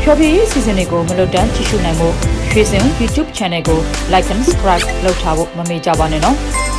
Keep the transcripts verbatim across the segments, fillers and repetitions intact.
ဖြော်ပြရေးစီစဉ်တွေကိုမလွတ်တမ်းကြည့်ရှုနိုင်ဖို့ရွှေစင် YouTube Channel ကို Like and Subscribe လုပ်ထားဖို့မမေ့ကြပါနဲ့နော်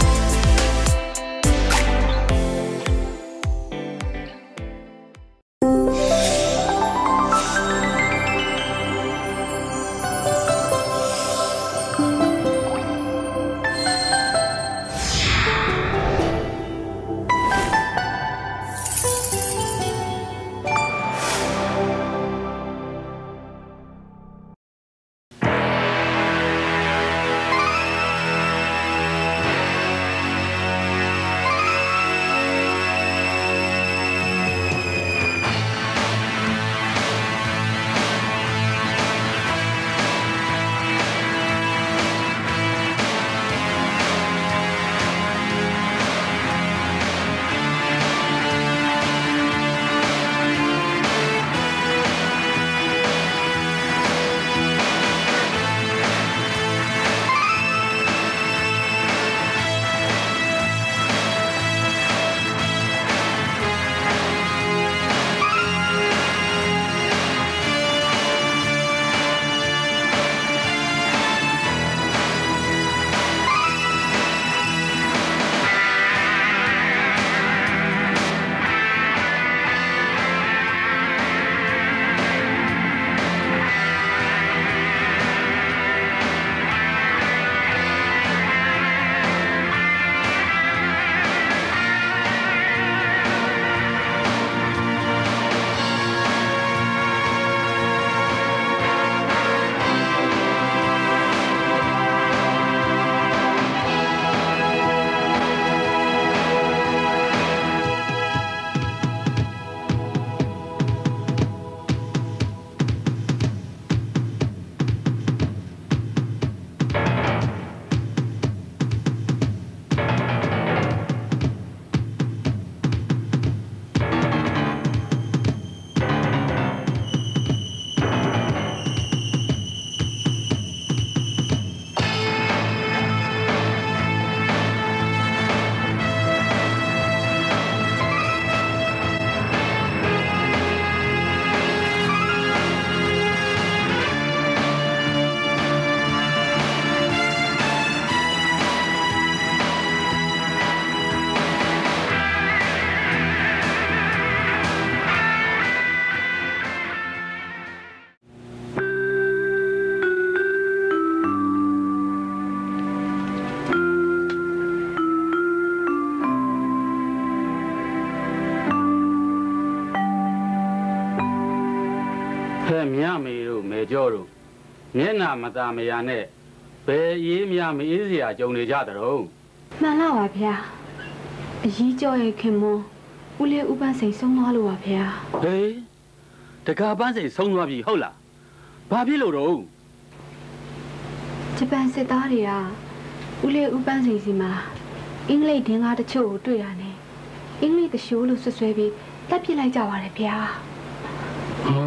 မြမေတို့မေကျော်တို့မျက်နာမသာမယာနဲ့ဘယ်ရေးမြမေးစရာကြုံနေကြတဲ့တော့မှန်လားပါဗျာအကြီးကျော်ရဲ့ခင်မွန်းဦးလေးဦးပန်းစိန်ဆုံးသွားလို့ပါဗျာဟေးတကားပန်းစိန်ဆုံးသွားပြီဟုတ်လားဘာဖြစ်လို့တော့ဂျပန်စစ်သားတွေကဦးလေးဦးပန်းစိန်စီမှာအင်္ဂလိပ်ဒင်းကားတချို့ကိုတွေ့ရတယ်အင်္ဂလိပ်တရှိုးလို့ဆွဆွဲပြီးတပ်ပစ်လိုက်ကြပါတယ်ဗျာဟော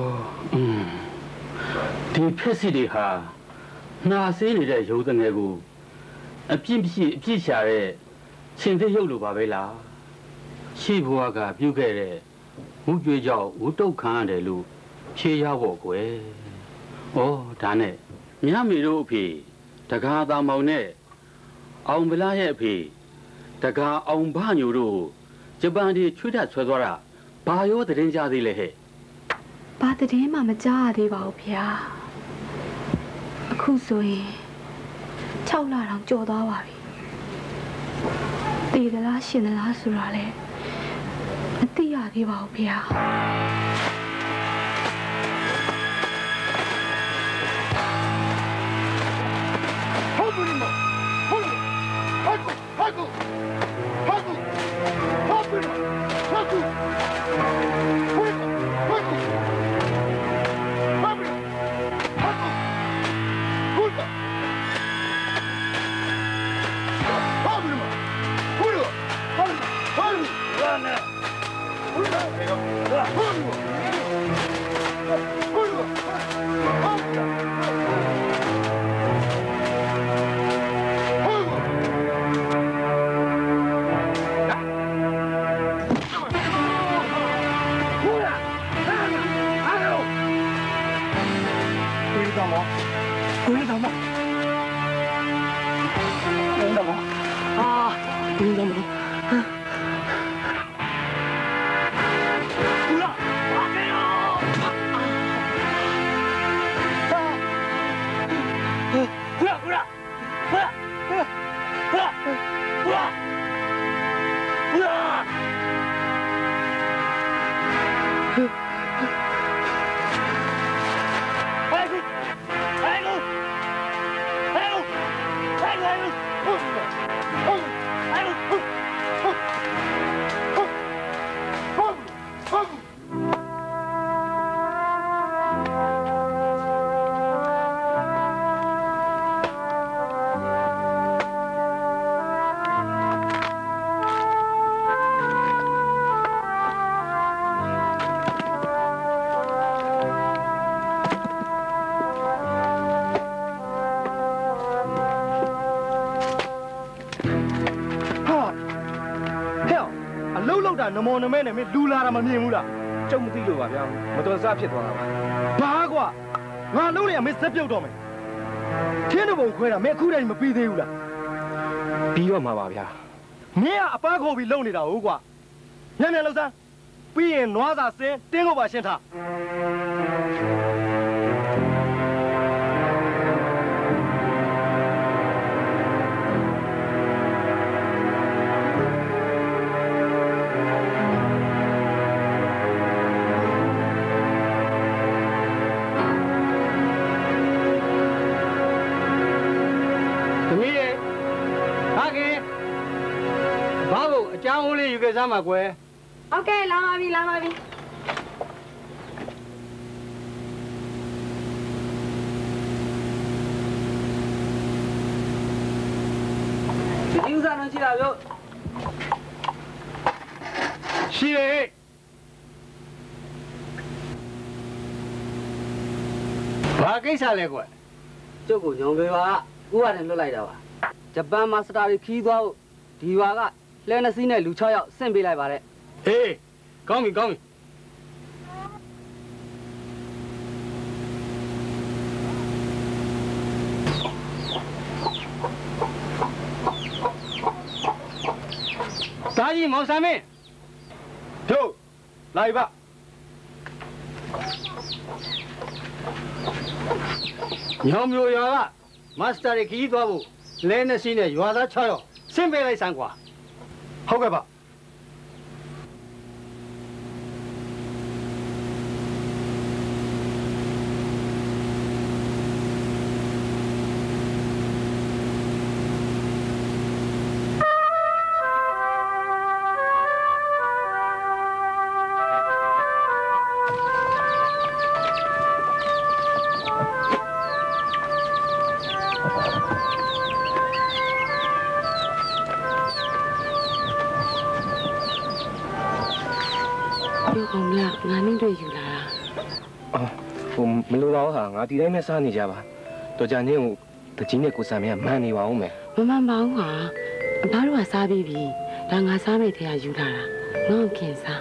ဒီဖြစ်စီတွေဟာနှာဆေးနေတဲ့ရုပ်တငယ်ကိုအပြစ်ဖြစ်အပြစ်ရှာတဲ့ရှင်သေးရုပ်လိုပါပဲလားရှိဘွားကပြုတ်ခဲ့တဲ့ဝုကြွေးကြောင့်ဝုတုတ်ခံရတယ်လို့ဖြေရဖို့ကွယ်ဩဒါနဲ့မြမေတို့အဖေတကားတောင်မောင်နဲ့အောင်ဗလားရဲ့အဖေတကားအောင်ဘညိုတို့ဂျပန်တွေချွေးတတ်ဆွဲသွားတာဘာရောတရင်ကြသေးလဲဟဲ့ဘာတည်းမှမကြားရသေးပါဘူးဗျာအခုဆိုရင်၆လတောင်ကြော်သွားပါပြီတည်သလားရှင်သလားဆိုတာလဲမသိရသေးပါဘူးဗျာဟုတ်ပြီမဟုတ်ဟုတ်ဟုတ်ဟုတ်ဟုတ်ဟုတ်ပြီဟုတ်ပြီ Run! 回来干嘛？回来干嘛？啊，回来干嘛？不要，打开哟！不要，不要，不要，不要，不要，不要，不要！နမောနမဲနဲ့မင်းလူလာတာမမြင်ဘူးလားကျုပ်မသိလို့ပါဗျာမတော်စားဖြစ်သွားတာပါဘာကွာငါလုံးလိုက်မင်းစက်ပြုတ်တော့မယ်ထင်းတဲ့ဘုံခွဲတာမင်းအခုတည်းမပြီးသေးဘူးလားပြီးတော့မှာပါဗျာမင်းကအပန်းခေါ်ပြီးလုံနေတာဟုတ်ကွာညံ့ညံ့လှုပ်စမ်းပြီးရင်နွားစာစင်းတင်းကိုပါရှင်းထားကျောင်းဦးလေးယူခဲ့စမ်းပါကွယ်ဟုတ်ကဲ့လာပါပြီလာပါပြီဒီဥစ္စာတော့ရှိတာပြောရှိတယ်ဘာကိစ္စလဲကွယ်ကျုပ်ကိုညောင်ပေပါကဥရတယ်လွတ်လိုက်တာပါဂျပန်မှာစတာတွေခီးသွားဖို့ဒီရွာကလဲနှစ်စီးနဲ့လူ၆ယောက်ဆင့်ပေးလိုက်ပါတဲ့ဟေးကောင်းပြီကောင်းပြီတာကြီးမောင်ဆမ်းမင်းတို့လိုက်ပါညောင်မျိုးရွာကမစတာတွေခီးသွားဖို့လဲနှစ်စီးနဲ့ရွာသား၆ယောက်ဆင့်ပေးလိုက်စမ်းကွာဟုတ်ကဲ့ပါငါနဲ့တွေ့ယူလာတာအော်ဟိုမလိုတော့ဟာငါဒီတိုင်းပဲစားနေကြပါတော်ကြညင်းကိုတကြီးနဲ့ကိုစံမင်းကမှန်နေပါဦးမယ်မမှန်ပါဘူးဟာအဘတို့ကစားပြီးပြီဒါငါစားမယ်ထဲကယူလာတာငေါ့ခင်စား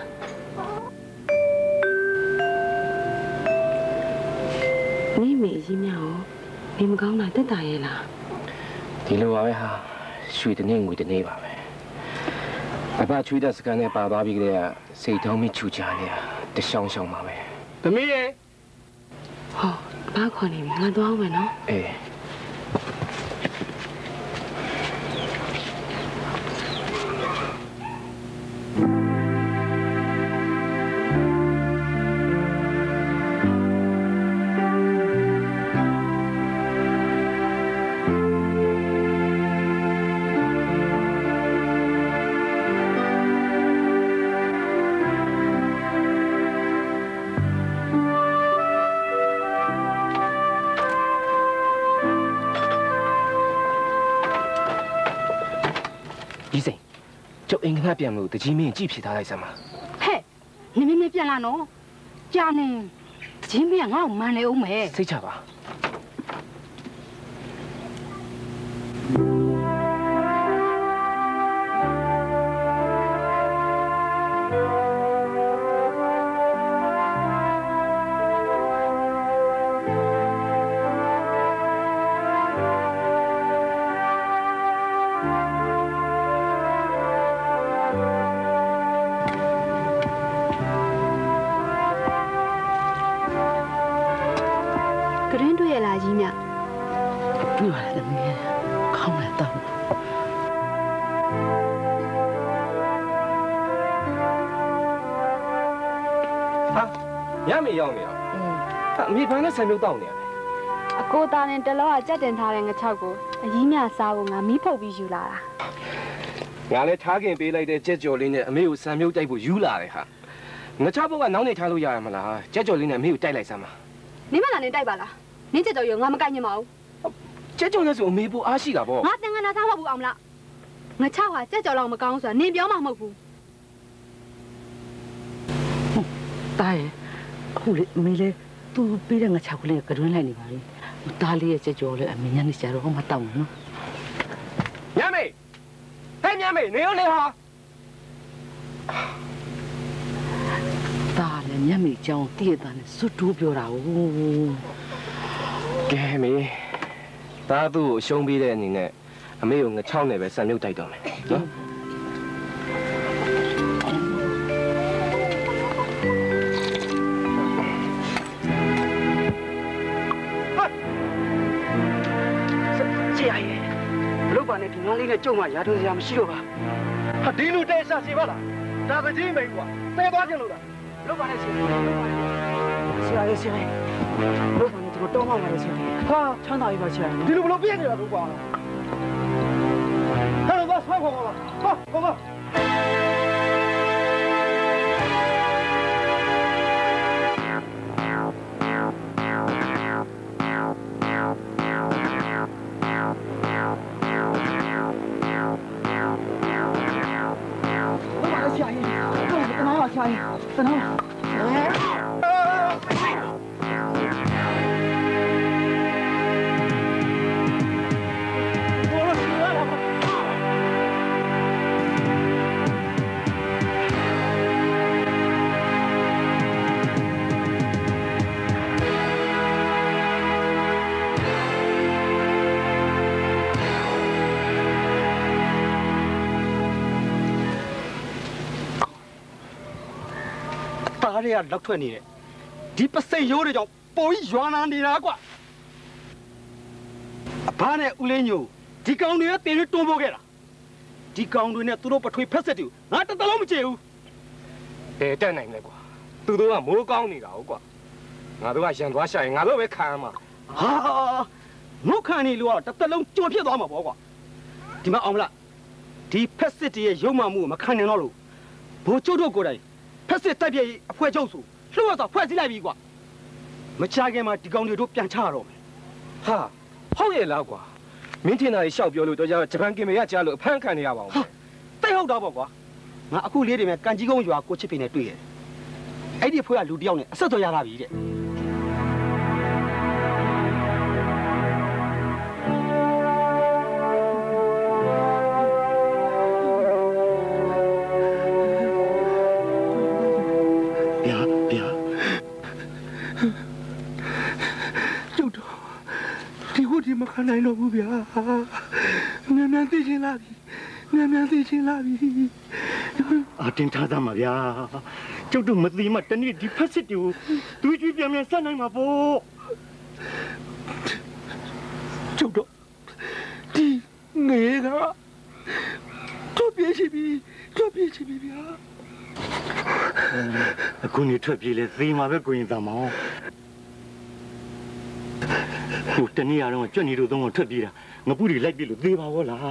နေမေကြီးမြောက်နေမကောင်းတာတက်တာရဲ့လားဒီလိုပါပဲဟာရွှေတနေ့ငွေတနေ့ပါပဲအဘချွေးတဲ့စကန်နဲ့ပါသွားပြီးကြတဲ့စိတ်ထုံးမိချူချနေတာတရှောင်းရှောင်းပါပဲသမီးရေဟောဘာခေါ်နေပြီငါသွားအောင်မယ်နော်အေးငါပြန်လို့တကြီးမင်းကြည့်ဖြစ်ထားလိုက်စမ်းပါဟဲ့နင်းမင်းပြန်လာနော်ကြာနေတကြီးမင်းကငါ့ကိုမန်နေအောင်မယ်စိတ်ချပါပြီးပါလေသမီးခေါင်းနဲ့တောင်းဟာညမေရောက်နေအောင်အမေဘာနဲ့ဆံပြုတ်တောက်နေရလဲအကိုသားနဲ့တလောကကြက်တင်ထားတဲ့ငချောက်ကိုအကြီးမြစားဖို့ငါမီးဖုတ်ပြီးယူလာတာငါလည်းထားခင်ပေးလိုက်တဲ့ကြက်ကြော်လေးနဲ့အမေကိုဆံမြုပ်တိုက်ဖို့ယူလာတယ်ဟာငါချဘုတ်ကနောက်နေထားလို့ရရမလားကြက်ကြော်လေးနဲ့အမေကိုတိုက်လိုက်စမ်းပါနင်းမလာနေတိုက်ပါလားနင်းကြက်ကြော်ရောငါမကိုက်ညမအောင်ကြက်ကြော်နဲ့ဆိုအမေပူအားရှိတာပေါ့ငါတင်ငါနာသားမဟုတ်ဘူးအောင်မလားငချောက်ဟာကြက်ကြော်လောက်မကောင်းဆိုတာနင်းပြောမှမဟုတ်ဘူးတားရဲ့အခုလေအမေလေသူ့ပေးတဲ့ငချောက်ကလေးကတွင်းလိုက်နေပါလေတားလေးရဲ့ကြကြော်လေအမေညနေကျတော့မှတောက်နော်ညမေဟဲ့ညမေနေရောလေဟာတားလေညမေကြောင်တည့်ရတာနဲ့စွတ်တိုးပြောတာ哦ကဲမေဒါသူ့ကိုရှုံးပေးတဲ့အနေနဲ့အမေကိုငချောင်းနဲ့ပဲဆံမြုပ်တိုက်တော့မယ်နော်နဲ့ဒီငါးလေးနဲ့ကြုံမှရာထူးစရာမရှိတော့ပါဟာဒီလူတဲရှာစီပါလားဒါကကြီးမိန်ကွာတဲသွားကြလို့လားလောက်ပါနဲ့စီဆရာရေးဆရာရေးလောက်ပါနဲ့ဒီလိုတောင်းမှလာတယ်ဆရာဟာချမ်းသာရေးပါဆရာဒီလိုဘလို့ပြည့်နေတာတော့ကွာဟဲ့တော့ဆွဲခေါ်ပါလားဟာခေါ်ပါ下一，等等。ဒါတွေကလောက်ထွက်နေတယ်ဒီပစိတ်ရိုးတွေကြောင့်ပေါ်ကြီးရွာနာနေတာကွာအဘနဲ့ဦးလင်းညိုဒီကောင်တွေကတင်ရတွန်းပို့ခဲ့တာဒီကောင်တွေနဲ့သူတို့ပထွေဖက်ဆက်တူငါတစ်တလုံးမချေဘူးဘယ်တက်နိုင်လဲကွာသူတို့ကမိုးကောင်းနေတာဟုတ်ကွာငါတို့ကရန်သွားရှာရင်ငါတို့ပဲခံရမှာဟာငုတ်ခံနေလို့ကတော့တစ်တလုံးကြုံဖြစ်သွားမှာပေါ့ကွာဒီမှာအောင်မလားဒီဖက်စစ်တရဲ့ရုံမှမှုကိုမခံနိုင်တော့လို့ဘိုးကျုပ်တို့ကိုယ်တိုင်ဖက်စစ်တိုက်ပြည့်အဖွဲချုပ်ဆိုလှုပ်ရတော့ဖွဲ့စည်းလိုက်ပြီကွာမချခင်မှာဒီကောင်တွေတို့ပြန်ချရတော့မယ်ဟာဟုတ်ရဲ့လားကွာမင်းထင်တာကြီးရှောက်ပြောလို့တော့ဂျပန်ကင်မေရကြားလို့အဖမ်းခံနေရပါအောင်ဟာတိတ်ဟုတ်တော့ပေါ့ကွာငါအခုလေးတွေမဲ့ကန်ကြီးကုန်းရွာကိုချစ်ဖေနဲ့တွေ့ရတယ်အဲ့ဒီဖွဲ့ကလူတယောက်နဲ့အဆက်တော်ရလာပြီတဲ့မခံနိုင်တော့ဘူးဗျာမြန်မြန်သိချင်းလာပြီမြန်မြန်သိချင်းလာပြီအတင်းထားသားမှာဗျာကျုပ်တို့မသိမှတနေ့ဒီဖက်စစ်တူသူကြီးပြန်ပြန်ဆက်နိုင်မှာပေါ့ကျုပ်တို့ဒီငေကထွက်ပြေးရှိပြီထွက်ပြေးရှိပြီဗျာအခုနေထွက်ပြေးလေသိမှာပဲကိုရင်သားမောင်ဟိုတနေ့ကတော့ကြွနေတို့သုံးကိုထွက်ပြေးတာငပုတွေလိုက်ပြေးလို့သေးပါဘောလား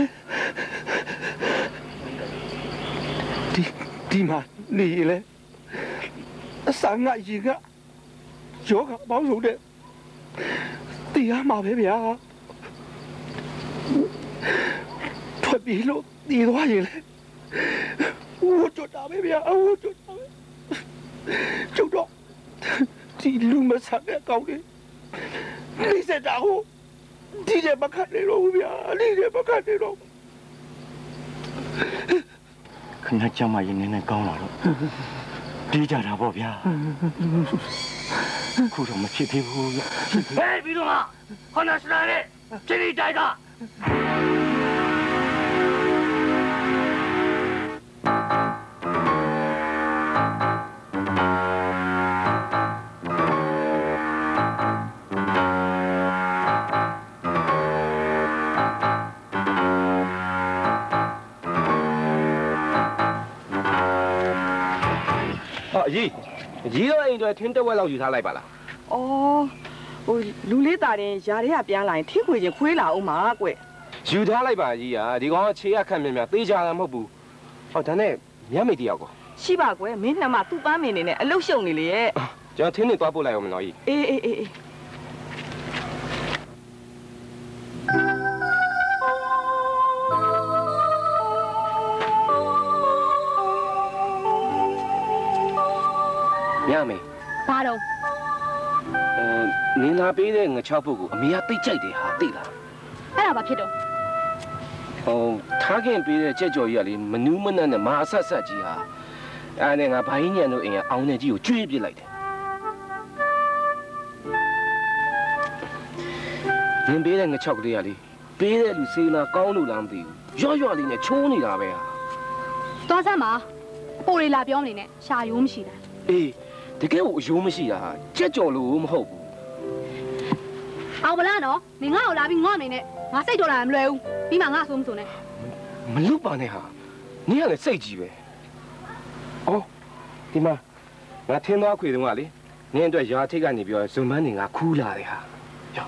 ဒီဒီမှာနေလေအစငါကြီးကယောဂပေါင်းစုံတဲ့တရားမှာပဲဗျာထွက်ပြေးလို့တည်သွားရင်လေဝှတ်တာပဲဗျာဝှတ်တာပဲကျုပ်တော့ဒီလူမဆန်တဲ့ကောင်းလေးလိစတာကိုဒီတဲ့မခတ်နေတော့ဘူးဗျာဒီတဲ့မခတ်နေတော့ခဏချမ်းမရင်နေကောင်းလာတော့ဒီကြတာပေါ့ဗျာခုတော့မဖြစ်သေးဘူးဗျာဟဲ့ပြီးတော့ခဏစလာနဲ့ချိန်ပြီးတိုက်က姨，姨都应该听到我老舅他来吧啦。 哦，我努力打点，家里也变来，听回去回来我妈过。 舅他来吧姨啊，你讲车也看明明，对家人冇不？哦，但係也未掉過。 是吧？過，明天嘛，都半明年呢，老兄你咧。 就聽你多過來我們可以。 誒誒誒誒。 咩妹？ ဘာတော့？ 誒，你那邊嘅我超不過，沒有對ใจ的哈，對啦。 အဲ့ဒါဘာဖြစ်တော့？ 哦，他跟別人這叫嘢哩，唔努唔能嘅馬殺殺之下，啊，你我排年都人熬呢只有追別來的。你別人嘅巧克力啊哩，別人路西啦，高路浪啲，弱弱哩呢，衝你那邊啊。 သွားစမ်းပါပိုလီလာပြောမနေနဲ့ရှာရိုးမရှိတာ誒，တကယ်ကိုရိုးမရှိ啊，這叫路唔好ဘူး。 အောင်မလားနော်နင်ငါ့ကိုလာပြီးငေါ့နေနဲ့ငါစိတ်တော်လာမလွယ်ဘူးပြီးမှငါဆိုမဆိုနဲ့မလုပ်ပါနဲ့ဟာနင်ကလည်းစိတ်ကြီးပဲအော်ဒီမှာငါထင်းသွားခွေတုန်းကလေနင်အတွက်ရွာထိပ်ကနေပြောဇွန်မန်းနေငါခူးလာတယ်ဟာရော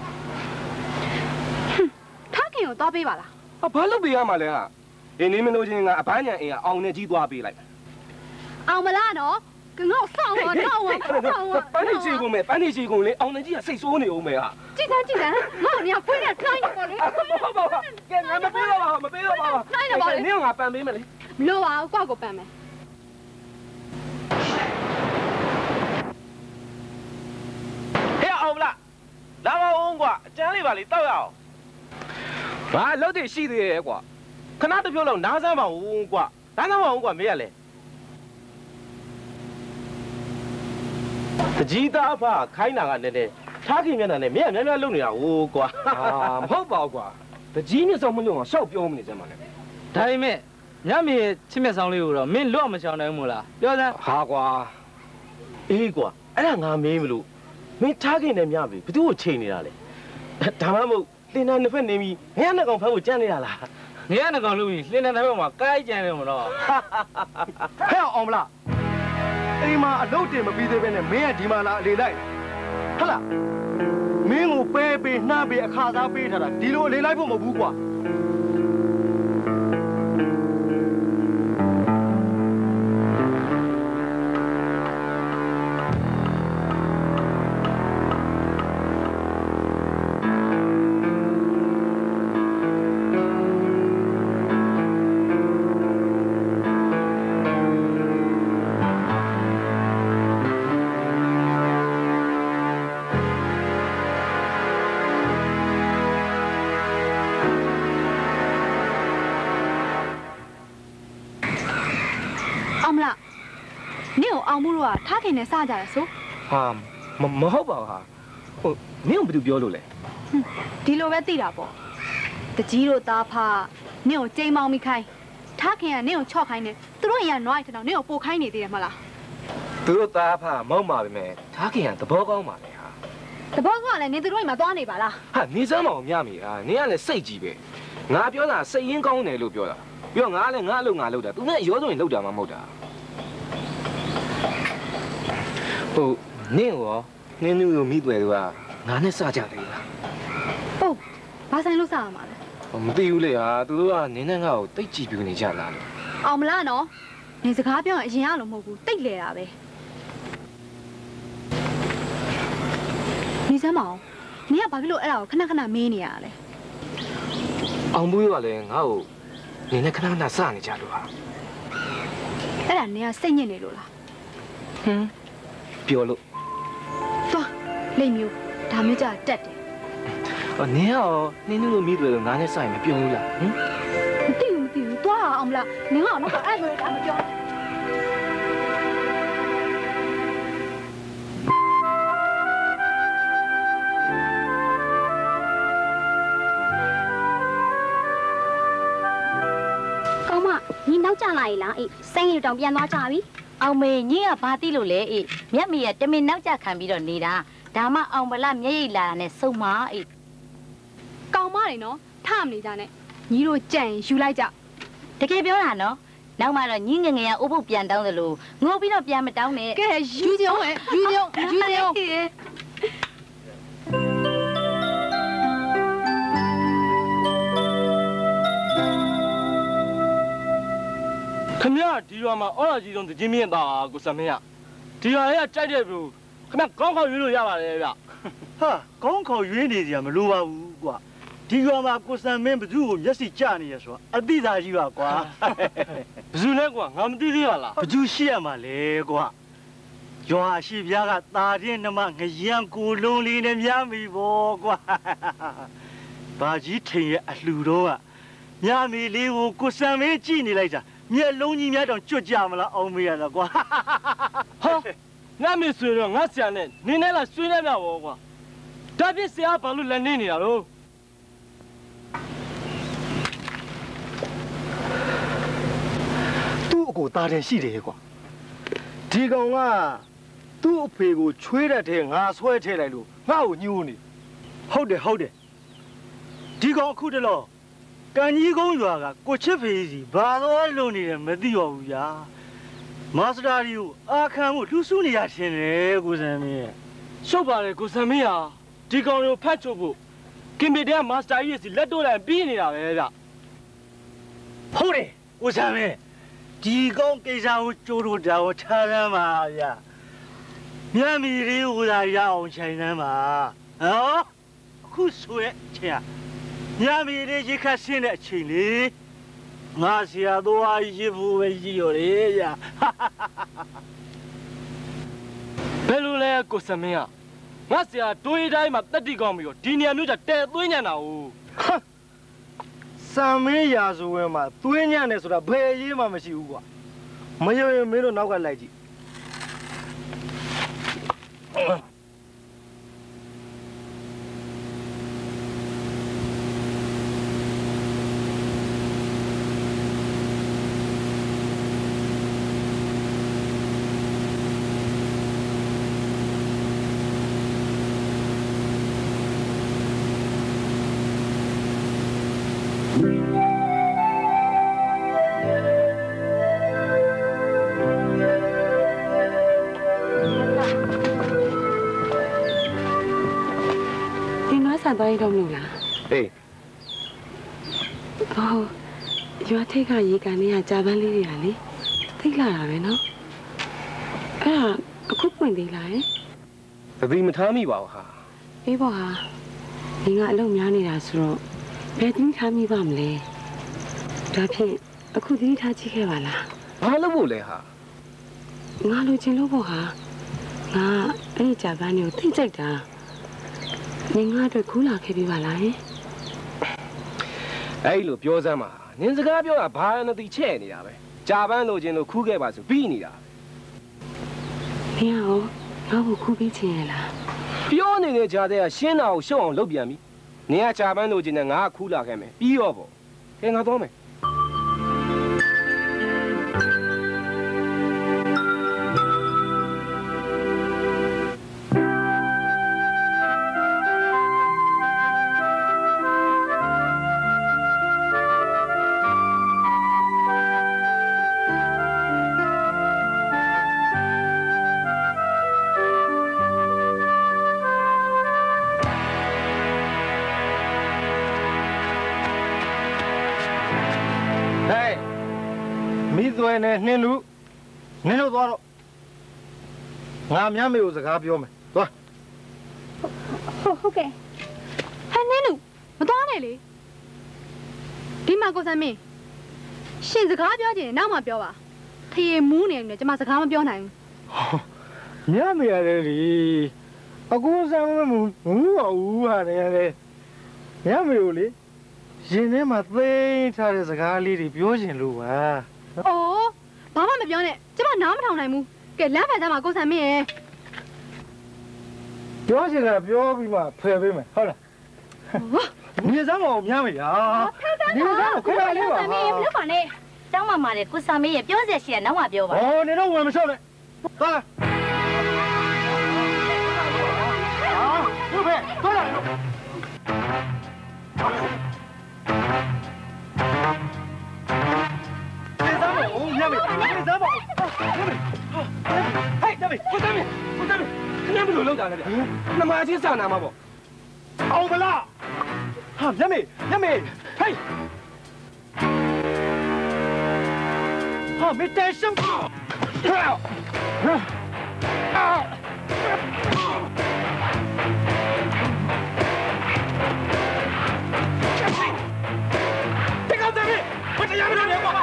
ထားခင်ကိုသွားပေးပါလားအဘာလုပ်ပေးရမှာလဲဟာအင်းနေမလို့ချင်းငါအပန်းညံအင်းကအောင်နေကြီးသွားပေးလိုက်အောင်မလားနော်ကငေါ့ဆောင်းတော့တော့ဝါဆောင်းဝါပန်းနေချီကုန်မယ်ပန်းနေချီကုန်လေအောင်နေကြီးကစိတ်ဆိုးနေအောင်မယ်ဟာကြည့်စမ်းကြည့်စမ်းငါ့ကိုနေရာဖွင့်တဲ့ခိုင်းနေပါလေဟုတ်ပါပါကဲငါမပေးတော့ပါမပေးတော့ပါနင်ကငါပန်းပေးမယ်လေမလို့ပါဘူးကွာကိုပန်မယ်ဟဲ့အောင်မလားလာပါဦးကွာအကျန်းလေးပါလေတောက်ရအောင်ဘာလို့တည်ရှိသေးရဲ့ကွာခဏတစ်ပြုတ်လောက်နားစမ်းပါဦးကွာနားစမ်းပါဦးကွာမေးရလဲတကြီးသားအဖခိုင်းတာကလည်းလည်းထားခင်မျက်နှာနဲ့မင်းကများများလုံနေတာဟိုကွာအာမဟုတ်ပါဘူးကွာတကြီးမျက်စောင်းမလို့ရှောက်ပြောမနေစမ်းပါနဲ့ဒါပေမဲ့ညမေချစ်မြတ်ဆောင်လေးကိုတော့မင်းလွတ်မချောင်နိုင်ဘူးမို့လားပြောစမ်းဟာကွာအေးကွာအဲ့ဒါငါမေးမလို့မင်းထားခင်နဲ့မြပြီဘသူ့ကိုချိန်နေတာလဲဒါမှမဟုတ်လင်းနာနှစ်ဖက်နေပြီငါနှစ်ကောင်ဖမ်းဖို့ကြံ့နေတာလားငရနှကောင်လို့ပြီးလှင်းတဲ့ဘက်မှာကိုက်ကြံတယ်မလို့ဟဲ့အောင်မလားအိမ်မှာအလုပ်တင်မပြီးသေးပဲနဲ့မင်းကဒီမှာလာအလေလိုက်ဟဟလားမင်းကိုပဲပေးနှားပေးအခါစားပေးထားတာဒီလိုအလေလိုက်ဖို့မဟုတ်ဘူးကွာအောင်မလားနင့်ကိုအောင်မှုတို့ကထားခင်နဲ့စကြတယ်ဆိုဟာမမဟုတ်ပါဘူးဟာဟိုမင်းကဘာလို့ပြောလို့လဲဒီလိုပဲသိတာပေါ့တကြီးတို့သားဖနင့်ကိုကြိမ်မောင်းမိခိုင်းထားခင်ကနင့်ကိုချော့ခိုင်းတယ်သူတို့ရနွားရထတော့နင့်ကိုပို့ခိုင်းနေသေးတယ်မလားသူတို့သားဖမောက်ပါပဲမဲ့ထားခင်ကသဘောကောင်းပါလေဟာတဘောကလည်းနင်သူတို့အိမ်မှာသွားနေပါလားဟာနေစမ်းမအောင်မြမိဟာနင်ကလည်းစိတ်ကြီးပဲငါပြောတာစိတ်ရင်းကောင်းတယ်လို့ပြောတာပြီးတော့ငါလည်းငါအလုပ်ငါလုပ်တာသူနဲ့ရောစုံရင်လုပ်တာမှမဟုတ်တာဟိုနင့်ရောနင်းလူမိတွေ့တော့ငါနဲ့စကြတယ်လားဟုတ်ဘာဆိုင်လို့စရမှာလဲမသိဘူးလေဟာသူတို့ကနင်းနဲ့ငါ့ကိုတိတ်ကြည့်ပြနေကြလားလို့အောင်မလားနော်နင်စကားပြောရင်အရင်ကလို့မဟုတ်ဘူးတိတ်လေတာပဲနေစမ်းမအောင်နင်ကဘာဖြစ်လို့အဲ့ဒါကိုခဏခဏမေးနေရတာလဲအောင်ဘူးကလည်းငါ့ကိုနင်းနဲ့ခဏခဏစနေကြလို့ဟာအဲ့ဒါနင်ကစိတ်ညစ်နေလို့လားဟမ်ပြောလို့သွားလိမ့်မျိုးဒါမျိုးကြတက်တယ်အော်နင်းရောနင်းလူမိတွေ့လို့ငါနဲ့စရင်မပြောဘူးလားဟမ်မသိဘူးမသိဘူးသွားအောင်မလားနင်ကတော့အဲ့လိုဒါမပြောညီနောက်ကျလာ ਈ လားအေးစိတ်ရတောင်ပြန်သွားကြပြီအောင်မေညီကဘာသိလို့လဲအေးမြတ်မေကတမင်နောက်ကျခံပြီးတော့နေတာဒါမှအောင်ဗလာမျက်ရည်လာတာနဲ့စုံမအေးကောင်မနေနော်ထမနေကြနဲ့ညီတို့ကြံ့ယူလိုက်ကြတကယ်ပြောတာနော်နောက်မှတော့ညင်းငငယ်ကဥပုပ်ပြန်တောင်းတယ်လို့ငိုပြီးတော့ပြန်မတောင်းနဲ့ကဲယူကြအောင်ယူကြအောင်ယူကြအောင်ခမရဒီရွာမှာအော်လာကြီးဆုံးတကြီးမြင့်သားကိုစမင်းရဒီရွာရဲ့ကြိုက်တဲ့ဘူးခမကောင်းခေါ်ရွေးလို့ရပါတယ်ဗျဟာကောင်းခေါ်ရွေးနေကြမလိုပါဘူးကွာဒီရွာမှာကိုစမင်းဘသူ့ကိုမျက်စိကျနေရဆိုတာအသိသားကြီးပါကွာဘသူလဲကွာငါမသိသေးပါလားဘသူရှိရမှာလဲကွာရွာရှိပြားကတာတင်းနှမငရံကိုလုံးလေးနဲ့များပြီပေါ့ကွာဘာကြီးထိန်ရဲ့အလှူတော့ကမြမီလေးကိုကိုစမင်းကြည့်နေလိုက်တာမျက်လုံးကြီးများတောင်ကြွကြမလားအောင်မေးရတာကွာဟာငါမေဆွေတော့ငါဆရာနဲ့နင်းနေလားဆွေးနေမှာပေါ့ကွာဒါပြစ်ဆရာဘာလို့လက်နေနေတာတော့သူ့အကိုသားတယ်ရှိတယ်ကွာဒီကောင်ကသူ့အဖေကိုချွေးတဲ့ထဲငါဆွဲထည့်လိုက်လို့ငါ့ကိုညှိုးနေဟုတ်တယ်ဟုတ်တယ်ဒီကောင်အခုတလောကန်ကြီးကုန်းရွာကကိုချစ်ဖေးစီဘာတော့လုံနေတယ်မသိတော့ဘူးဗျာမာစတာရီကိုအာခံမှုလှူစုနေရရှင်တယ်ကိုစံမင်းရှုပ်ပါတယ်ကိုစံမင်းဟာဒီကောင်ကိုဖတ်ချုပ်ဖို့ကင်မီတဲမာစတာကြီးစီလက်တော့လိုက်ပြီးနေတာပဲဗျဟုတ်တယ်ကိုစံမင်းဒီကောင်ကိစ္စကိုကြိုးတို့တောင်ချမ်းမ်းပါဗျာမြတ်မီလေးကိုသာရအောင်ချိန်နှမ်းပါဟောအခုဆိုရဲ့ချိန်ညမီလေးရခတ်ဆင်းတဲ့အချိန်လေးငါဆရာတော်ရစ်ဖို့ပဲရည်ရော်တယ်ဗျာဘယ်လိုလဲကိုစမင်းကငါဆရာတွေးတိုင်းမှာတက်တိကောင်းပြီးတော့ဒီနေရာမျိုးကြတဲသွင်းညံတာဟုတ်စံမင်းရာဇဝဲမှာသွင်းညံတယ်ဆိုတာဘယ်ရေးမှမရှိဘူးကွာမယုံရင်မင်းတို့နောက်ကလိုက်ကြည့်သွားရင်တော့မလို့လားအေးဟောရွာထိတ်ကရေကန်လေးကကြာပန်းလေးတွေကလေသိလာတာပဲနော်အဲ့ဒါအခုပွင့်သေးလားဟင်သတိမထားမိပါဘူးဟာအေးပေါ့ဟာဒီကအလုပ်များနေတာဆိုတော့ဘယ်တင်းထားမိပါမလဲဒါဖြင့်အခုသတိထားကြည့်ခဲ့ပါလားဘာလုပ်ဖို့လဲဟာငါလိုချင်လို့ပေါ့ဟာငါအဲ့ဒီကြာပန်းတွေကိုသိကြိုက်တာနင်ငါတို့ကူးလာခဲ့ပြီပါလားဟင်အဲ့လိုပြောစမ်းပါနင်စကားပြောတာဘာနတိချဲ့နေတာပဲကြာပန်းလိုချင်လို့ခူးခဲ့ပါဆိုပြီးနေတာနင်ရောငါ့ကိုခူးပြီးချင်ရလားပြောနေတဲ့ကြားတဲ့ကရှင်းတာကိုရှုံအောင်လုပ်ပြန်ပြီနင်ကကြာပန်းလိုချင်တဲ့ငါကခူးလာခဲ့မယ်ပြီးရောပေါ့ကဲငါသွားမယ်နဲ့နှင်းလူနင်းတို့သွားတော့ငါမြတ်မေကိုစကားပြောမယ်သွားဟုတ်ဟုတ်ကဲ့ဟဲ့နင်းလူမသွားနဲ့လေဒီမှာကိုစံမင်းရှင်စကားပြောချင်နောက်မှပြောပါဖရေမူးနေတယ်ကျွန်မစကားမပြောနိုင်ဘူးမြတ်မေရတယ်လေအကူစံမမူးပါဘူးဟာတယ်မြတ်မေကိုလေရင်ထဲမှာသိမ်းထားတဲ့စကားလေးတွေပြောချင်လို့ပါအိုးဘာမှမပြောနဲ့ကျမနားမထောင်နိုင်ဘူးကဲလမ်းဖယ်ကြမှာကိုစံမင်းရဲ့ပြောချင်တာပြောပြီးမှဖယ်ပေးမယ်ဟုတ်လားမြေစမ်းမအောင်များမယ်ဟာမြေစမ်းကိုခဏလေးပါဟာမင်းဘယ်ပါနဲ့ကျောင်းမှာမာတဲ့ကိုစံမင်းရဲ့ပြောစရာရှိရနောက်မှပြောပါဟောနေတော့ဝင်မလျှော့နဲ့သွားလာဟာဘယ်ပဲသွားလာမြေစမ်းကိုလောက်တာလဲဗျနှမချင်းစာနာမှာပေါ့အောင်မလားဟာမျက်မေမျက်မေဟေးဟာမေတဲရှင်းဟာအာ这个这边，我这样不能过吧？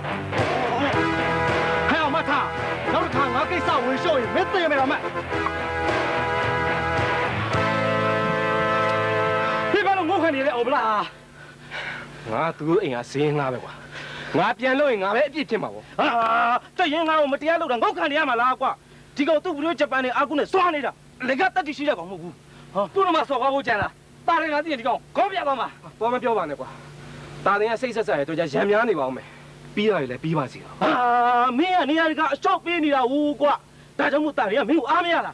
还要骂他，老是看我给啥微笑的，没资也没让卖。你把那我看你的欧不啦？我都哎呀，谁拿呗我？我变老人，我还别骗嘛我。啊，这人俺我们第二路的，我看你嘛拉瓜，这个都不是这班的阿公的耍你的，那个到底是在讲么不？啊，不能嘛说话不讲了，大人俺自己讲，搞不了嘛，我们标榜的瓜。大人家谁说啥？都叫前面的话没，比来来比吧去啊！没啊，你那个小比你那无瓜，大家没大人没有阿妹了。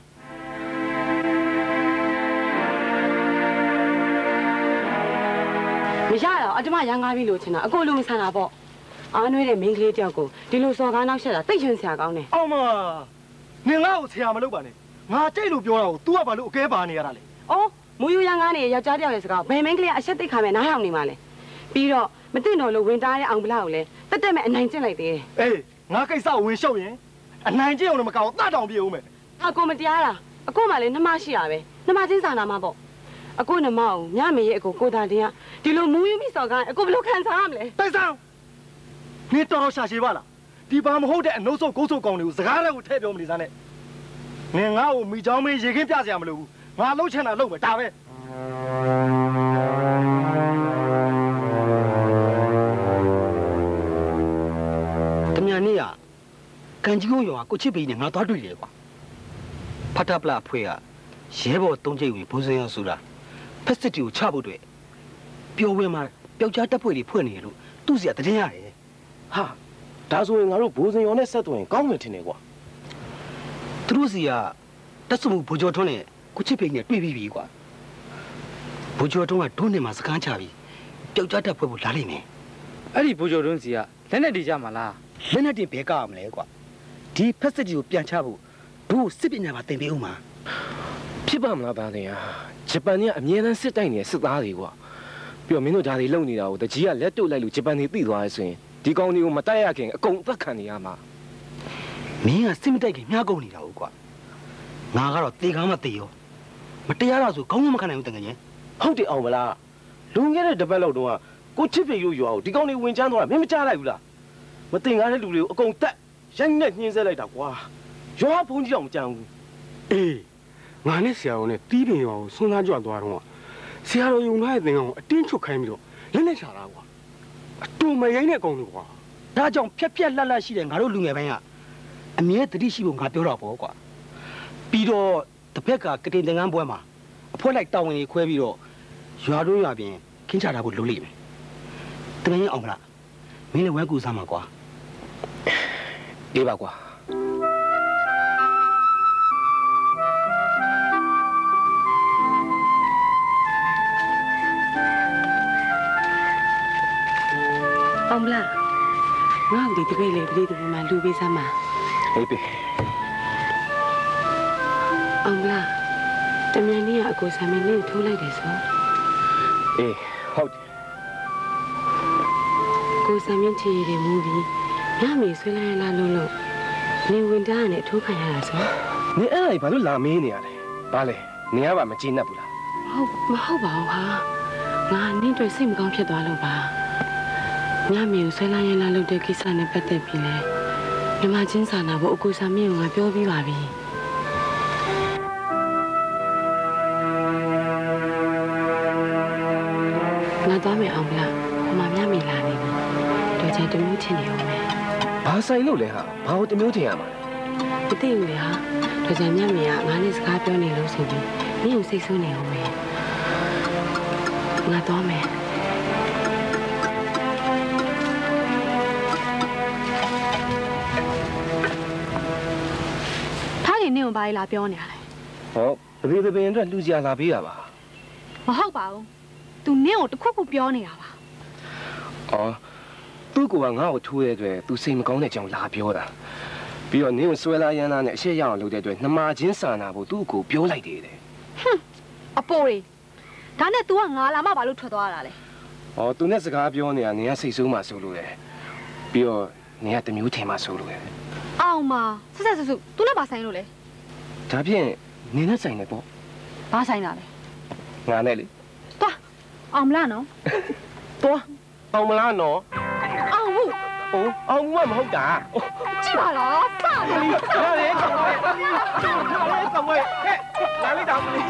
မရတော့အကျမရန်ကားပြီလို့ချင်တာအကိုလုံးမဆန်တာပေါ့အားနွေးတဲ့မိန်းကလေးတယောက်ကိုဒီလိုစော်ကားနောက်ဆက်တာတိတ်ချင်စရာကောင်းတယ်အောင်မနင်ငါ့ကိုဆရာမလုပ်ပါနဲ့ငါကြိတ်လို့ပြောတာကို तू ကဘာလို့အကဲပါနေရတာလဲအော်မူယူရန်ကားနေယောက်ျားတယောက်ရဲ့စကားဘယ်မိန်းကလေးကအဆက်သိခါမဲ့နားထောင်နေမှလဲပြီးတော့မသိတော့လို့ဝင်တားတဲ့အောင်ဗလာကိုလည်းတက်တက်မဲ့အနိုင်ကျင့်လိုက်သေးတယ်အေးငါကိစ္စဝင်ရှုပ်ရင်အနိုင်ကျင့်အောင်လည်းမကောင်းတတ်တောင်ပြေဦးမယ်အကိုမတရားတာအကိုမှလည်းနှမရှိတာပဲနှမချင်းစာနာမှာပေါ့အကိုနှမအောင်ညမေရဲ့အကိုကိုသားတင်ကဒီလိုမူယူမိစော်ကားအကိုဘယ်လိုခံစားရမလဲတိုက်ဆောင်နေတော်တော်ရှာရှည်ပါလားဒီပါမဟုတ်တဲ့အနှုတ်ဆုပ်ကိုးဆုပ်ကောင်တွေကိုစကားတွေကိုထည့်ပြောမနေစမ်းနဲ့နင်ငါ့ကိုမိချောင်းမင်းရေခင်းပြစရာမလိုဘူးငါလှုပ်ချင်တာလှုပ်မယ်ဒါပဲတမန်နေ့ကကန်ကြီးကုန်းရွာကိုချစ်ပေနဲ့ငါသွားတွေ့လေကွာဖတ်တပ်ပလာဖွေကရဲဘော်သုံးချိတ်ဝင်ဘိုးစင်ရဆိုတာဖက်စစ်တီကိုချဖို့အတွက်ပျော်ဝဲမှာပျောက်ကြားတပ်ဖွဲ့တွေဖွဲ့နေလို့သူ့စီကတရင်ရတယ်ဟာဒါဆိုရင်ငါတို့ဘိုးစင်ရောနဲ့ဆက်သွရင်ကောင်းမယ်ထင်တယ်ကွာသူတို့စီကတက်စုမှုဘိုးကျော်ထွန်းနဲ့ကိုချစ်ပေနဲ့တွေ့ပြီးပြီကွာဘိုးကျော်ထွန်းကဒုနဲ့မှာစကန်းချပြီးပျောက်ကြားတပ်ဖွဲ့ဖို့လာလိမ့်မယ်အဲ့ဒီဘိုးကျော်ထွန်းစီကလက်နဲ့တည်ကြမှာလားလက်နဲ့တင်ဘဲကောက်ရမလဲကွာဒီဖက်စစ်တီကိုပြန်ချဖို့တို့စစ်ပညာမှာသင်ပေးဦးမှာဖြစ်ပါမလားသားတင်ဟာဂျပန်ကအမြဲတမ်းစစ်တိုက်နေတဲ့စစ်သားတွေကွာပြီးတော့မင်းတို့ဓာတ်တွေလုံနေတာကိုတကြီးကလက်တုပ်လိုက်လို့ဂျပန်တွေသိသွားရဆိုရင်ဒီကောင်တွေကိုမတိုက်ရခင်အကုန်အသက်ခံနေရမှာမင်းကစစ်မတိုက်ခင်မြားကုန်နေတာဟုတ်ကွာငါကတော့တေကားမတေရောမတရားတော့ဆိုခေါင်းမမခံနိုင်ဘူးတကယ်ချင်းဟုတ်တယ်အောင်မလားလွန်ခဲ့တဲ့တပတ်လောက်တုန်းကကိုချစ်ဖေတို့ရွာကိုဒီကောင်တွေဝင်ချမ်းသွားတာမင်းမကြားလိုက်ဘူးလားမတင်ကားတဲ့လူတွေကိုအကုန်တက်ရိုက်နဲ့ညှင်းဆဲလိုက်တာကွာရွာဘုန်းကြီးတော့မကြမ်းဘူးအေးငါနဲ့ဆရာတော်နဲ့တီးပင်ရွာကိုဆွမ်းသားကြွသွားတော့ဆရာတော်ယုံထားတဲ့သင်္ကန်းကိုအတင်းချုပ်ခိုင်းပြီးတော့လက်နဲ့ချတာကွာအတူမရိုင်းတဲ့ကောင်တွေကွာဒါကြောင့်ဖြက်ဖြက်လက်လက်ရှိတဲ့ငါတို့လူငယ်ပိုင်းကအမြဲတတိရှိဖို့ငါပြောတော့ပေါ့ကွာပြီးတော့တစ်ဖက်ကကတင်သင်္ကန်းပွဲမှာအဖွဲလိုက်တောင်းဝင်တွေခွဲပြီးတော့ရွာတို့ရွာပြင်ခင်းချတာဖို့လုပ်လိမ့်မယ်တကယ်ရင်အောင်မလားမင်းလည်းဝဲကူစားမှာကွာအေးပါကွာအောင်မလားငါ့ဒီတပိတ်လေးပရိသတ်မှာလူပေးစမ်းပါအေးပြီအောင်မလားတမန်ကြီးကအကိုဆာမင်းလေးထိုးလိုက်တယ်ဆိုအေးဟုတ်တယ်ကိုဆာမင်းချီရည်မူပြီးညမေဆွေးလိုက်လာလို့လို့နေဝင်တာနဲ့ထိုးခံရတာဆိုနေအဲ့ဒါဘာလို့လာမေးနေရလဲဘာလဲနေရပါမကြည့်နဲ့ဘူးလားဟုတ်မဟုတ်ပါဘူးဟာငါနင်းတွေ့စိတ်မကောင်းဖြစ်သွားလို့ပါညမေကိုဆွဲလာရင်လာလို့တဲ့ကိစ္စနဲ့ပတ်သက်ပြီးလဲမြမချင်းစာနာဖို့အကူစာမင်းကိုငါပြောပြီးပါပြီငါသွားမယ်အောင်လားဟိုမှာညမေလာနေပြီတော့ချင်တမျိုးချင်နေအောင်မယ်ဘာဆိုင်လို့လဲဟာဘာလို့တမျိုးချင်ရမှာမသိဘူးလေဟာတော့ချင်ညမေကငါနဲ့စကားပြောနေလို့ဆိုပြီးမင်းကိုစိတ်ဆိုးနေအောင်မယ်ငါသွားမယ်နင့်ကိုဘာလဲလာပြောနေရလဲဟုတ်တပည့်တပည့်အတွက်လူစရာလာပေးတာပါမဟုတ်ပါဘူး तू နင့်ကိုတခုခုပြောနေတာပါအော်သူ့ကိုကငါ့ကိုထိုးရတဲ့အတွက် तू စိတ်မကောင်းတဲ့အကြောင်းလာပြောတာပြီးတော့နင်းကိုဆွဲလာရမ်းလာနဲ့အရှက်ရအောင်လုပ်တဲ့အတွက်နှမချင်းစာနာဖို့သူ့ကိုပြောလိုက်သေးတယ်ဟွန်းအပိုးရီဒါနဲ့ तू ကငါလာမှဘာလို့ထွက်သွားတာလဲဟော तू နဲ့စကားပြောနေတာနင်ကစိတ်ဆိုးမှဆိုလို့လေပြီးတော့နင်ကတမျိုးထင်မှဆိုလို့လေအောင်မဆက်ဆက်ဆူဆူ तू နဲ့ဘာဆိုင်လို့လဲဒါဖြင့်နင်နဲ့ဆိုင်တယ်ပေါ့ဘာဆိုင်တာလဲငါနဲ့လေသွားအောင်မလားနော်သွားအောင်မလားနော်အောင်ဘူးဟိုအောင်ဘူးမဟုတ်တာကြည့်ပါလားစတယ်လာလေကောင်ဝဲကောင်ဝဲကောင်ဝဲဟဲ့လာလိုက်တော့မလေး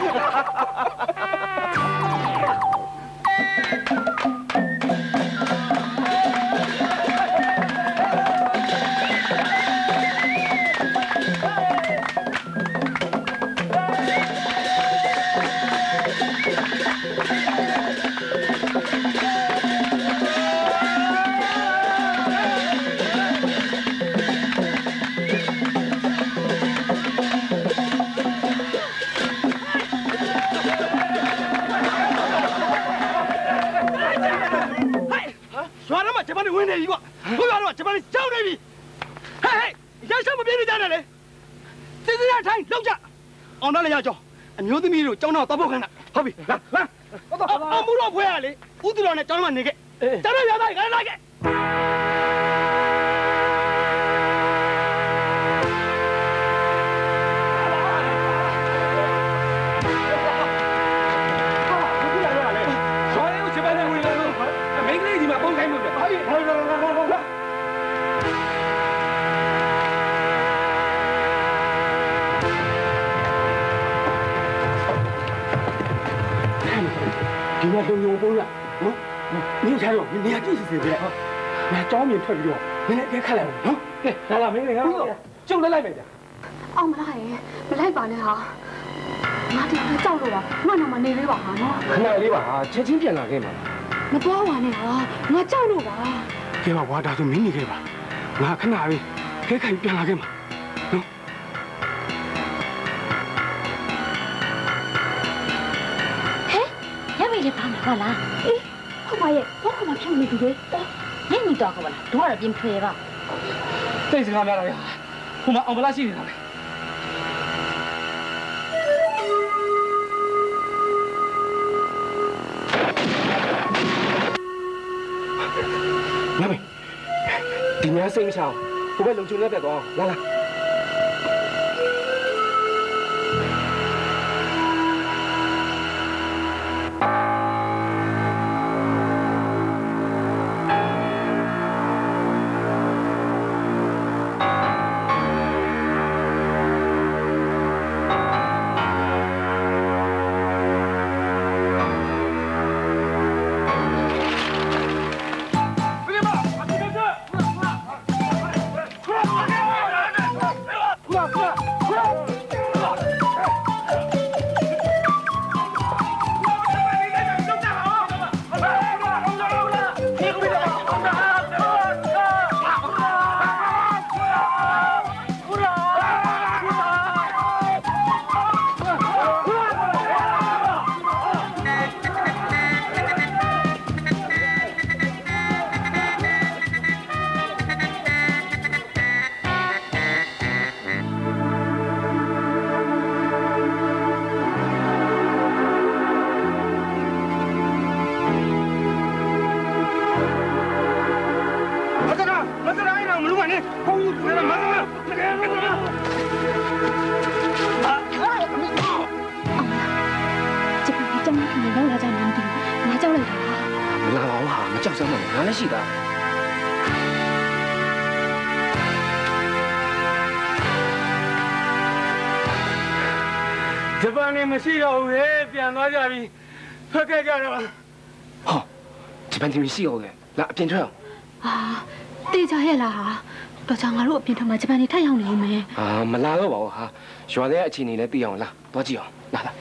ဝင်နေပြီကွာဘုရားတော့ဂျပန်ကြောက်နေပြီဟဲ့ဟဲ့ရရှောင်းမပြေးနေကြနဲ့လေစစ်စစ်ရထိုင်လောက်ကြအောင်တော့လည်းရကြောင်းအမျိုးသမီးတို့ကျောင်းတော့တောက်ဖို့ခိုင်းတာဟုတ်ပြီလာလာအမှုတော့ဖွဲရလေဥသူတော်နဲ့ကျောင်းမှာနေခဲ့ကျောင်းတော့ရသားခါလာခဲ့ဒီမှာလုံုံပုံးရနော်နင်းချတော့နေရာကြည့်စီစီပဲဟုတ်ငါကြောင်းမြင်ထွက်ပြီးတော့နင်းလည်းအကဲခတ်လိုက်အောင်နော်ကဲလာလာမင်းလည်းငါကျုံလိုက်လိုက်မယ်ဗျာအောင်မလားရေမလိုက်ပါနဲ့ဟာငါဒီကကြောက်လို့ပါငါနာမနေလေးပါဟာနော်ခဏလေးပါဟာချက်ချင်းပြန်လာခဲ့မှာမသွားပါနဲ့ဟာငါကြောက်လို့ပါကဲပါဝါဒါဆိုမင်းနေခဲ့ပါငါခဏလေးခဲခိုင်ပြန်လာခဲ့မှာနော်လေဘာမှမဟုတ်လားအေးဟုတ်ပါရဲ့ဘာမှမဖြစ်နေဘူးလေညနေတော့ကဘာလားတို့ကတော့ပြင်ထွေပါတိတ်စကားများတာရဟိုမှာအောင်ဗလာရှိနေတာပဲလာမေဒီညစိတ်မချအောင်ဘယ်ဘက်လုံချုံနဲ့ပြတ်သွားလာလာရှိတာဂျပန်နေမရှိတော့ဘူးဟဲ့ပြန်သွားကြပြီထွက်ခဲ့ကြတော့ဟောဂျပန်နေမရှိတော့လေလာအပြင်ထွက်အောင်ဟာတေးကြရဲ့လားဟာတော့ချာငါတို့အပြင်ထွက်မှာဂျပန်နေထပ်ရောက်နေဦးမယ်အာမလာတော့ပါဘူးဟာရွာထဲအခြေအနေလည်းသိအောင်လားသွားကြည့်အောင်လာလာ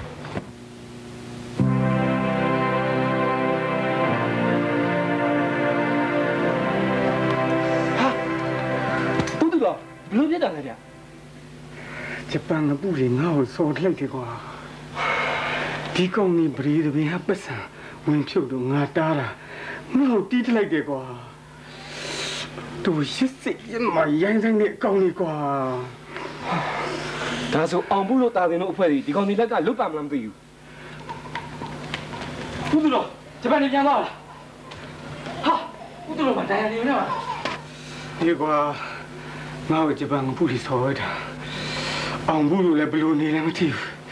ဘလို့ပြတာလဲဗျဂျပန်ကပူရီငါ့ကိုစော်လိုက်တယ်ကွာဒီကောင်ကြီးဗရီးတပင်ဟာပတ်စံဝင်ဖြုတ်တော့ငါတားတာငါ့ကိုတီးထလိုက်တယ်ကွာ都一岁一嘛养成的讲的瓜。 但是昂不罗大的那块的，你讲你那个六百万都有。吴队长，这把你讲到了。好，吴队长把大家留了嘛。 你瓜，我这帮不理睬的，昂不罗来不罗你来没听。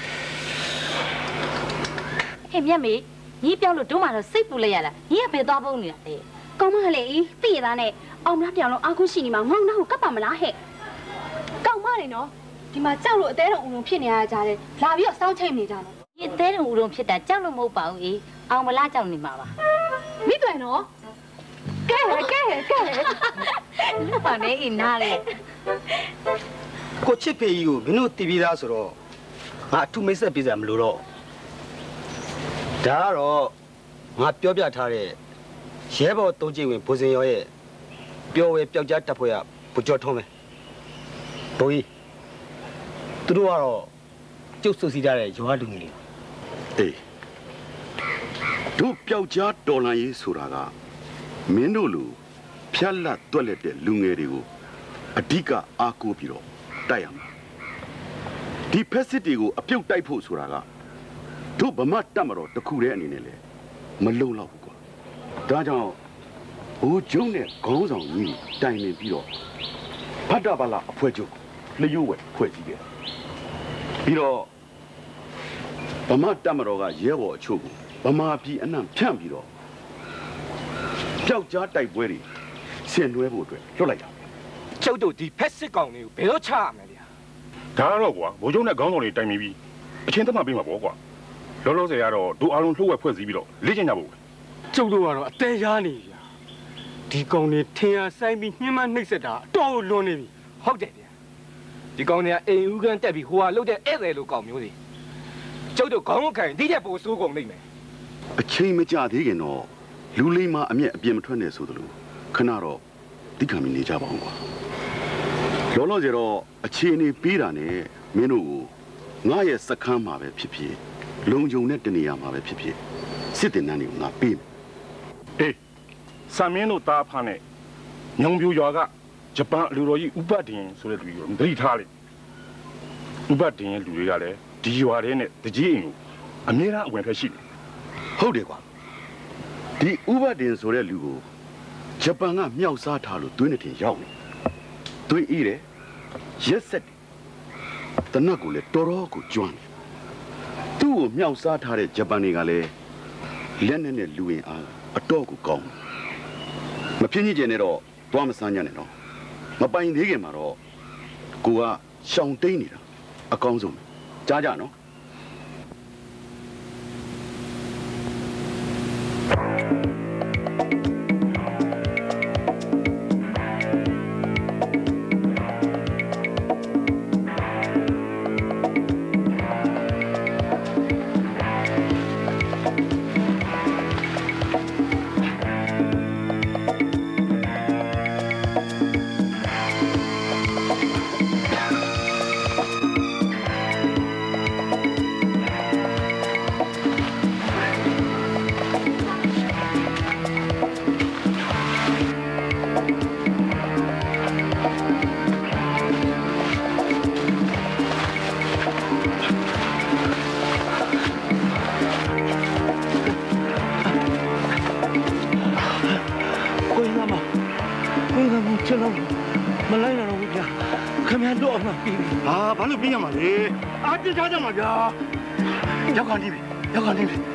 哎，妹妹，你表露多嘛都谁不来呀了？你也别打包你了哎。 ကောင်းမလေးသိရတာနဲ့အောင်မလားပြောင်းလို့အားကိုးရှိနေမှာငေါ့နောက်ကိုကပ်ပါမလားဟဲ့ကောင်းမလေးနော်ဒီမှာကြောက်လို့အသေးတော်ဦးလုံးဖြစ်နေရကြတယ်လာပြီးတော့စောင်းချိန်နေကြတယ်ဒီအသေးတုံဦးလုံးဖြစ်တာကြောက်လို့မဟုတ်ပါဘူးအေးအောင်မလားကြောက်နေမှာပါမိတွေ့နော်ကဲကဲကဲလို့ပါနေအင်းနားလေကိုချစ်ဖေကြီးကိုမင်းတို့တီးပြီးသားဆိုတော့ငါအထူးမိတ်ဆက်ပေးစရာမလိုတော့ဒါကတော့ငါပြောပြထားတဲ့ရဲဘော်တုံးကြည့်ဝင်ဘိုးစင်ရောရဲ့ပျော်ဝဲပျောက်ကြားတပ်ဖွဲ့ရဘုကြောထုံးမယ်ဘိုးကြီးသူတို့ကတော့ကျုပ်စုစည်းထားတဲ့ရွာလူငယ်တွေအေးတို့ပျောက်ကြားတော်လန်ရေးဆိုတာကမင်းတို့လူဖြတ်လက်တွက်လက်တဲ့လူငယ်တွေကိုအဓိကအားကိုးပြီးတော့တိုက်ရမှာဒီဖက်စစ်တွေကိုအပြုတ်တိုက်ဖို့ဆိုတာကတို့ဗမာတပ်မတော်တစ်ခုတည်းအနေနဲ့လေမလုံလောက်ဘူးကွာဒါကြောင့်ဘိုးကျုံနဲ့ခေါင်းဆောင်ကြီးတိုင်နေပြီးတော့ဖတ်တာပါလားအဖွဲ့ချုပ်လျှို့ဝဲဖွဲ့စည်းခဲ့ပြီးတော့ဗမာတပ်မတော်ကရဲဘော်အချို့ကိုဗမာပြည်အနှံ့ဖြန့်ပြီးတော့ပျောက်ကြားတိုက်ပွဲတွေဆင်နွှဲဖို့အတွက်လွတ်လိုက်တာကျုပ်တို့ဒီဖက်စစ်ကောင်တွေကိုဘယ်တော့ချရမလဲဗျာဒါကတော့ကွာဘိုးကျုံနဲ့ခေါင်းဆောင်တွေတိုင်ပြီးအချင်းသက်မှပေးမှာပေါ့ကွာလောလောဆယ်ကတော့တို့အားလုံးလှုပ်ဝက်ဖွဲ့စည်းပြီးတော့လေ့ကျင့်ကြဖို့ပဲကျုပ်တို့ကတော့အသေးရားနေပြီဒီကောင်တွေထင်ရဆိုင်ပြီးညှင်းမနှိပ်စက်တာအတော်လွန်နေပြီဟုတ်တယ်ဗျာဒီကောင်တွေကအိမ်ဦးကန်တက်ပြီးဟိုဟာလှုပ်တဲ့ဧည့်သည်လိုကောင်မျိုးတွေကျုပ်တို့ခေါင်းခိုင်ဒီချက်ပိုဆိုးကုန်နေမယ်အချိန်မကြသေးခင်တော့လူလိမ္မာအမျက်အပြင်းမထွက်နဲ့ဆိုသလိုခဏတော့တိခံပြီးနေကြပါအောင်ကွာလောလောဆယ်တော့အခြေအနေပေးတာနဲ့မင်းတို့ကိုငါရဲ့စခန်းမှာပဲဖြစ်ဖြစ်လုံခြုံတဲ့တနေရာမှာပဲဖြစ်ဖြစ်စစ်တင်နှန်းတွေကိုငါပေးမယ်အေးဆာမင်းတို့တားဖားနဲ့ညုံပြူရွာကဂျပန်လူတော်ကြီးဥပတ်တင်ဆိုတဲ့လူကြီးကိုသတိထားလိုက်ဥပတ်တင်ရဲ့လူတွေကလည်းဒီရွာထဲနဲ့တကြီးအိမ်ကိုအမြဲတမ်းအဝင်ထွက်ရှိတယ်ဟုတ်တယ်ကွာဒီဥပတ်တင်ဆိုတဲ့လူကိုဂျပန်ကမြောက်စားထားလို့တွင်းနဲ့တင်ရောက်နေတွင်းအေးတယ်ရက်ဆက်တယ်တနတ်ကိုလည်းတော်တော်ကိုကျွမ်းတယ်သူ့ကိုမြောက်စားထားတဲ့ဂျပန်တွေကလည်းလက်နဲ့နဲ့လူရင်အားအတော့ကိုကောင်းမဖြစ်ညစ်ကျင်နဲ့တော့သွားမစမ်းညံ့နဲ့နော်မပိုင်သေးခင်မှာတော့ကိုကရှောင်တိန်နေတာအကောင်းဆုံးပဲကြားကြနော်ဟာဘာလို့ပြင်းရမှာလဲအားပြချကြမှာဗျာရောက်ကန်နေပြီရောက်ကန်နေပြီ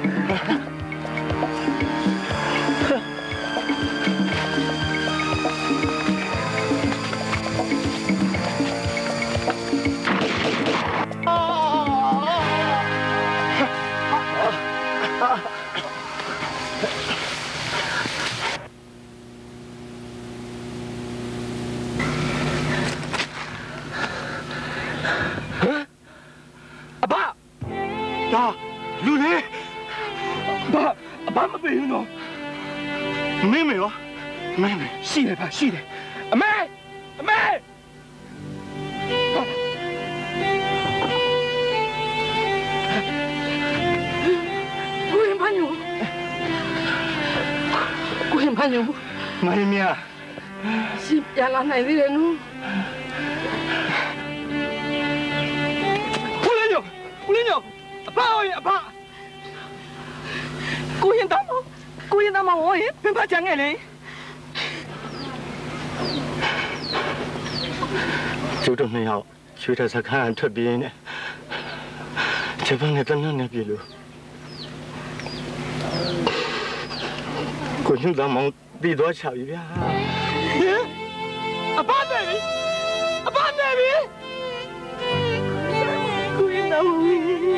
လူလေးဘာဘာမပေးဘူးနော်မင်းမေရောမင်းမေရှိတယ်ဗျရှိတယ်အမေအမေကိုရင်ဖန်ယူကိုရင်ဖန်ယူမင်းမြရှင်ပြန်လာနိုင်သေးတယ်နော်ဦးလေးညိုဦးလေးညိုအဖရေအဖကိုရင်သားမကိုရင်သားမဝေါ်ရင်ဘယ်မှာကြံခဲ့လဲကျုပ်တို့နှစ်ယောက်ရွှေထစခန်းထွက်ပြေးနေဂျပန်နဲ့တနက်နဲ့ပြေလို့ကိုညသားမောင်ပြီးတော့ချပြီဗျာဟင်အဖနေပြီအဖနေပြီကိုရင်သားမ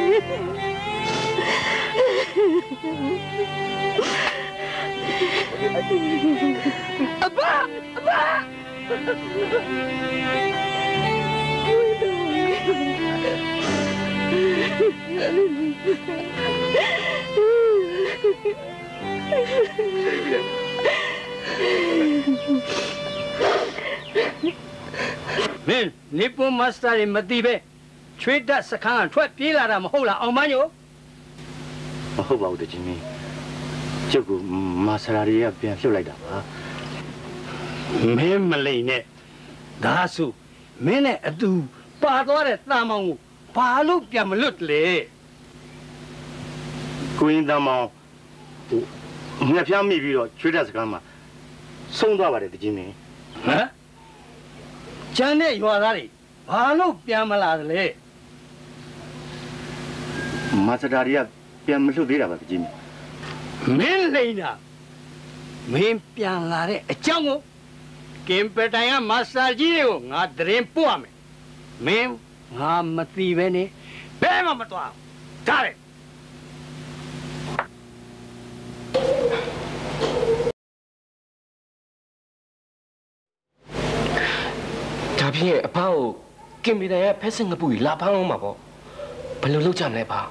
အဖအဖမင်းနိပွန်မာစတာတွေမသိပဲချွေးတက်စခန်းထွက်ပြေးလာတာမဟုတ်လားအောင်မညိုမဟုတ်ပါဘူးတကြီးမင်းကျုပ်ကမာစရာတွေကပြန်လှုပ်လိုက်တာပါမင်းမလိမ့်နဲ့ဒါဆိုမင်းနဲ့အတူပါသွားတဲ့တာမောင်ကိုဘာလို့ပြန်မလွတ်လဲကိုရင်တမောင်ဟိုငှက်ဖျားမိပြီးတော့ချွေးတက်စခန်းမှာဆုံးသွားပါတယ်တကြီးမင်းဟမ်ကျန်တဲ့ရွာသားတွေဘာလို့ပြန်မလာသလဲမာစတာတွေကပြန်မလွတ်သေးတာပါတကြီးမင်းမင်းလိမ့်တာမင်းပြန်လာတဲ့အကြောင်းကိုကင်ပတိုင်ကမာစတာကြီးတွေကိုငါသတင်းပို့ရမယ်မင်းငါမသိပဲနဲ့ဘယ်မှမသွားဒါလေဒါဖြင့်အဖေကိုကင်ပီတိုင်ရဲ့ဖက်စင်ငပူကြီးလာဖမ်းအောင်မှာပေါ့ဘယ်လိုလုပ်ကြမလဲပါ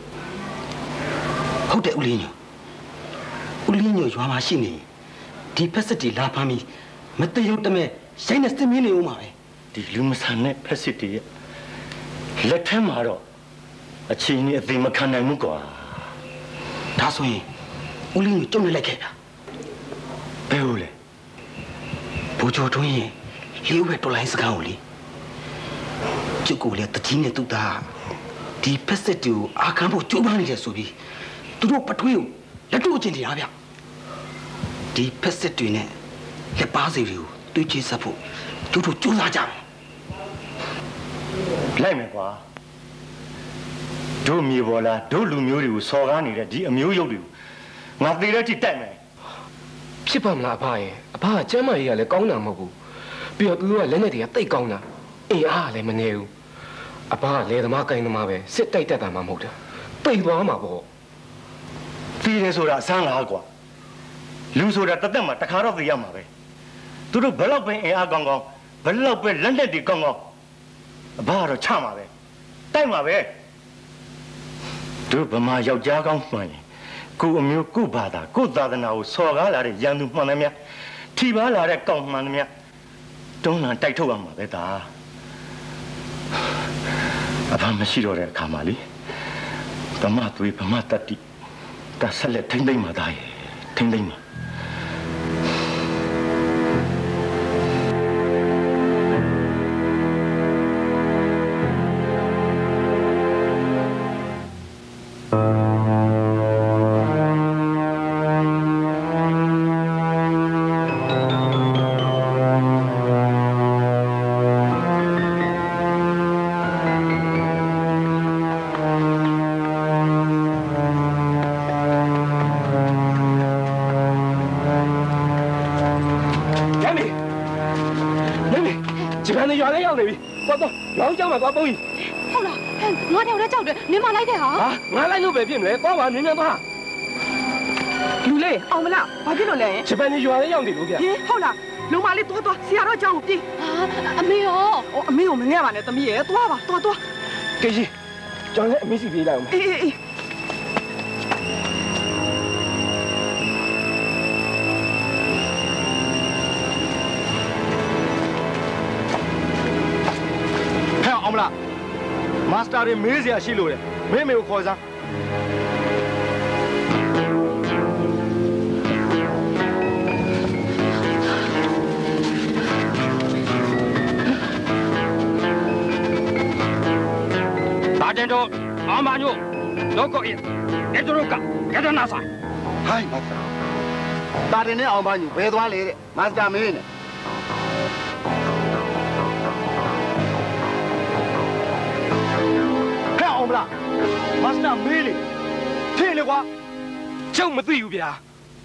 ဟုတ်တယ်ဦးလေးညိုဦးလေးညိုရွာမှာရှိနေဒီဖက်စစ်တီလာဖမ်းပြီးမတရုတ်တမဲရိုင်းနဲ့စစ်မင်းနေဦးမှာပဲဒီလူမဆန်တဲ့ဖက်စစ်တီရဲ့လက်ထက်မှာတော့အချိန်ကြီးအသေးမခံနိုင်ဘူးကွာဒါဆိုရင်ဦးလေးညိုကြုံနေလိုက်ခဲ့ဗျာဘယ်လိုလဲဘူချိုထွင်းရင်လေးဝဲတော်လိုင်းစကားကိုလေကျုပ်ကိုလေတကြီးနဲ့သူ့သားဒီဖက်စစ်တီကိုအာခံဖို့ကြိုးပမ်းနေတယ်ဆိုပြီးသူတို့ပထွေးကိုလက်တို့ချင်းတရားဗျဒီဖက်စစ်တီနဲ့လက်ပါစီတွေကိုတွေးချဆက်ဖို့သူတို့ကြိုးစားကြတယ်လိုက်မယ်ကွာတို့မြေပေါ်လာတို့လူမျိုးတွေကိုစော်ကားနေတဲ့ဒီအမျိုးရုပ်တွေကိုငါသေးတဲ့အထိတိုက်မယ်ဖြစ်ပါမလားအဖရဲ့အဖကကျမ်းမာရေးကလည်းကောင်းတာမဟုတ်ဘူးပြီးတော့သူတို့ကလက်နဲ့တွေကတိတ်ကောင်းတာအင်းအားကလည်းမနေဘူးအဖကလေသမားကိုင်းသမားပဲစစ်တိုက်တတ်တာမှမဟုတ်တာတိတ်သွားမှာပေါ့သိတယ်ဆိုတာအဆန်းလားကွာလူဆိုတာတသက်မှာတခါတော့သိရမှာပဲသူတို့ဘယ်လောက်ပဲအင်အားကောင်းကောင်းဘယ်လောက်ပဲလက်နဲ့တွေကောင်းကောင်းအဘကတော့ချမှာပဲတိုက်မှာပဲတို့ဗမာယောက်ျားကောင်းမှန်ရင်ကိုအမျိုးကိုဘာသာကိုသာသနာကိုစော်ကားလာတဲ့ရန်သူမှန်တယ်များထီပါလာတဲ့ကောင်းမှန်တယ်များတွန်းလှန်တိုက်ထုတ်ရမှာပဲဒါအဘမရှိတော့တဲ့အခါမှာလေဗမာသွေးဗမာတတိဒါဆက်လက်ထိမ့်သိမ့်မှာသားရဲ့ထိမ့်သိမ့်မှာလောင်းကြောင်းမှာသွားပုံးကြီးဟုတ်လားငါတောင်လည်းကြောက်တယ်နင်မလိုက်တဲ့ဟာဟာငါလိုက်လို့ပဲဖြစ်မလဲသွားပါနင်းနေသွားလူလေးအောင်မလားဘာဖြစ်လို့လဲဂျပန်ကြီးရွာလေးရောက်နေလို့ဗျဟင်ဟုတ်လားလုံမလေးသွားသွားဆရာတော်ကြောင်းကိုပြေးဟာအမေရောအော်အမေကိုမငဲ့ပါနဲ့သမီးရဲ့သွားပါသွားသွားကဲကြီးကျောင်းလည်းအမေစီပြေးလိုက်အောင်အေးအေးအေးအောင်မလားမာစတာတွေမေးစရာရှိလို့တယ်မင်းမေကိုခေါ်စမ်းဟတို့အောင်ပါညို့လောကောအေအဲ့တို့ကကဲတော့နာဆိုင်ဟိုင်းမတ်တာတာတင်နဲ့အောင်ပါညို့ဘယ်သွားလေတဲ့မတ်တာမင်းနဲ့ဟဲ့အောင်မလားမတ်တာမင်းလေထင်းလေကွာကျုပ်မသိဘူးဗျာ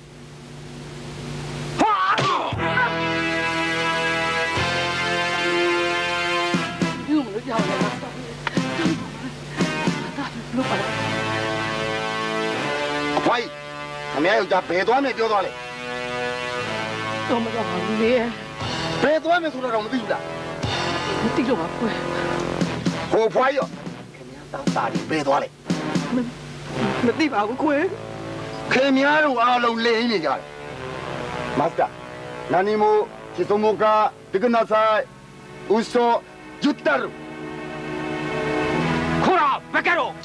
အဖိုးအမေယောက်ျားဘယ်သွားမယ်ပြောသွားလေတော့မတော့ပါဘူးလေဘယ်သွားမယ်ဆိုတော့မသိဘူးလားမသိတော့ပါဘူးဟိုဖွားရောခင်ဗျားတောင်းတာဘယ်သွားလေမသိပါဘူးခွေခင်ဗျားတို့အားလုံးလိမ့်နေကြတယ်မတ်တာနာနီမိုချီတိုမိုကာဒီကနာဆိုင်ဥဆိုဂျူတာရခေါ်ရဘကရော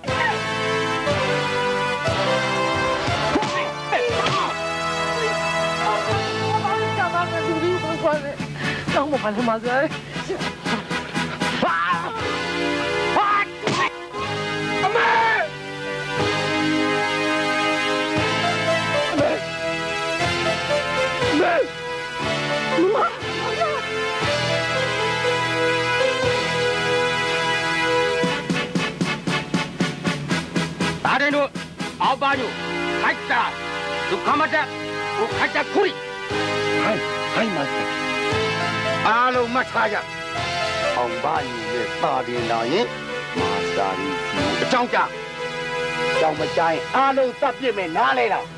တောင်းမပါလို့မစားဘာဘာအမေအမေအမေမမဒါရင်တို့အောက်ပါညိုခိုက်တာဒုက္ခမတက်ကိုခိုက်တာခုရီဟိုင်းဟိုင်းမစအားလုံးမှတ်ထားကြအောင်ပါယူနဲ့တာတင်လာရင်မာစာရီကြီးအကြောင်းကြကြောင်မကြိုင်အားလုံးသတ်ပြစ်မယ်နားလဲတာ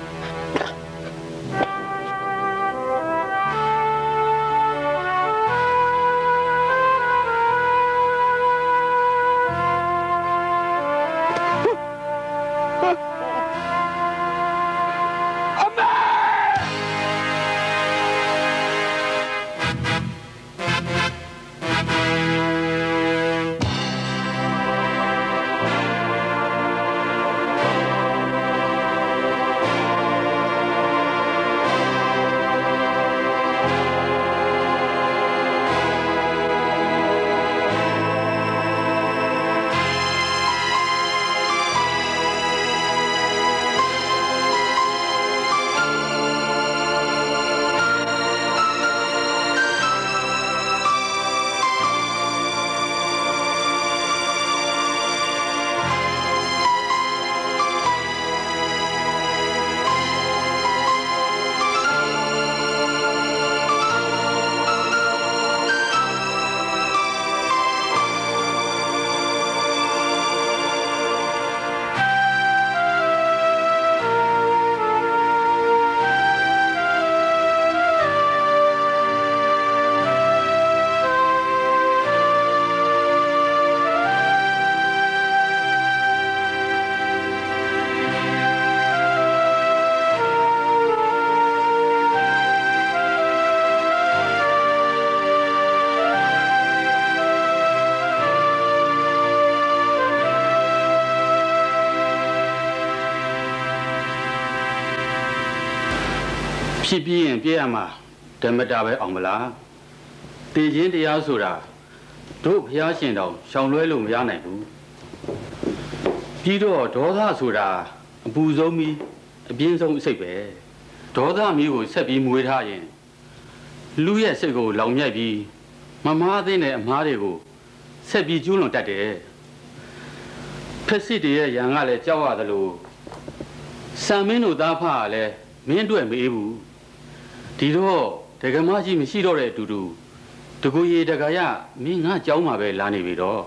ဖြစ်ပြီးရင်ပြည့်ရမှာဓမ္မတာပဲအောင်မလားတည်ခြင်းတရားဆိုတာတို့ဘုရားရှင်တော်ရှောင်လွဲလို့မရနိုင်ဘူးပြီးတော့ဒေါသဆိုတာအပူဆုံးပြီးအပြင်းဆုံးအစိတ်ပဲဒေါသမျိုးကိုဆက်ပြီးမွေးထားရင်လူရဲ့စိတ်ကိုလောင်မြိုက်ပြီးမမားသိတဲ့အမားတွေကိုဆက်ပြီးကျူးလွန်တတ်တယ်ဖက်စစ်တွေရဲ့ရန်ကလည်းကြောက်ရသလိုစံမင်းတို့သားဖကလည်းမင်းအတွက်မအေးဘူးဒီတော့ဒကမကြီးမရှိတော့တဲ့အတူတူတကူရီတကရမင်းငါကြောင်းမှာပဲလာနေပြီတော့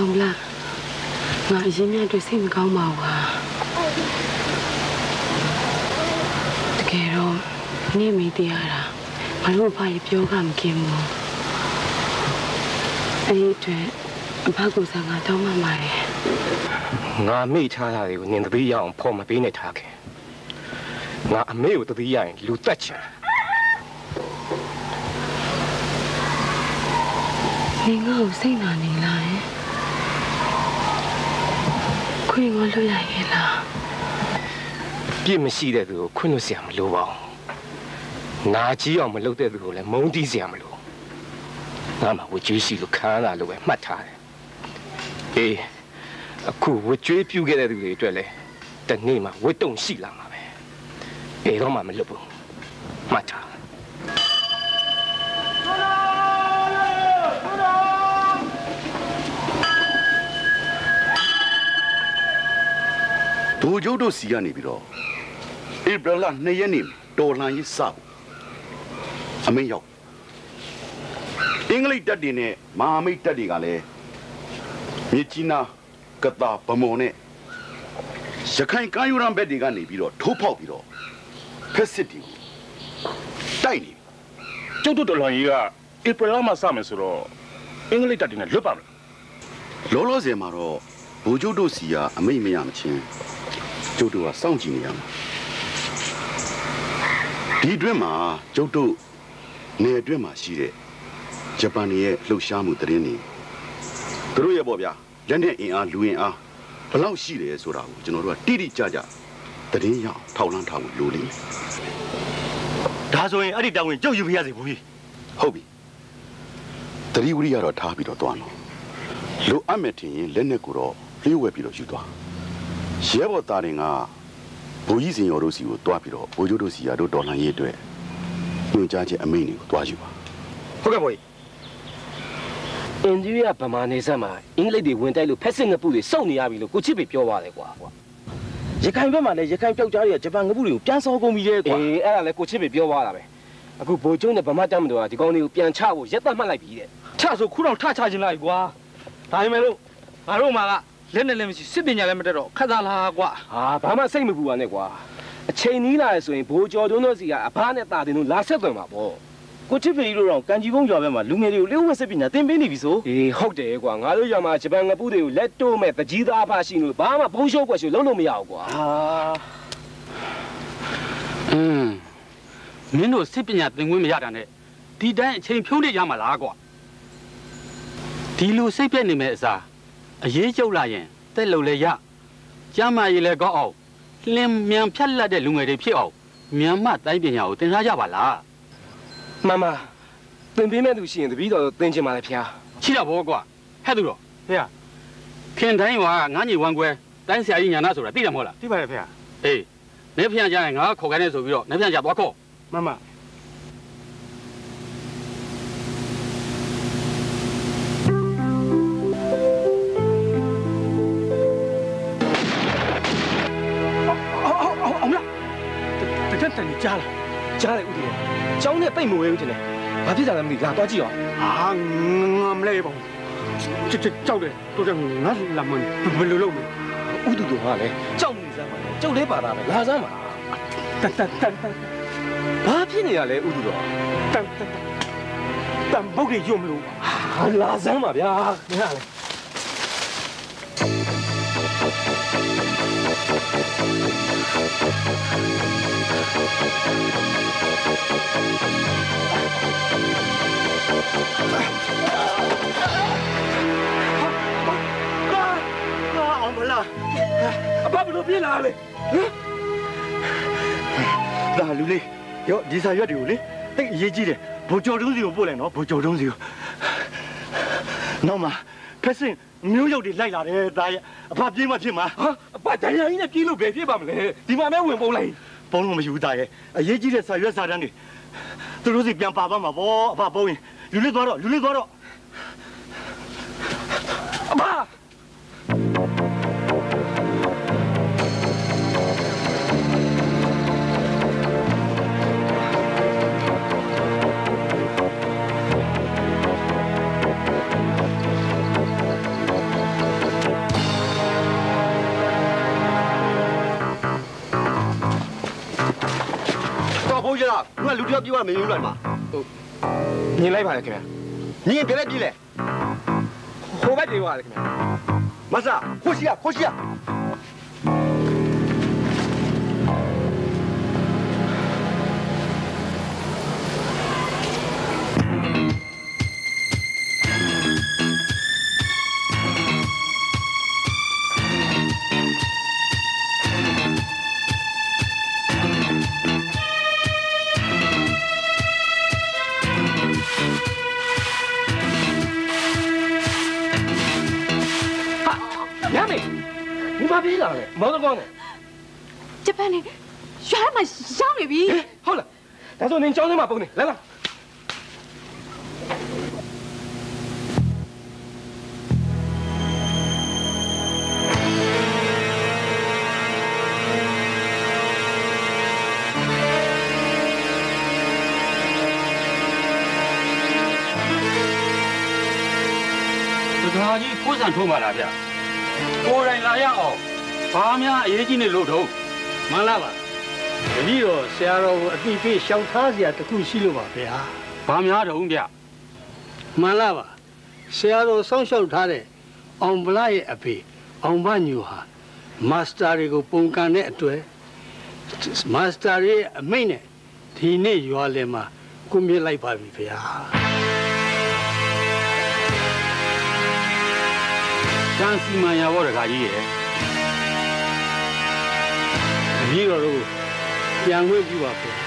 အောင်လားငါအရင်မြတ်တွေ့စိတ်မကောင်းပါဘူးဟာတကယ်တော့နေ့မေးတရားတာငါတို့ဘာပြောကမကင်းဘူးအဲ့ဒီအတွက်အဘကိုစားငါတောင်းမှမှာတယ်ငါမိထားတာတွေကိုနင်တတိရအောင်ဖော်မပေးနဲ့ထားခဲ့ငါအမေကိုတတိရရင်လူတက်ချင်နင်ငါ့ကိုစိတ်နာနေလားခွင့်ငါလွတ်ရရဲ့လားပြည့်မရှိတဲ့သူကိုခွင့်လွတ်เสียမလိုပါဘူးနာကြီးအောင်မလုပ်တဲ့သူကိုလည်းမုန်းတီးเสียမလိုငါမှဝကျွေးရှိလို့ခံရတာလို့ပဲမှတ်ထားတယ်အေးအခုဝကျွေးပြုတ်ခဲ့တဲ့သူတွေအတွက်လည်းတနေ့မှဝတ်တုံရှိလာမှာပဲဘယ်တော့မှမလွတ်ဘူးမှတ်ထားဒိုကျုပ်တို့စီကနေပြီးတော့ဧပြီလနှစ်ရက်နေ့တော်လှန်ရေးစအမင်းရောက်အင်္ဂလိပ်တပ်တွေနဲ့မဟာမိတ်တပ်တွေကလည်းမြစ်ကြီးနားကတာဗမော်နဲ့ရခိုင်ကမ်းရိုးတန်းဘက်တွေကနေပြီးတော့ထိုးဖောက်ပြီးတော့ဖက်စစ်တီတိုက်နေကျုပ်တို့တော်လှန်ရေးကဧပြီလမှာစမယ်ဆိုတော့အင်္ဂလိပ်တပ်တွေနဲ့လွတ်ပါမလားလောလောဆယ်မှာတော့ဘိုလ်ချုပ်တို့စီကအမိတ်မရမချင်းကျုပ်တို့ကစောင့်ကြည့်နေရမှာဒီအတွင်းမှာကျုပ်တို့နေအတွင်းမှာရှိတဲ့ဂျပန်ရဲ့လှုပ်ရှားမှုသတင်းတွေသူတို့ရဲ့ပေါ့ဗျာလက်နဲ့အင်အားလူအင်အားဘယ်လောက်ရှိတယ်ဆိုတာကိုကျွန်တော်တို့ကတိတိကျကျသတင်းရအောင်ထောက်လှမ်းထားဖို့လိုလိမ့်မယ်ဒါဆိုရင်အဲ့ဒီတောင်းဝင်ကြုတ်ယူပြရစီဘူးဟုတ်ပြီတတိဝရိယတော့ထားပြီးတော့သွားတော့လိုအပ်မယ်ထင်ရင်လက်နဲ့ကိုတော့လျှို့ဝှက်ပြီးတော့ယူသွားရဲဘော်သားတွေကဘိုးကြီးစင်ရော်တို့စီကိုတွားပြီးတော့ဘိုးကျိုးတို့စီရတို့တော်လှန်ရေးအတွက်ညွှန်ကြားချက်အမိန့်တွေကိုတွားယူပါဟုတ်ကဲ့ဘိုးကြီးအိန္ဒိယဗမာနေဆက်မှာအင်္ဂလိပ်တွေဝင်တိုက်လို့ဖက်စစ်ငပုတွေစုံနေရပြီလို့ကိုချစ်ပေပြောပါတယ်ကွာရခိုင်ဘက်မှာလည်းရခိုင်ပျောက်ကြားတွေကဂျပန်ငပုတွေကိုပြန်စောကုန်ပြီတဲ့ကွာအေးအဲ့ဒါလည်းကိုချစ်ပေပြောသွားတာပဲအခုဘိုးကျုံနဲ့ဗမာတမ်းမတော်ကဒီကောင်တွေကိုပြန်ချဖို့ရက်သက်မှတ်လိုက်ပြီတဲ့ချဆိုခုတော့ထချခြင်းလိုက်ကွာဒါပေမဲ့လို့ငါတို့မှာကလက်နဲ့လည်းမရှိစစ်ပညာလည်းမတက်တော့ခက်သားလားကွာဟာဘာမှစိတ်မပူပါနဲ့ကွာအချိန်နီးလာရဆိုရင်ဘိုးကျော်တုံးတို့စီကအဘနဲ့တာတင်တို့လာဆက်သွင်းပါပေါ့ကိုချစ်ဖေကြီးတို့တော့ကန်ကြီးဘုံရွာဘက်မှာလူငယ်တွေကိုလျှို့ဝှက်စစ်ပညာသင်ပေးနေပြီဆိုအေးဟုတ်တယ်ကွာငါတို့ရွာမှာဂျပန်ငပုတွေကိုလက်တိုးမဲ့တကြီးသားအဖရှိလို့ဘာမှဘုံရှုပ်ကွက်ရှုပ်လုံးလို့မရဘူးကွာဟာอืมမင်းတို့စစ်ပညာသင်ခွင့်မရတာနဲ့ဒီတိုင်းအချိန်ဖြုံးနေရမှာလားကွာဒီလိုစိတ်ပြက်နေမဲ့အစားအရေးကျုပ်လာရင်တက်လုံလဲရကျမ်းမာရေးလဲကောင်းအောင်လင်းမြန်ဖြတ်လက်တဲ့လူငယ်တွေဖြစ်အောင်မြန်မာတိုင်းပညာကိုသင်ထားကြပါလားမမသင်ပေးမဲ့သူရှိရင်တပည့်တော်သင်ချင်ပါလေဖျားရှိတော့ဘောကွာဟဲ့သူတော့ဖေဟာခင်တိုင်းကငါးညီဝမ်းကွဲတိုင်းဆရာကြီးညာနာဆိုတာသိတယ်မဟုတ်လားသိပါတယ်ဖေဟာအေးနေဖျားကြရင်ငါခေါ်ခိုင်းနေဆိုပြီးတော့နေဖျားကြသွားခေါ်မမတန်ကြားလားကြားတယ်ဦးဒီကျောင်းနဲ့ပိတ်မဝဲဘူးတင်တယ်ဘာဖြစ်ကြလဲမသိလာတော့ကြည့်အောင်ဟာငါမလဲပါဘူးချစ်ကြောက်တယ်တို့ကငါလာမဘယ်လိုလုပ်မလဲဦးတူတူကလည်းကြောက်နေစမ်းပါကြောက်လေးပါတာပဲလာစမ်းပါတန်တန်တန်ဘာဖြစ်နေရလဲဦးတူတော်တန်တန်တန်ဘုတ်ကြီးယုံမလို့ဟာလာစမ်းပါဗျာမင်းကလေအောင်မလားအဘဘလို့ပြေးလာလေဒါလူလေးရောဒီစာရွက်တွေကိုလေတိတ်အရေးကြီးတယ်ဘိုးကျော်တုံးစီကိုပို့လိုက်နော်ဘိုးကျော်တုံးစီကိုနောက်မှာဖက်စင်မျိုးရုပ်တွေလိုက်လာတယ်ဒါရအဖပြေးမှဖြစ်မှာဟာအဖဒဏ်ရာကြီးနဲ့ပြေးလို့ဘယ်ဖြစ်ပါမလဲဒီမှာမဲဝင်ပုံးလိုက်ပုံးလို့မရှိဘူးသားရဲ့အရေးကြီးတဲ့စာရွက်စာတမ်းတွေသူတို့စီပြန်ပါသွားမှာဗောအဖပုံးရင်လူလေးသွားတော့လူလေးသွားတော့အဖဘိုးကြီးလားငါလူတယောက်ပြောရမင်းလိုက်မှာဟုတ်မြင်လိုက်ပါလေခင်ဗျာမြင်ပြလဲပြီလေဟိုဘက်ပြေးပါလေခင်ဗျာမဆာခိုးရှိရခိုးရှိရပြေးလာတယ်မောင်းတော့ကောင်းတယ်ဂျပန်နေရွာမှာရောက်နေပြီဟုတ်လားဒါဆိုနင်ကျောင်းထဲမှာပုံနေလာလာဒါကြီးကိုယ်စံထိုးပါလားဗျကိုယ်တိုင်လာရအောင်ဘာများအရေးကြီးနေလို့တော့မှန်လားပါတပည့်တော်ဆရာတော်ကိုအတိပေးရှောင်ထားစရာတခုရှိလို့ပါဗျာဘာများတော့ဗျမှန်လားပါဆရာတော်စောင့်ရှောက်ထားတဲ့အောင်ဗလာရဲ့အဖေအောင်ဘညူဟာမာစတာတွေကိုပုံကန်တဲ့အတွက်မာစတာရဲ့အမိန့်နဲ့ဒီနေ့ရွာလယ်မှာကွန်မြစ်လိုက်ပါပြီဗျာကျန်စီမံရဘောတခါကြီးရဲ့တပည့်တော်တို့ပြန်ခွင့်ပြုပါဗျာ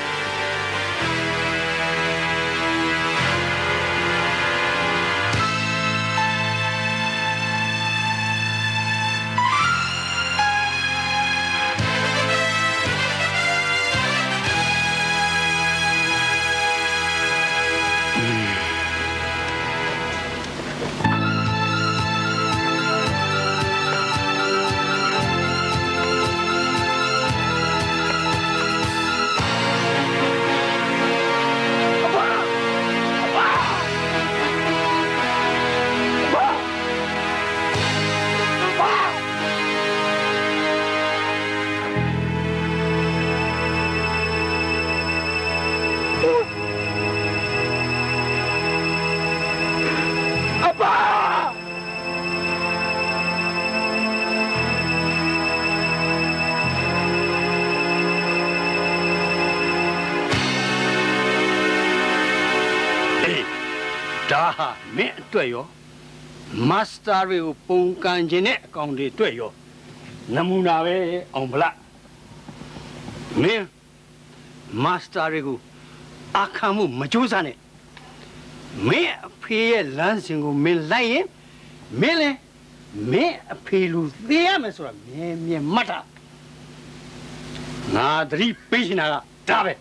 ဒါဟာမင်းအတွက်ရောမာစတာတွေကိုပုံကန်ခြင်းနဲ့အကောင်တွေအတွက်ရောနမူနာပဲအောင်ဗလားမင်းမာစတာတွေကိုအခါမှုမကြိုးစားနဲ့မင်းအဖေရဲ့လမ်းစဉ်ကိုမင်းလိုက်ရင်မင်းလည်းမင်းအဖေလူသိရမယ်ဆိုတာမြင်မြင်မှတ်တာငါသတိပေးနေတာကဒါပဲ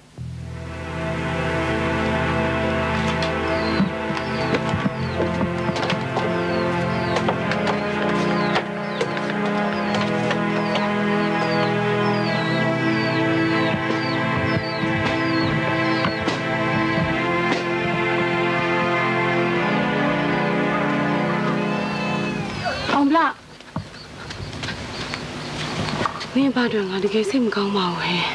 မင်းဘာတော့ငါတကယ်စိတ်မကောင်းပါဘူးဟဲ့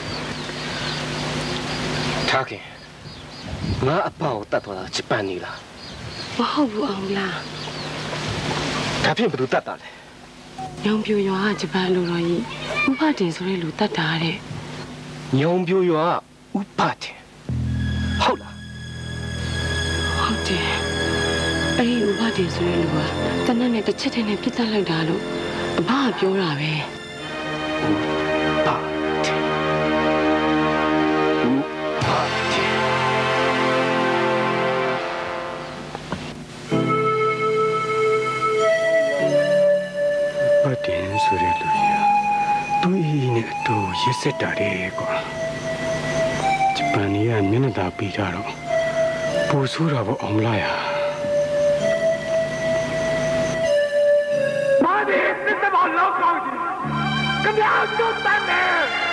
ထားခင်ငါအပေါ့ကိုတတ်သွားတာဂျပန်နေလားမဟုတ်ဘူးအောင်လားဒါဖြင့်ဘယ်သူတတ်တာလဲညောင်ပြူရွာကဂျပန်လူတော်ကြီးဥပတင်ဆိုတဲ့လူတတ်တာတဲ့ညောင်ပြူရွာကဥပတင်ဟုတ်လားဟုတ်တယ်အဲ့ဒီဥပတင်ဆိုတဲ့လူကတနက်နဲ့တစ်ချက်တည်းနဲ့ပြစ်တတ်လိုက်တာလို့အဘကပြောတာပဲပါတင်ဥပါတင်ပါတင်ဆိုရလို့ရသူ့ဤနဲ့အတူရစ်စစ်တာတဲ့ကွာဂျပန်ကြီးကမျက်နှာသာပြီးကြတော့ပူဆိုးတာပေါ့အောင်မလားရမာဒီစစ်တဘောလောက်ကောင်းကြီးကမြောက်တို့တတ်တယ်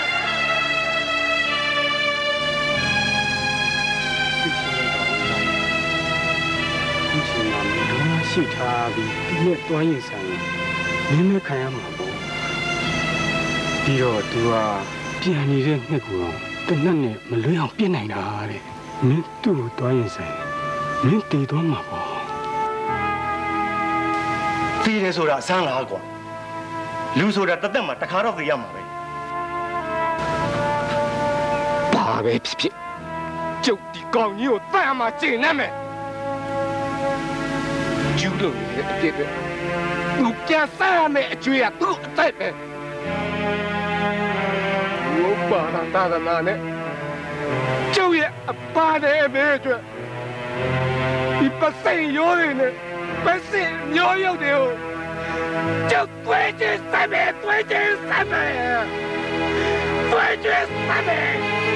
ဒီချိန်မှာမင်းတို့ရှိထားပြီးဒီနဲ့တွားရင်ဆိုင်မင်းမခံရမှာပေါ့ပြီးတော့ तू ကပြန်နေတဲ့နှစ်ကူတော့တနတ်နဲ့မလွဲအောင်ပြစ်နိုင်တာတဲ့မင်းသူ့ကိုတွားရင်ဆိုင်မင်းတည်သွားမှာပေါ့သိတယ်ဆိုတာဆန်းလားကွာလူဆိုတာတသက်မှာတစ်ခါတော့သိရမှာပဲဘာပဲဖြစ်ဖြစ်ကျုပ်ဒီကောင်ကြီးကိုတတ်အမှကျင့်နေမယ်ကျူးလို့ရတဲ့အပြစ်ပဲသူပြန်စားရမယ့်အကျွေးကသူ့အသက်ပဲဘုရားသာသနာနဲ့ကျုပ်ရဲ့အပါနဲ့အမေအတွက်ဒီပစိန်ရိုးတွေနဲ့ပစိန်မျိုးရုပ်တွေကိုကျုပ်တွေးချင်စမယ်တွေးချင်စမယ်တွေးချင်စမယ်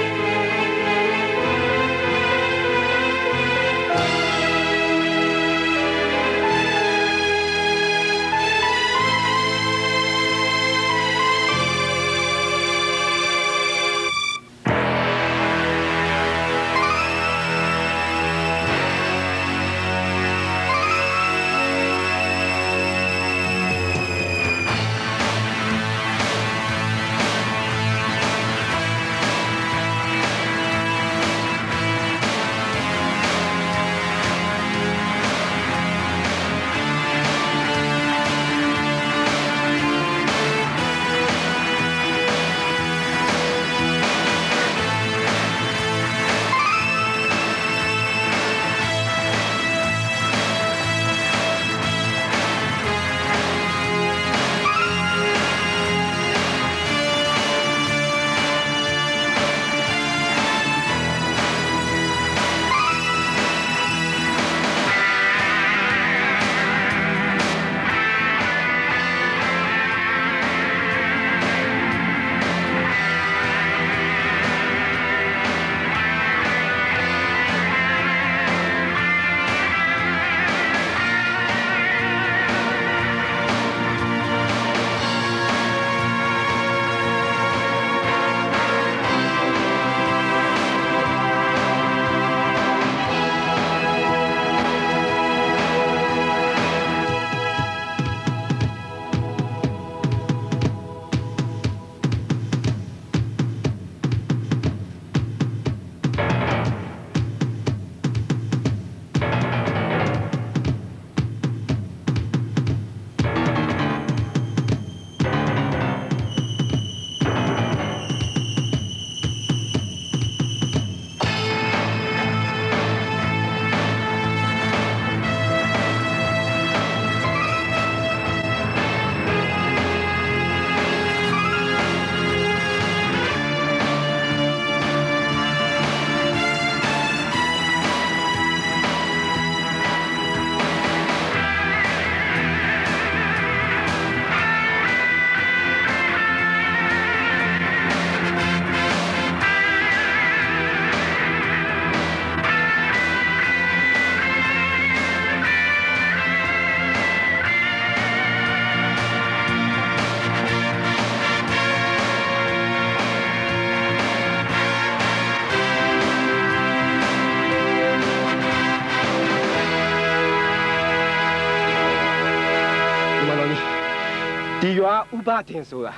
ဒီရွာဥပတင်ဆိုတာ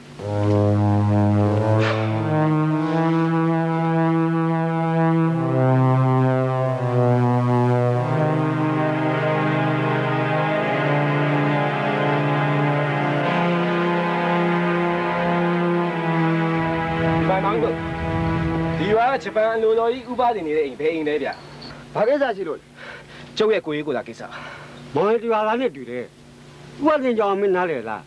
ဒီရွာကဂျပန်အလိုတော်ကြီးဥပတင်နေတဲ့အိမ်ဘယ်အိမ်လဲဗျဘာကိစ္စရှိလို့ကျုပ်ရဲ့ကိုရေးကိုလာကိစ္စမောင်ရွာသားနဲ့တူတယ်ဥပတင်ကြောင်မင်းနားလေလား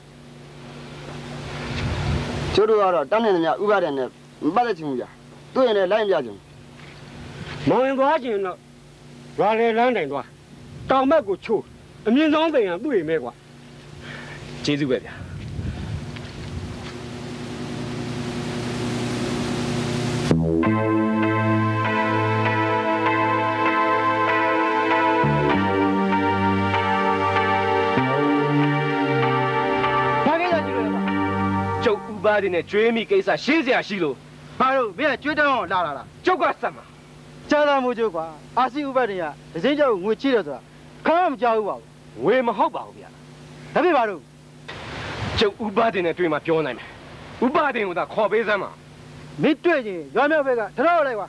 ကျတို့ကတော့တန်းနေတယ်များဥပဒေနဲ့မပတ်သက်ချင်ဘူးကြာတွေ့ရင်လည်းလိုက်ပြချင်မောင်ရင်သွားချင်တော့ရွာလေလမ်းတိုင်သွားတောင်ဘက်ကိုချိုးအမြင့်ဆုံးပင်ကတွေ့ရမဲကွာကျေးဇူးပဲဗျာဘာဒီနဲ့ကျွေးမိကိစ္စရှင်းစရာရှိလို့ဘာလို့မင်းကကျွေးတောင်းလာလာလားကျုပ်ကစက်မှာကြားသားမို့ကျုပ်ကွာအာစီဥပဒေကဒစိမ့်ကျောက်ငွေချိတယ်ဆိုတာခါမှမကြောက်ဘူးပါဘူးငွေမဟုတ်ပါဘူးဗျာဒါဖြစ်ပါတော့ကျုပ်ဥပဒေနဲ့တွေ့မှပြောနိုင်မယ်ဥပဒေကသာခေါ်ပေးစမ်းပါ没对劲，要苗别个，知道来哇。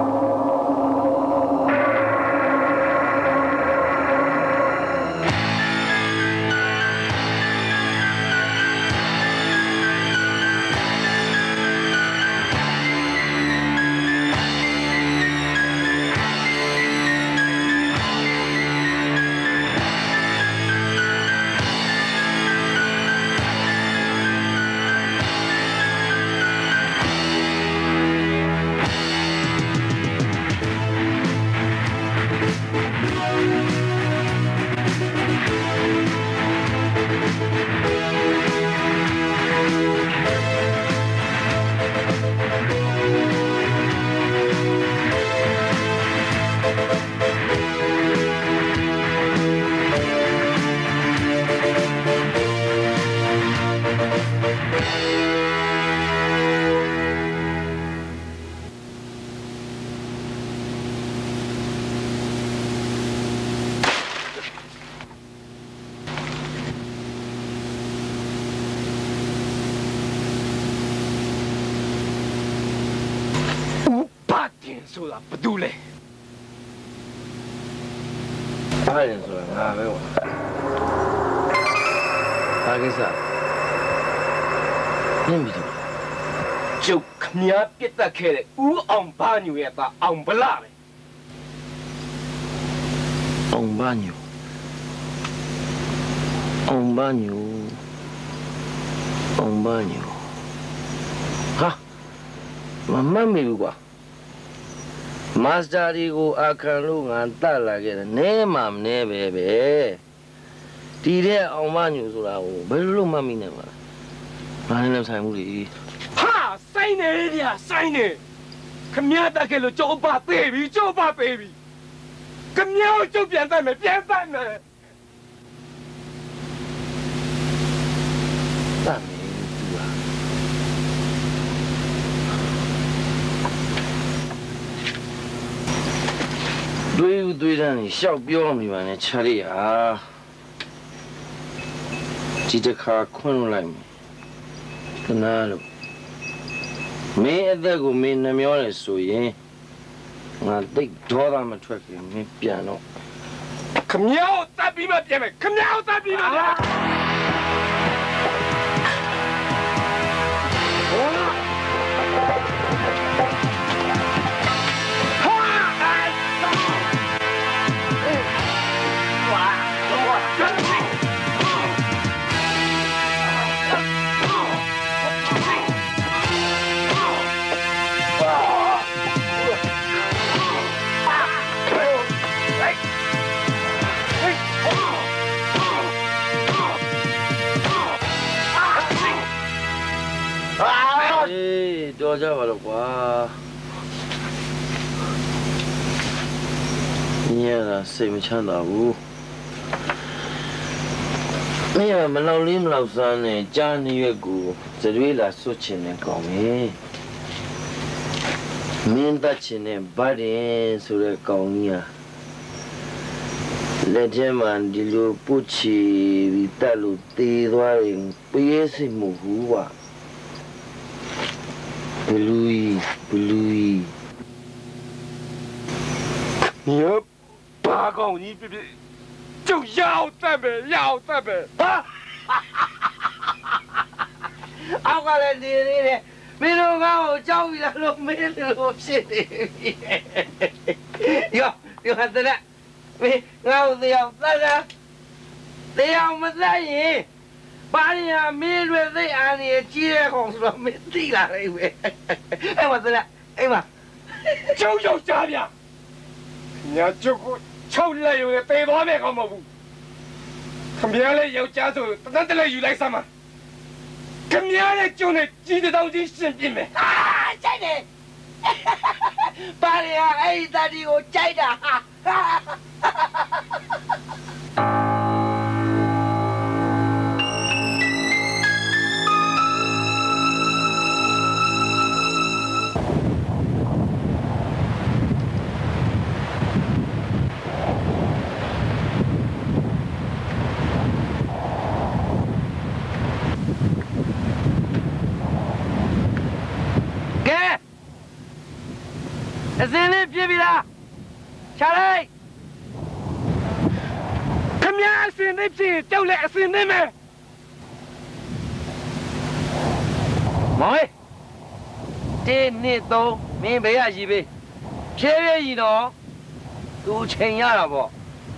ဆိုတာဘာတူလဲဘာလဲဆိုတာငါပဲကွာဘာကိစ္စနင်းပြီကျုပ်ခမည်းပြတ်တက်ခဲ့တဲ့ဦးအောင်ဘာညူရဲ့သားအောင်ဗလာပဲအောင်ဘာညူအောင်ဘာညူအောင်ဘာညူဟာမမမေဘူးကွာမာစတာဒီကိုအခါလို့ငါတက်လာခဲ့တယ်နဲမှမနဲပဲပဲဒီတဲ့အောင်မညူဆိုတာကိုဘယ်လိုမှမမိနိုင်ပါလားငါလည်းဆိုင်မှုလေဟာဆိုင်နေဗျာဆိုင်နေခမည်းတက်ခဲ့လို့ကျုပ်ပါသေးပြီကျုပ်ပါသေးပြီခမည်းကိုကျုပ်ပြန်တက်မယ်ပြန်တက်မယ်တက်မယ်သူကတွေးတွေးတန်းနေရှောက်ပြောနေပါနဲ့ချာရီဟာဒီတခါခွန်းလိုက်မယ်ခဏလို့မင်းအသက်ကိုမင်းနှမျောတယ်ဆိုရင်ငါတိတ်ဒေါသမထွက်ခင်မင်းပြန်တော့ခမည်းကိုတပ်ပြီးမှပြန်မယ်ခမည်းကိုတပ်ပြီးမှပြန်တော်ကြပါတော့ကွာညရာစိတ်မချမ်းသာဘူးမင်းကမလောက်လေးမလောက်စားနဲ့ကြားနေရွက်ကိုဇရွေးလာစွတ်ချင်နေကောင်းပြီမင်းတတ်ချင်တဲ့ဗတ်ရင်ဆိုတဲ့ကောင်းကြီးဟာလက်ထဲမှာဒီလိုပုတ်ချီပြီးတက်လို့တေးသွားရင်ပေးစိတ်မဟုတ်ဘူးကွာဘလူးဘလူး你要八公你别别就要得呗要得呗啊အောက်ကလည်းနေနေတယ်မင်းတို့ငါ့ကိုကြောက်ပြီလားလို့မင်းတို့ဖြစ်နေပြီရောရောဟာတဲ့မင်းငါ့ကိုတရားသတ်လားတရားမသတ်ရင်ဘာရမင်းတွေသိအားနေကြီးတဲ့ကောင်ဆိုတော့မင်းသိလာလိမ့်မယ်အဲ့မှာတဲ့အဲ့မှာကျုပ်ယောက်ျားဗျညာကျုပ်ကို၆လက်ရုံနဲ့တေသွားမယ်ကောင်းမဟုတ်ဘူးခမရလေးယောက်ျားဆိုတန်းတလဲယူလိုက်စမ်းပါခမရလေးကျုံနဲ့ကြီးတောင်ကြီးရှင်ပြင်းမယ်အာကြိုက်တယ်ဘာရအဲ့ဒီတတိကိုကြိုက်တာဟာအစင်းလေးပြပြီလားချလိုက်ခမအစင်းလေးပြကြောက်လဲအစင်းလေးမယ်မောင်တင်းနှစ်သုံးမင်းဘေးရရှိပြီဖြည်းဖြည်းကြီးတော့သူချိန်ရတာပေါ့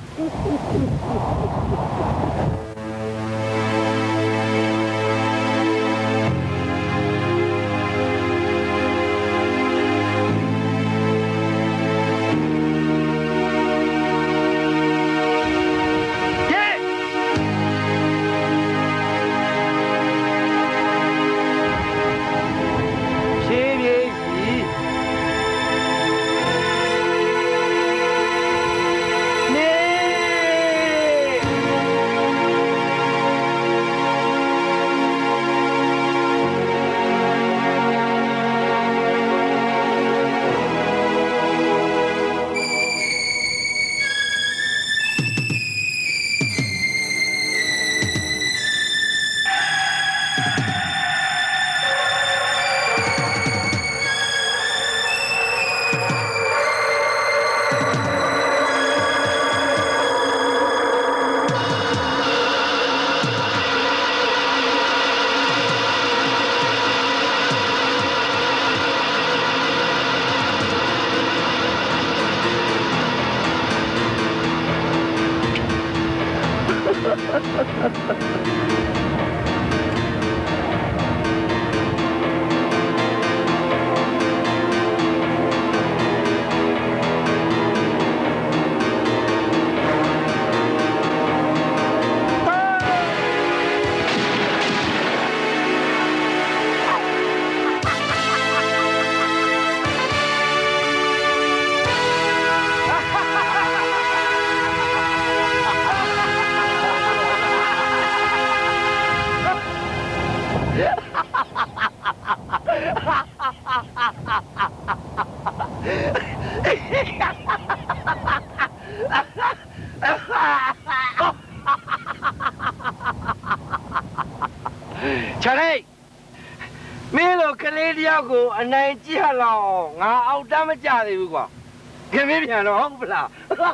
ချလိုက်မင်းတို့ကလေးတယောက်ကိုအနိုင်ကျင့်လောက်ငါအောက်တမ်းမကြသေးဘူးကွာခင်ဗျပြန်တော့ဟုတ်ပလား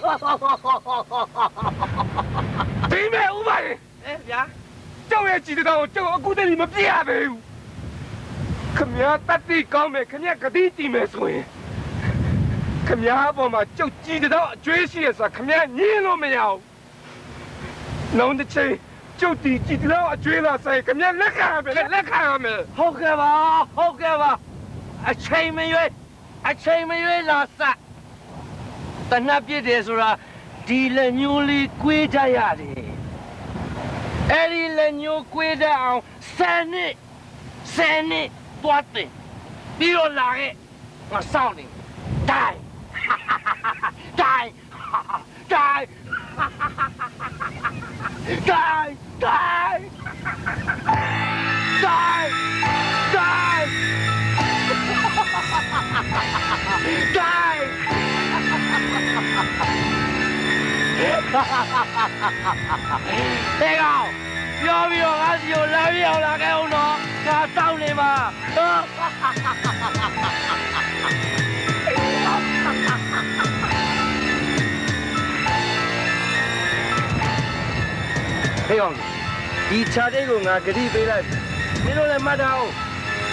ဒီမဲ့ဥပါရင်အဲဗျာကျောက်ရဲ့ကြည်တောင်ကျောက်အခုတည်းမပြရသေးဘူးခင်ဗျာတတိကောင်းမယ်ခင်ဗျာဂတိတည်မယ်ဆိုရင်ခင်ဗျာအပေါ်မှာကျောက်ကြည်တောင်အကျွေးရှိရဆိုတာခင်ဗျာညင်းလို့မရဘူးလုံးတစ်ချိန်ကျုပ်တီကြည်တောင်အကျွေးလာဆိုင်ခင်ဗျာလက်ခံရမယ်လက်ခံရမယ်ဟုတ်ကဲ့ပါဟုတ်ကဲ့ပါအချိန်မရွေးအချိန်မရွေးလာစတနပ်ပြစ်တယ်ဆိုတာဒီလက်ညှိုးလေးကွေးကြရတယ်အဲ့ဒီလက်ညှိုးကွေးတဲ့အောင်ဆယ်နှစ်ဆယ်နှစ်သွားတယ်ပြီးတော့လာခဲ့ငါစောင့်နေတိုင်းတိုင်းတိုင်းတိုင်းတိုင်းတိုင်းတိုင်းတိုင်းတဲ့ကောင်ပြောပြီးတော့ငါစီကိုလာပြီးအောင်လာခဲ့အောင်တော့ငါစောင့်နေမှာဟေးအောင်ဒီခြာတဲ့ကိုငါဂတိပေးလိုက်မင်းတို့လည်းမှတ်ထားအောင်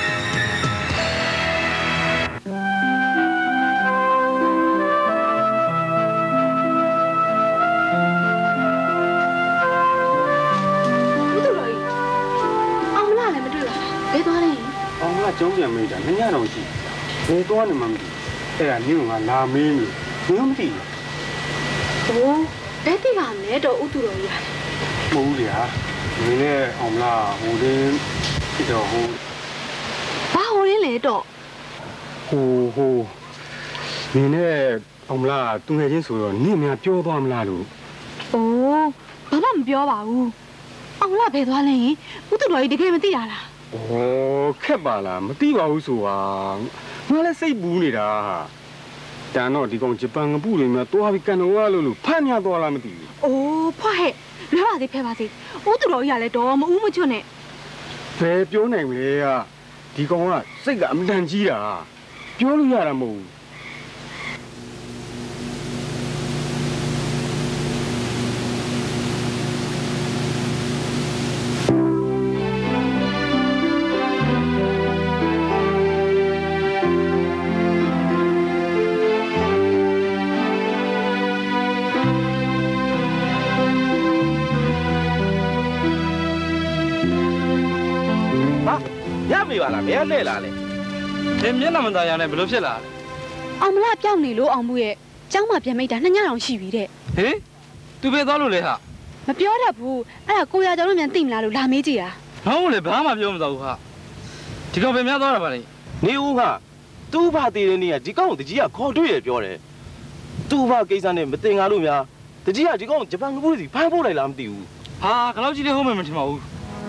အောင်ကကျုံးပြန်မေးတာညညတော့ရှိဘယ်သွားနေမှမသိအဲ့ဒါမျိုးကလာမင်းနေဘယ်မှမသိဘူး။အိုးဘယ်တိလာမလဲတော့ဥတူတော်ကြီးရတယ်။မဟုတ်ဘူးလေဟာ။မင်းနဲ့အောင်မလားဟိုရင်းဖြစ်တော့ဟိုဘာဟိုရင်းလဲတော့ဟိုဟိုမင်းနဲ့အောင်မလားသူငယ်ချင်းဆိုတော့နင့်များပြောသွားမလားလို့။အိုးဘာမှမပြောပါဘူး။အောင်လားဘယ်သွားလဲရင်ဥတူတော်ကြီးတကယ်မသိတာလား။ဩခက်ပါလားမသိပါဘူးဆိုတာငါလည်းစိတ်ပူနေတာတန်တော့ဒီကောင်ဂျပန်ငပုတွေများတွားပြီးကန်တော်ရလို့လို့ဖမ်းရသွားလားမသိဘူး။အိုးဖွားဟဲ့လွှဲပါသေးဖဲပါသေး။ဥတူတော်ကြီးကလည်းတော့မဦးမချွတ်နဲ့။ဘယ်ပြောနိုင်မလဲကဒီကောင်ကစိတ်ကအမတန်ကြီးတာပြောလို့ရတာမဟုတ်ဘူး။လားဘယ်ကလှည့်လာလဲဒီမျက်နှာမသားရနဲ့ဘယ်လိုဖြစ်လာလဲအောင်မလားပြောင်းနေလို့အောင်မှုရဲ့ကျောင်းမှာပြန်မိတ်တာနှစ်ညတောင်ရှိပြီတဲ့ဟင်သူပဲသွားလို့လေဟာမပြောတတ်ဘူးအဲ့ဒါကိုရကျော်တို့မြန်သိမလားလို့လာမေးကြည့်တာဟောလေဘာမှပြောမတော့ဘူးဟာဒီကောင်ပဲများသွားတာပါလေနေဦးဟာသူ့ဘာတည်တဲ့နေကဒီကောင်ကိုတကြီးကခေါ်တွေ့ရပြောတယ်သူ့ဘာကိစ္စနဲ့မတင်ကားလို့များတကြီးကဒီကောင်ဂျပန်ကပူးစီဖမ်းဖို့လိုက်လားမသိဘူးဟာခလောက်ကြီးလေးဟုတ်မှမထင်ပါဘူး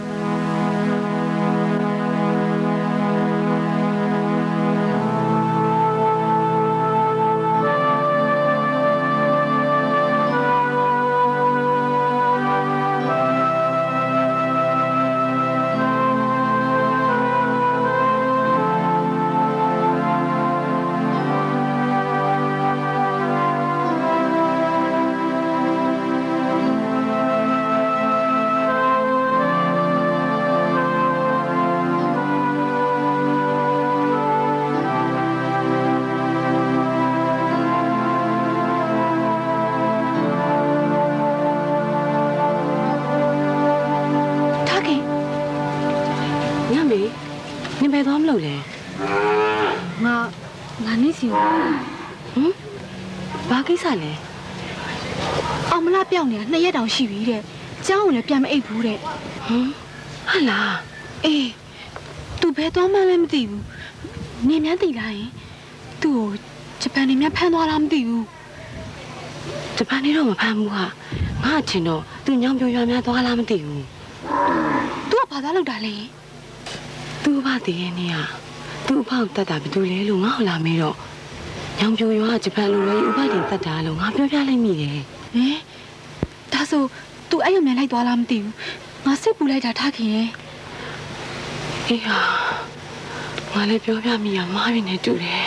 ပြောင်းနေတာနှစ်ရက်တောင်ရှိပြီတဲ့ကျောင်းကိုလည်းပြန်မအိပ်ဘူးတဲ့ဟမ်ဟာလားအေးသူဘယ်သွားမှလည်းမသိဘူးနေမြန်းသိလားယင်သူ့ကိုဂျပန်နေမြန်းဖမ်းသွားလားမသိဘူးဂျပန်နေတော့မဖမ်းဘူးဟာငါချင်တော့သူညောင်ပြိုရွာများသွားလားမသိဘူးသူကဘာသာလုပ်တာလဲသူ့ဘာတည်ရဲ့နေဟာသူ့အဖောက်တတ်တာဘယ်သူလဲလို့ငါ့ကိုလာမေးတော့ညောင်ပြိုရွာကဂျပန်လူတွေဥပဒေတတ်တာလို့ငါပြောပြလိုက်မိတယ်ဟင်ဒါဆို तू အဲ့ရုံမြန်လိုက်သွားလားမသိဘူးငါစိတ်ပူလိုက်တာထားခင်ရဲ့အေးဟာငါလည်းပြောပြမိရမားပြီနဲ့တူတယ်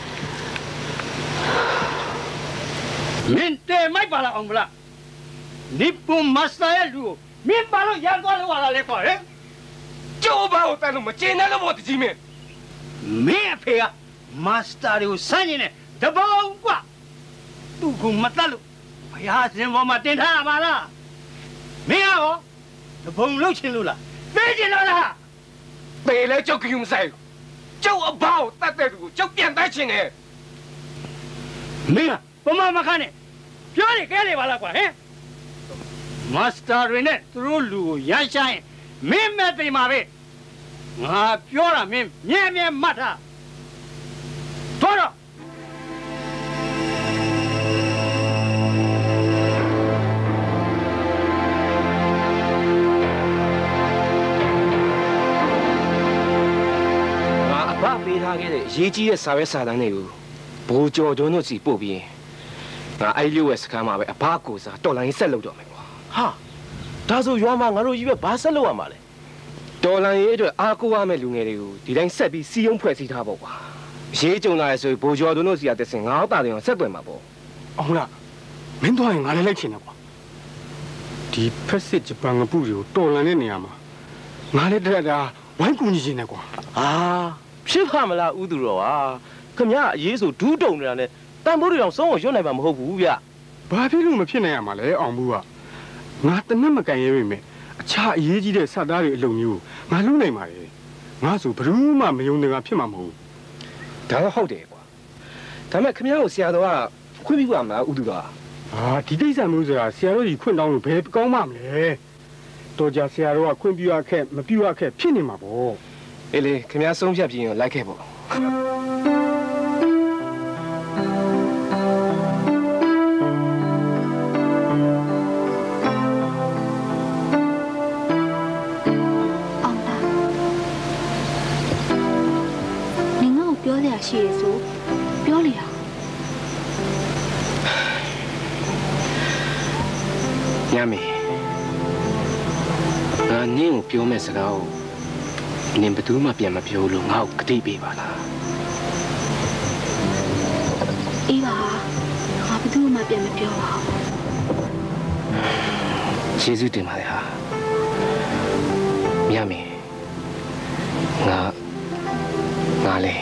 မင်းတဲမိုက်ပါလားအောင်မလားနိပွန်မစတာရဲ့လူကိုမင်းပါလို့ရန်သွားလို့ရတာလေကွာဟဲ့ကျိုးပါကိုတဲလို့မကျင်းနဲ့လို့ဘောတကြီးမင်းမင်းအဖေကမစတာတွေကိုစမ်းနေတယ်တဘောင်ကွာသူ့ကိုမတတ်လို့ဘုရားရှင်ဘောမှာတင်ထားရပါလားမင်းရောတဘုံလှုပ်ချင်လို့လားသိချင်လို့လားပေလဲကြောက်ကယူမဆိုင်ကျုပ်အဘောက်တတ်တဲ့သူကိုကျုပ်ပြန်တတ်ချင်တယ်မင်းကဘမမခနဲ့ပြောနေခဲနေပါလားကွာဟင်မစတာတွေနဲ့သူတို့လူကိုရမ်းဆိုင်မင်းမဲ့တိမ်ပါပဲငါပြောတာမင်းမြဲမြဲမှတ်ထားတော်တော့ဘာပေးထားခဲ့တဲ့အရေးကြီးတဲ့စာရွက်စာတမ်းတွေကိုဘိုးကျော်တို့တို့စီပို့ပြီးငါအဲ့လိုဝက်စခန်းမှာပဲအဘကိုစားတော်လိုင်းဆက်လုပ်တော့မယ်ကွာဟာဒါဆိုရွာမှာငါတို့ကြီးပဲဘာဆက်လုပ်ရမှာလဲတော်လိုင်းရေးအတွက်အားကိုးရမယ့်လူငယ်တွေကိုဒီတိုင်းဆက်ပြီးစီယုံဖွဲ့စည်းထားပေါ့ကွာရေးကြုံလာရဆိုဘိုးကျော်တို့တို့စီကတက်စင်ငါ့တာတယ်အောင်ဆက်သွယ်မှာပေါ့အောင်လားမင်းတို့ရင်ငါလည်းလိုက်ချင်တယ်ကွာဒီဖက်စစ်ဂျပန်ကပူတွေကိုတော်လန်တဲ့နေရာမှာငါလည်းတက်တာဝိုင်းကူညီချင်တယ်ကွာဟာဖြစ်ပါမလားဥသူတော်ဟာခမရအရေးဆိုဒူးတုံနေတာနဲ့တန်ဖိုးတွေတောင်ဆုံးအောင်ရွတ်နိုင်မှာမဟုတ်ဘူးဗျဘာဖြစ်လို့မဖြစ်နိုင်ရမှာလဲအောင်ဘူးကငါတနက်မကန်ရဲမိမယ်အခြားအရေးကြီးတဲ့စက်သားတွေအလုံးမျိုးငါလုပ်နိုင်ပါလေငါဆိုဘယ်သူမှမယုံတယ်ကဖြစ်မှာမဟုတ်ဒါတော့ဟုတ်တယ်ကွာဒါပေမဲ့ခမရကိုဆရာတော်ကခွင့်ပြုရမှာဥသူတော်ဟာဒီကိစ္စမျိုးဆိုတာဆရာတော်ကြီးခွင့်တောင်းလို့ဘယ်ကောင်းမှမလဲတော်ကြဆရာတော်ကခွင့်ပြုရခဲ့မပြုရခဲ့ဖြစ်နေမှာပေါ့အေးလေခင်ဗျားဆုံးဖြတ်ပြီးရင်လိုက်ခဲ့ပေါ့နင်ငါ့ကိုပြောစရာရှိရဆိုပြောလေအောင်ညမေငါနင်းကိုပြောမဲ့စကားကိုနင်ဘယ်သူမှပြန်မပြောလို့ငါ့ကိုကတိပေးပါလားအေးပါငါဘယ်သူမှပြန်မပြောပါဘူးကျေးဇူးတင်ပါတယ်ဟာမြမေငါငါလေ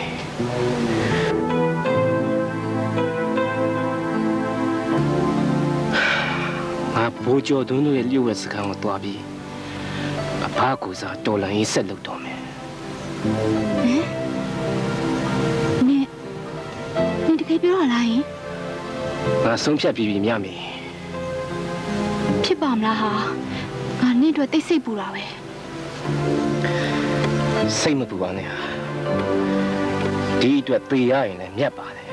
ငါဘိုးကျော်တို့ရဲ့လျှို့ဝှက်စခန်းကိုတွားပြီးအဖားကိုစားတော်လန်ရေးဆက်လုပ်တော့မယ်နင်နင်တကယ်ပြောရလားယင်ငါဆုံးဖြတ်ပြီးပြီမြမေဖြစ်ပါမလားဟာငါနင့်အတွက်သိစိတ်ပူတာပဲစိတ်မပူပါနဲ့ဟာဒီအတွက်သေရရင်လည်းမြတ်ပါတယ်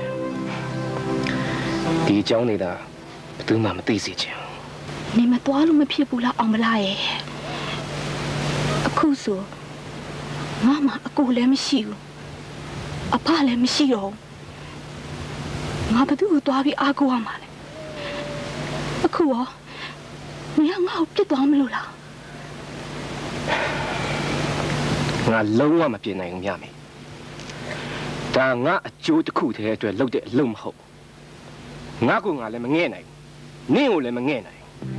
ဒီအကြောင်းနေတာဘယ်သူမှမသိစေချင်နင်မသွားလို့မဖြစ်ဘူးလားအောင်မလားရဲ့အခုဆိုငါမှအကူလည်းမရှိဘူးအဖလည်းမရှိတော့ငါဘယ်သူ့ကိုသွားပြီးအားကိုးရမှာလဲအခုရောနင်ကငါ့ကိုပြစ်သွားမလို့လားငါလုံးဝမပြေနိုင်ဘူးမြမေဒါငါအကျိုးတစ်ခုတည်းအတွက်လုပ်တဲ့အလုပ်မဟုတ်ငါကငါလည်းမငဲ့နိုင်နင့်ကိုလည်းမငဲ့နိုင်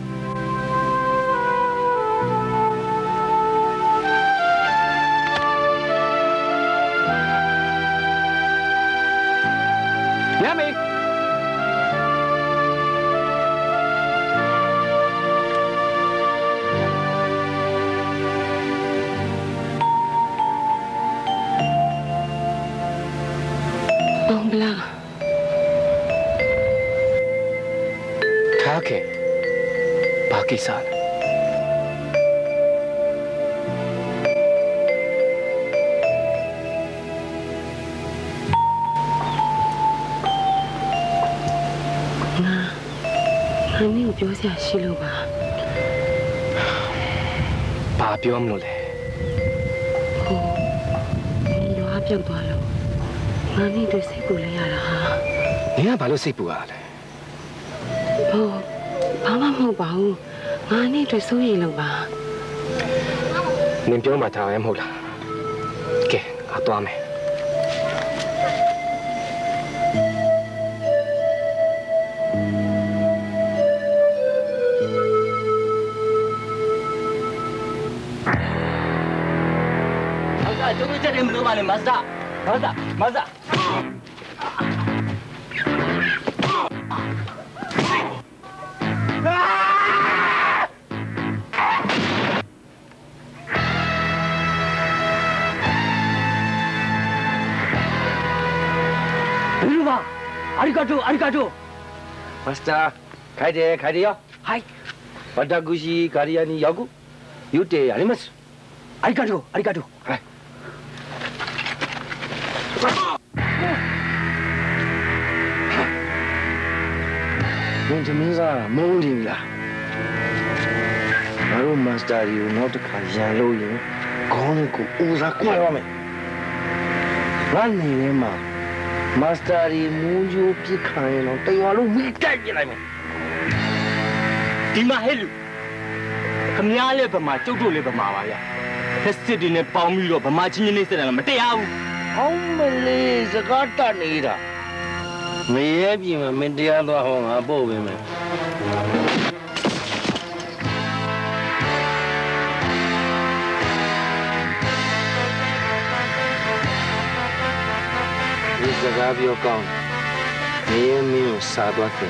မြမေအောင်ဗလားထားခဲ့ဘာကိစ္စလဲငါငါနင့်ကိုပြောစရာရှိလို့ပါဘာပြောမလို့လဲဟိုနင်ရွာပြုတ်သွားလို့ငါနင့်တို့စိတ်ပူလိုက်ရတာဟာနင်ကဘာလို့စိတ်ပူရလဲဟိုဘာမှမဟုတ်ပါဘူးငါနင့်တို့စိုးရိမ်လို့ပါနင်ပြောမှဒါပဲမဟုတ်လားကဲငါသွားမယ်ကျုပ်တို့ချက်တယ်မလို့ပါနဲ့မစတာမစတာမစတာလူမありがとうありがとうマスター帰れ帰れよはい私ガリアによく言ってやりますありがとうありがとうはいမင်းသမီးစားမုန်းတယ်လားငါတို့မတ်စတာတွေကိုနောက်တစ်ခါရန်လို့ရင်ခေါင်းကိုဦးစားကွက်ရမယ်ငါနေထဲမှာမတ်စတာတွေမူးကြိုးပြစ်ခံရင်တော့တရွာလုံးမိတိုက်ပြလိုက်မယ်ဒီမှာဟဲ့လူခမည်းလည်းဗမာကျုပ်တို့လည်းဗမာပါဗျဖက်စစ်တွေနဲ့ပေါင်းပြီးတော့ဗမာချင်းချင်းလေးစက်တယ်မတရားဘူးအောင်မလေးစကားတတ်နေတာမရဲပြင်မှာမင်းတရားသွားဟောငါပို့ပေးမယ်ဒီစကားပြောကောင်းမရဲမင်းကိုစားသွားတယ်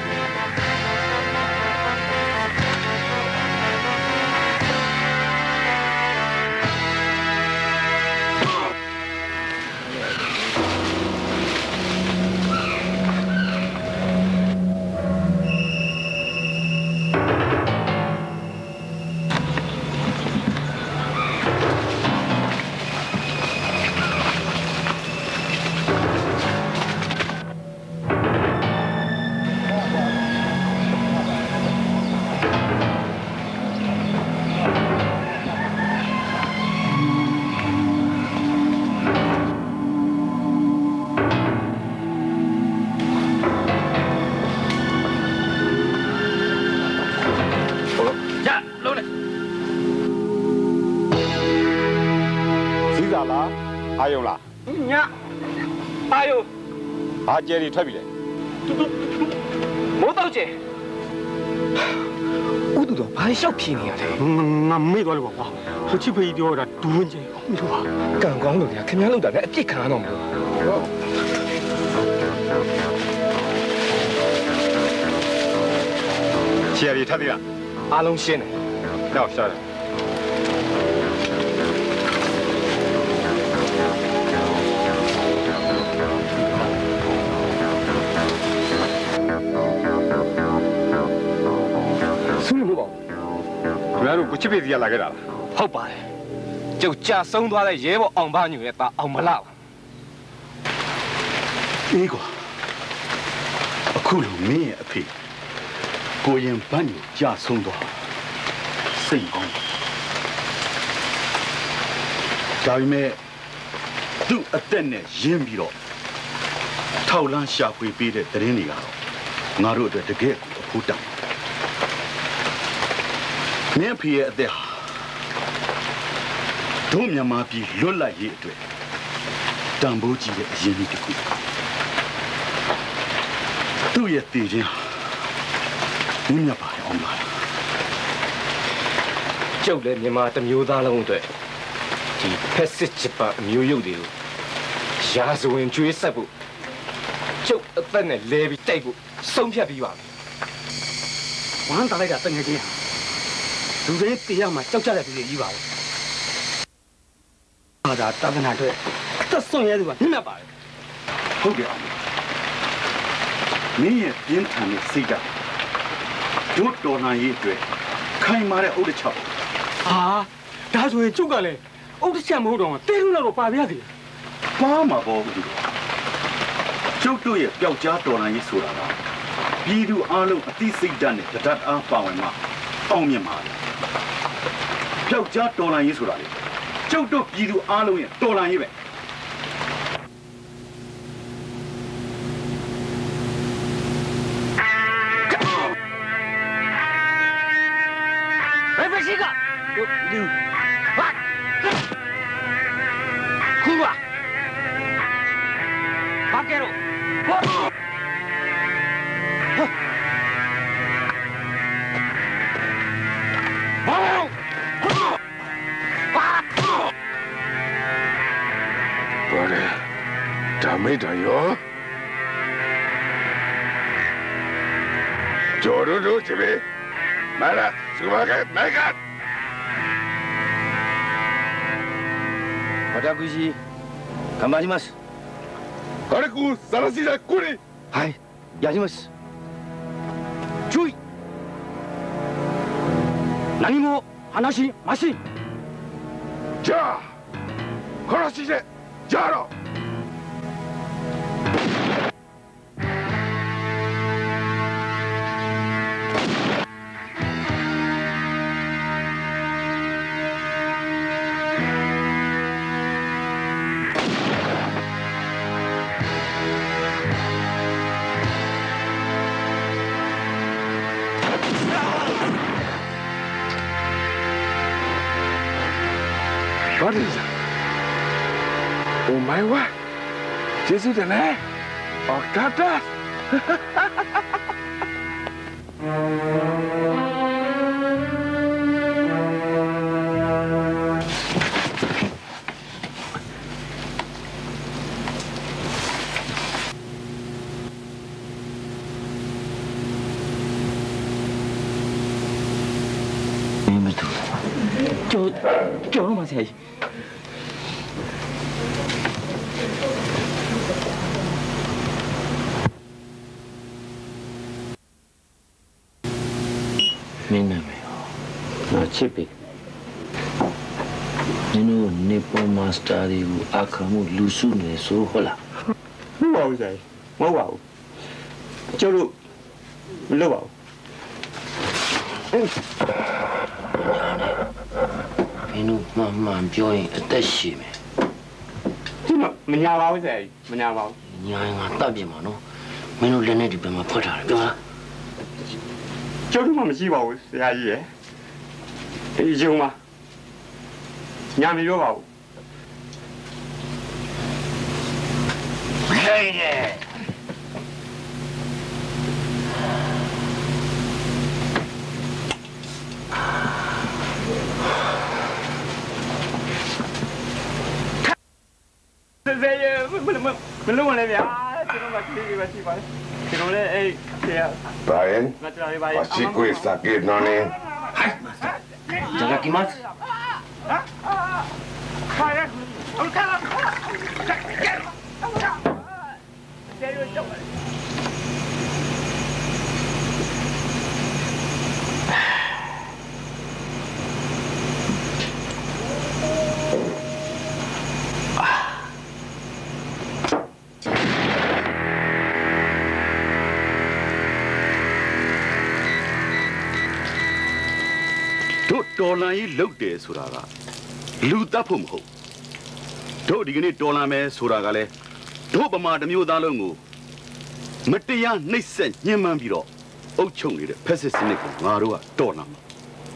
အာယုံလားညအာယုံဘာကျဲတွေထွက်ပြီလဲမိုးတော့ကျဲဥတူတော့ဘာလျှောက်ဖြင်းနေရလဲငါမေ့သွားလို့ပါကွာဟိုချစ်ဖေးပြောတာဒူးဝင်ကျဲမလို့ပါကံကောင်းလို့ဗျာခင်ဗျားလောက်တာလည်းအပြစ်ခံရတော့မလို့ချီရီထပ်သေးလားအားလုံးရှင်းတယ်တော့ရှာတယ်တို့ကိုချစ်ဖေစီကလာခဲ့တာလားဟုတ်ပါတယ်ကျုပ်ကြာဆုံးသွားတဲ့ရဲဘော်အောင်ပါညူရဲ့တာအောင်မလားအေးကွာအခုလိုမင်းရဲ့အဖေကိုရင်ဗန်းညူကြာဆုံးသွားစိတ်ကောင်းဒါပေမဲ့သူ့အသက်နဲ့ရင်းပြီးတော့ထောက်လန်းရှာဖွေပေးတဲ့သတင်းတွေကတော့ငါတို့အတွက်တကယ်အဖို့တောင်းမင်းဖေရဲ့အသက်ဟာတို့မြန်မာပြည်လွတ်လပ်ရေးအတွက်တန်ဖိုးကြီးတဲ့အရင်းကြီးတစ်ခုသူ့ရဲ့တည်ခြင်းဟာမြတ်ပါတယ်အောင်ပါကျုပ်လည်းမြန်မာတမျိုးသားလုံးအတွက်ဒီဖက်စစ်ချစ်ပါအမျိုးရုပ်တွေကိုရာဇဝင်ကျွေးဆက်ဖို့ကျုပ်အသက်နဲ့လဲပြီးတိုက်ဖို့ဆုံးဖြတ်ပြီးပါပြီဝမ်းတာလိုက်တာတငယ်ချင်းဟာလူတွေတရားမှာကြောက်ကြတဲ့သူတွေကြီးပါဘူးဟာဒါတာသနာအတွက်အသက်ဆုံးရဲသူကမြတ်ပါတယ်ဟုတ်တယ်အောင်မင်းရဲ့ပြင်းထန်တဲ့စိတ်ဓာတ်တို့တော်လှန်ရေးအတွက်ခိုင်မာတဲ့ဥဒ္ဒချောက်ဟာဒါဆိုရင်ကျုပ်ကလည်းဥဒ္ဒချမဟုတ်တော့တဲလို့တော့ပါပြရသေးတယ်ပါမှာပေါ့ဘူးကျုပ်တို့ရဲ့ပျောက်ကြားတော်လှန်ရေးဆိုတာကပြည်သူအလုံးအသိစိတ်ဓာတ်နဲ့တဒတ်အားပါဝင်မှာအောင်မြင်ပါလေပျောက်ကြားတော်လှန်ရေးဆိုတာလေကျုပ်တို့ပြည်သူအလုံးရဲ့တော်လှန်ရေးပဲဘယ်ရှိကလူဘာခုပါဘာကဲတော့ဘာဒါမိတ်တန်ရောကျော်တို့တို့ချစ်ပဲမလာစူမကမက私頑張ります軽くさらしだこれはいやります注意何も話しませんじゃあ話でじゃあろバレーじゃんお前はジェスだねおかた就就那么些。 明白没有？那这边，你那尼泊尔 master 的阿卡姆鲁苏呢说好了。 冇噻，冇話，就路，唔路話。 你那慢慢表演得行没？ 真的，没伢話噻，沒伢話。 伢伢大邊嘛喏，你那人那裡邊嘛破ထား了，對吧？ 就路嘛唔知話，是阿姨嘅，你知嘛？伢沒有話。 可以的。 这这也不不不不弄了呀，这种嘛去吧去吧，这种嘞哎，对呀。 Brian, pasti kue sakit nani. Itadakimasu. တို့တော်လန်ကြီးလုတ်တယ်ဆိုတာကလူတတ်ဖို့မဟုတ်တို့ဒီကနေ့တော်လန်မယ်ဆိုတာကလည်းတို့ဗမာတစ်မျိုးသားလုံးကိုမတရားနှိပ်စက်ညှဉ်းပန်းပြီးတော့အုပ်ချုပ်နေတဲ့ဖက်စစ်စနစ်ကိုငါတို့ကတော်လန်မှာ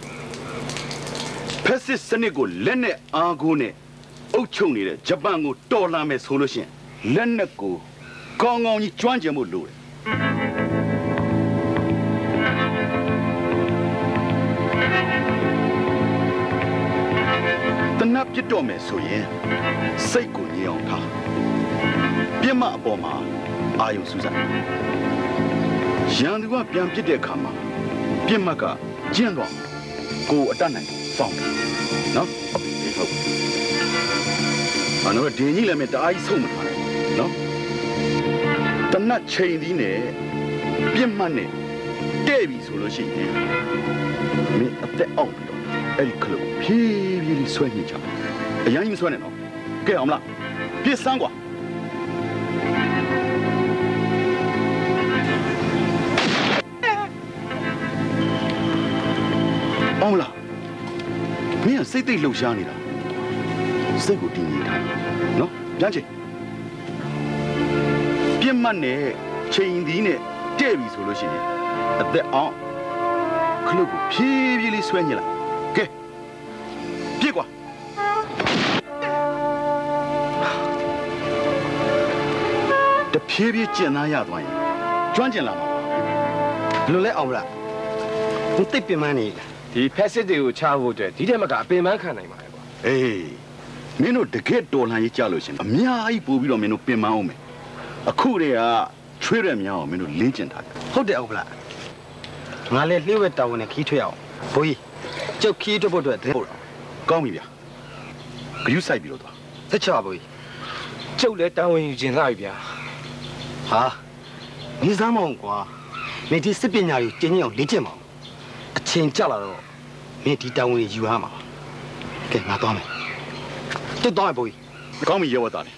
ဖက်စစ်စနစ်ကိုလက်နဲ့အားကိုးနဲ့အုပ်ချုပ်နေတဲ့ဂျပန်ကိုတော်လန်မယ်ဆိုလို့ရှိရင်လက်နဲ့ကိုကောင်းကောင်းကြီးကျွမ်းကျင်ဖို့လိုတယ်တနပ်ပြစ်တော့မယ်ဆိုရင်စိတ်ကိုငြိမ်အောင်ထားပြစ်မှအပေါ်မှာအာယုံစူးစိုက်ရန်သူကပြန်ပြစ်တဲ့အခါမှာပြစ်မှတ်ကကျင်းသွားကိုအတတ်နိုင်စောင့်တယ်နော်ဒီဟုတ်အနော်ဒီကြီးလည်းမတအားကြီးဆုံးမထားနော်တနတ်ချိန်ဒီနဲ့ပြစ်မှတ်နဲ့တဲ့ပြီဆိုလို့ရှိရင်မင်းအသက်အောင်ပြီးတော့အဲ့ဒီခလုတ်ဖြည်းဖြည်းလေးဆွဲညစ်ချအရင်ကြီးဆွဲနေတော့ကဲအောင်မလားပြစ်စမ်းကွာအောင်လားမင်းကစိတ်သိပ်လှုပ်ရှားနေတာစိတ်ကိုတည်ငြိမ်ထားနော်ကြမ်းချင်ပြစ်မှတ်နဲ့ချိန်သီးနဲ့တဲ့ပြီဆိုလို့ရှိရင်အသက်အောင်ခလုတ်ကိုဖြည်းဖြည်းလေးဆွဲညစ်လိုက်ကဲပြစ်ကွာတဖြည်းဖြည်းကျင်သားရသွားရင်ကျွမ်းကျင်လာမှာပါလူလဲအောင်လားသူတိတ်ပင်မနေဒီဖက်စစ်တွေကိုချဖို့အတွက်ဒီတက်မကအပင်ပန်းခံနိုင်ပါလေကွာအေးမင်းတို့တကယ်တော်လှန်ရေးကြလို့ရှင်အများကြီးပို့ပြီးတော့မင်းတို့ပင်ပန်းအောင်မယ်အခုတည်းကချွေးရမြောင်းအောင်မင်းတို့လင်းကျင်ထားတယ်ဟုတ်တယ်အောင်လားငါလည်းလျှို့ဝဲတာဝန်နဲ့ခီးထွက်အောင်ဘိုးကြီးကျုပ်ခီးထွက်ဖို့အတွက်တဲ့ဟုတ်လားကောင်းပြီဗျာဂရုစိုက်ပြီးတော့သွားသက်ချပါဘိုးကြီးကျုပ်လည်းတာဝန်ယူခြင်းလိုက်ဗျာဟာနေစမ်းမအောင်ကွာမင်းဒီစစ်ပညာကိုကျင်းကျင်းအောင်လေ့ကျင့်ပါဦးအချိန်ကြလာတော့မင်းဒီတာဝန်ယူရမှာကဲငါသွားမယ်တက်သွားမယ်ဘိုးကြီးကောင်းပြီရဲဝတ်သားလေ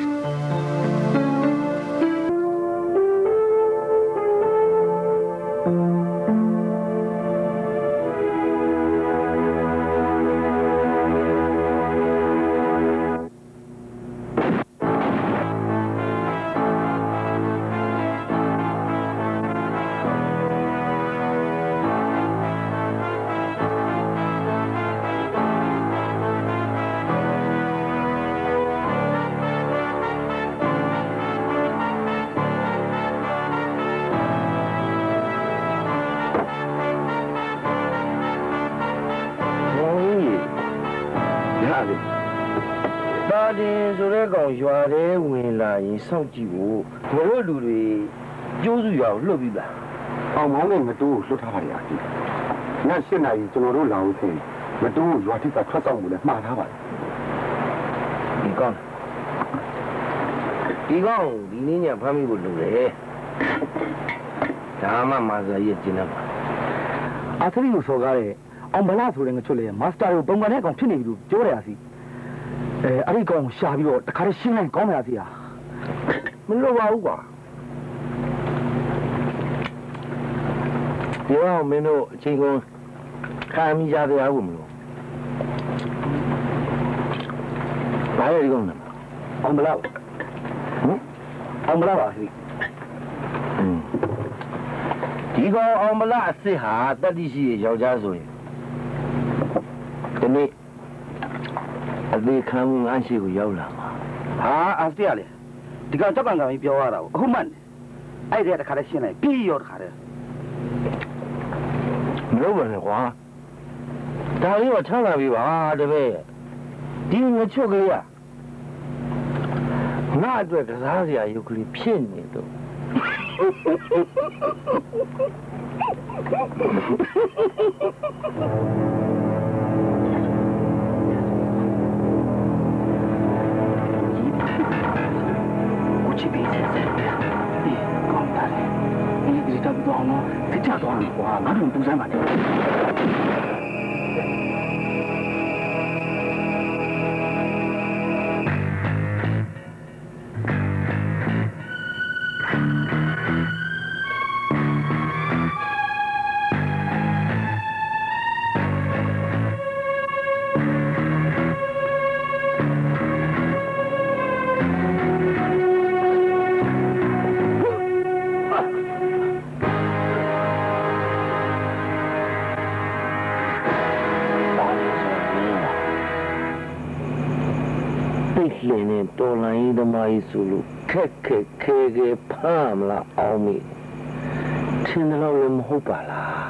ရွာထဲဝင်လာရင်စောင့်ကြည့်ဖို့ဘိုးလူတွေကျိုးစုရွာကိုလှုပ်ပြီးပါအောင်မောင်းနဲ့မတိုးကိုလှုပ်ထားပါလေအကြီးညရှင်းနိုင်ကျွန်တော်တို့လာလို့ဆိုရင်မတိုးကိုရွာထိပ်ကထွက်ဆောင်မှုလဲမှားထားပါလေဒီကောင်ဒီကောင်ဒီနေ့ညဖမ်းမိဖို့လုပ်တယ်ဒါမှမာဇာရဲ့ကျင်းတော့အာသရီကိုစော်ကားတဲ့အောင်ဗလာဆိုတဲ့ငါချွတ်လေမာစတာကိုပုံကန်တဲ့ကောင်ဖြစ်နေပြီလို့ပြောတယ်အစီအဲအဲ့ဒီကောင်ရှာပြီးတော့တခါတည်းရှင်းလိုက်ကောင်းမလားစီဟာမလိုပါဘူးကွာဒီတော့မင်းတို့အချိန်ကုန်ခံမိကြတရားဘူးမလို့ဘာလဲဒီကောင်လဲအောင်ဗလာဟမ်အောင်ဗလာပါစီဒီကောင်အောင်ဗလာအစ်စ်ဟာတတိရှိယောက်ျားဆိုရင်ဒီနေ့အသေးခံမှုငါရှိကိုရောက်လာမှာဟာအာစီရလေဒီကောင်တက်ပံကံကြီးပြောရတာအခုမှတ်နေအဲ့ဒီတခါတည်းရှင်းလိုက်ပြီးရောတခါတည်းမလုပ်ပါနဲ့ကွာဒါလေးတော့ထမ်းလာပြီပါတပည့်ဒီငချွတ်ကလေးကငါအတွက်ကစားစရာရုပ်ကလေးဖြစ်နေတော့ချစ်ပြီးစက်စက်ဒီကောင်းတယ်ဒီဒီတော့တော့နော်စစ်ကြတော့ကွာငါတို့တူစမ်းပါနဲ့တော်လိုင်းသမားကြီးဆိုလို့ခက်ခက်ခဲခဲဖမ်းမလားအောင်မေထင်တယ်လို့လည်းမဟုတ်ပါလား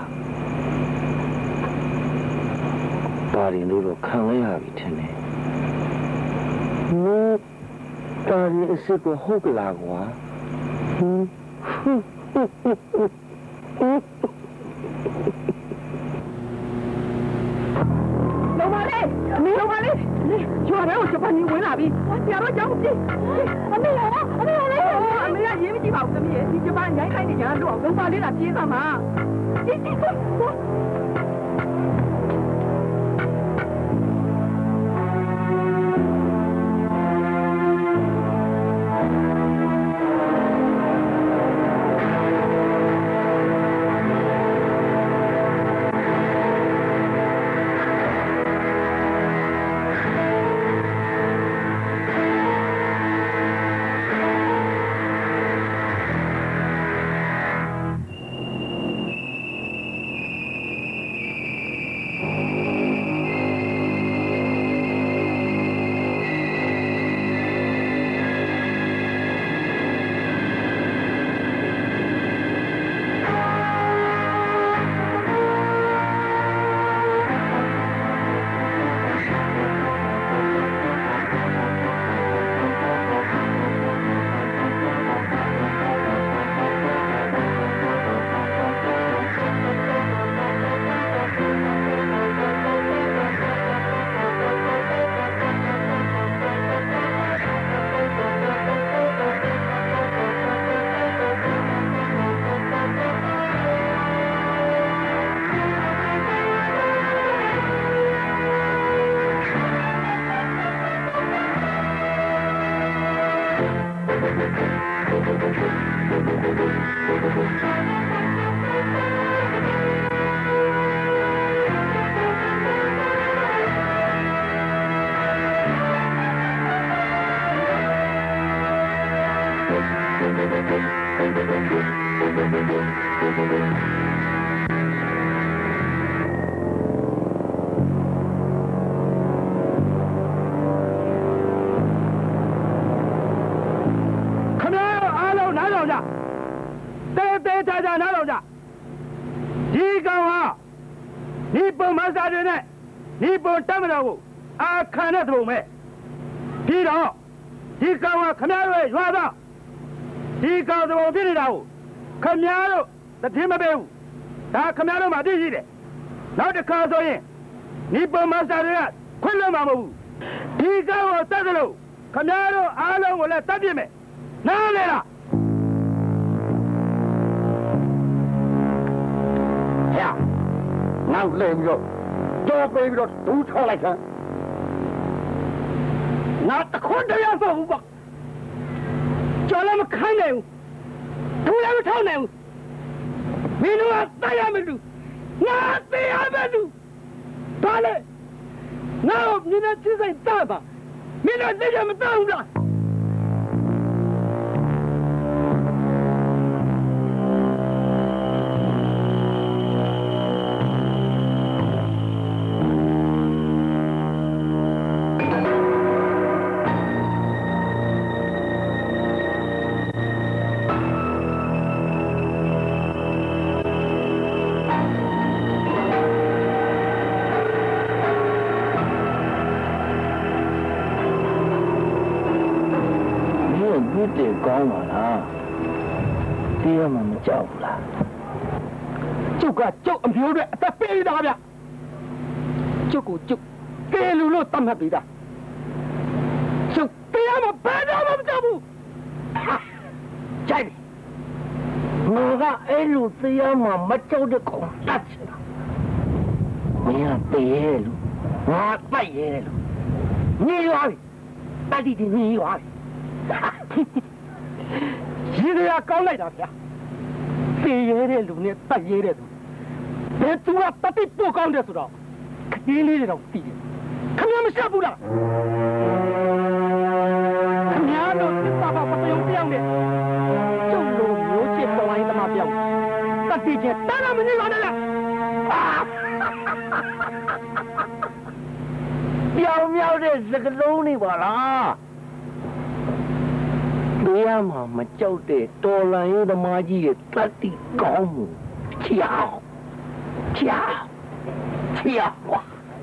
ပါရင်တို့ခံရရပြီထင်တယ်နော်တာရီအစ်စ်ကိုဟုတ်ကလားကွာဟင်း老妈嘞，你老妈嘞，你叫俺我十八年回来呗，我家都讲不进。阿妹来了，阿妹来了，阿妹啊，也没几毛什么嘢，你就把人家的家路，跟把你那接上嘛，你你走走。 အခါနဲ့တို့မဲ့ပြီးတော့ဒီကောင်ကခမရရဲ့ရွာသားဒီကောင်တို့ပြနေတာကိုခမရတို့တတိမပေးဘူးဒါခမရတို့မှသိရှိတယ်နောက်တစ်ခါဆိုရင်ဒီပုံမစာတွေကခွင့်လွှတ်မှာမဟုတ်ဘူးဒီကောင်ကိုတတ်တယ်လို့ခမရတို့အားလုံးကိုလည်းတတ်ပြစ်မယ်နားလေလားဟဲ့နောက်လေပြီးတော့တော့ပေးပြီးတော့ဒူးထောက်လိုက်ခံငါတခွန်းတရားဆိုဘူးပေါ့ကျော်လည်းမခိုင်းနိုင်ဘူးဒူးလည်းမထောက်နိုင်ဘူးမင်းတို့ကတရားမလို့ငါတရားမလို့ဘာလဲငါ့ကိုမြင်တဲ့စိတ်တတ်ပါမင်းတို့သိကြမတတ်ဘူးလားကောင်းပါလားတရားမှမကြောက်ဘူးလားကျုပ်ကကျုပ်အမျိုးတွေအသက်ပေးတာဗျကျုပ်ကိုကျုပ်ကဲလူလို့တတ်မှတ်ပေးတာကျုပ်တရားမှဘယ်တော့မှမကြောက်ဘူးကြိုက်ပြီငါကအဲ့လူတရားမှမကြောက်တဲ့ကောင်တတ်ချင်တာမင်းကပေးရလူငါတိုက်ရလူညှိရွာပြီတိုက်တိညှိရွာပြီရည်ရကောင်းလိုက်တာဗျာသေရဲတဲ့လူနဲ့တတ်ရဲတဲ့သူဘယ်သူကတတိပို့ကောင်းတယ်ဆိုတော့ခင်းလေးတွေတော့သိတယ်ခင်ဗျားမရှက်ဘူးလားခင်ဗျားတို့စစ်သားပါပပြုံးပြောင်းနေကျုပ်လိုမျိုးချစ်ပေါ်တိုင်းသမားပြောင်းတတိကျတန်းမနေပါနဲ့လားပြောင်းမြောက်တဲ့စကလုံးနေပါလားတရားမှာမကြောက်တဲ့တော်လန်ရေးသမားကြီးရဲ့တတ်တိကောင်းမှုချီအောင်ချီအောင်ချီအောင်ကွာ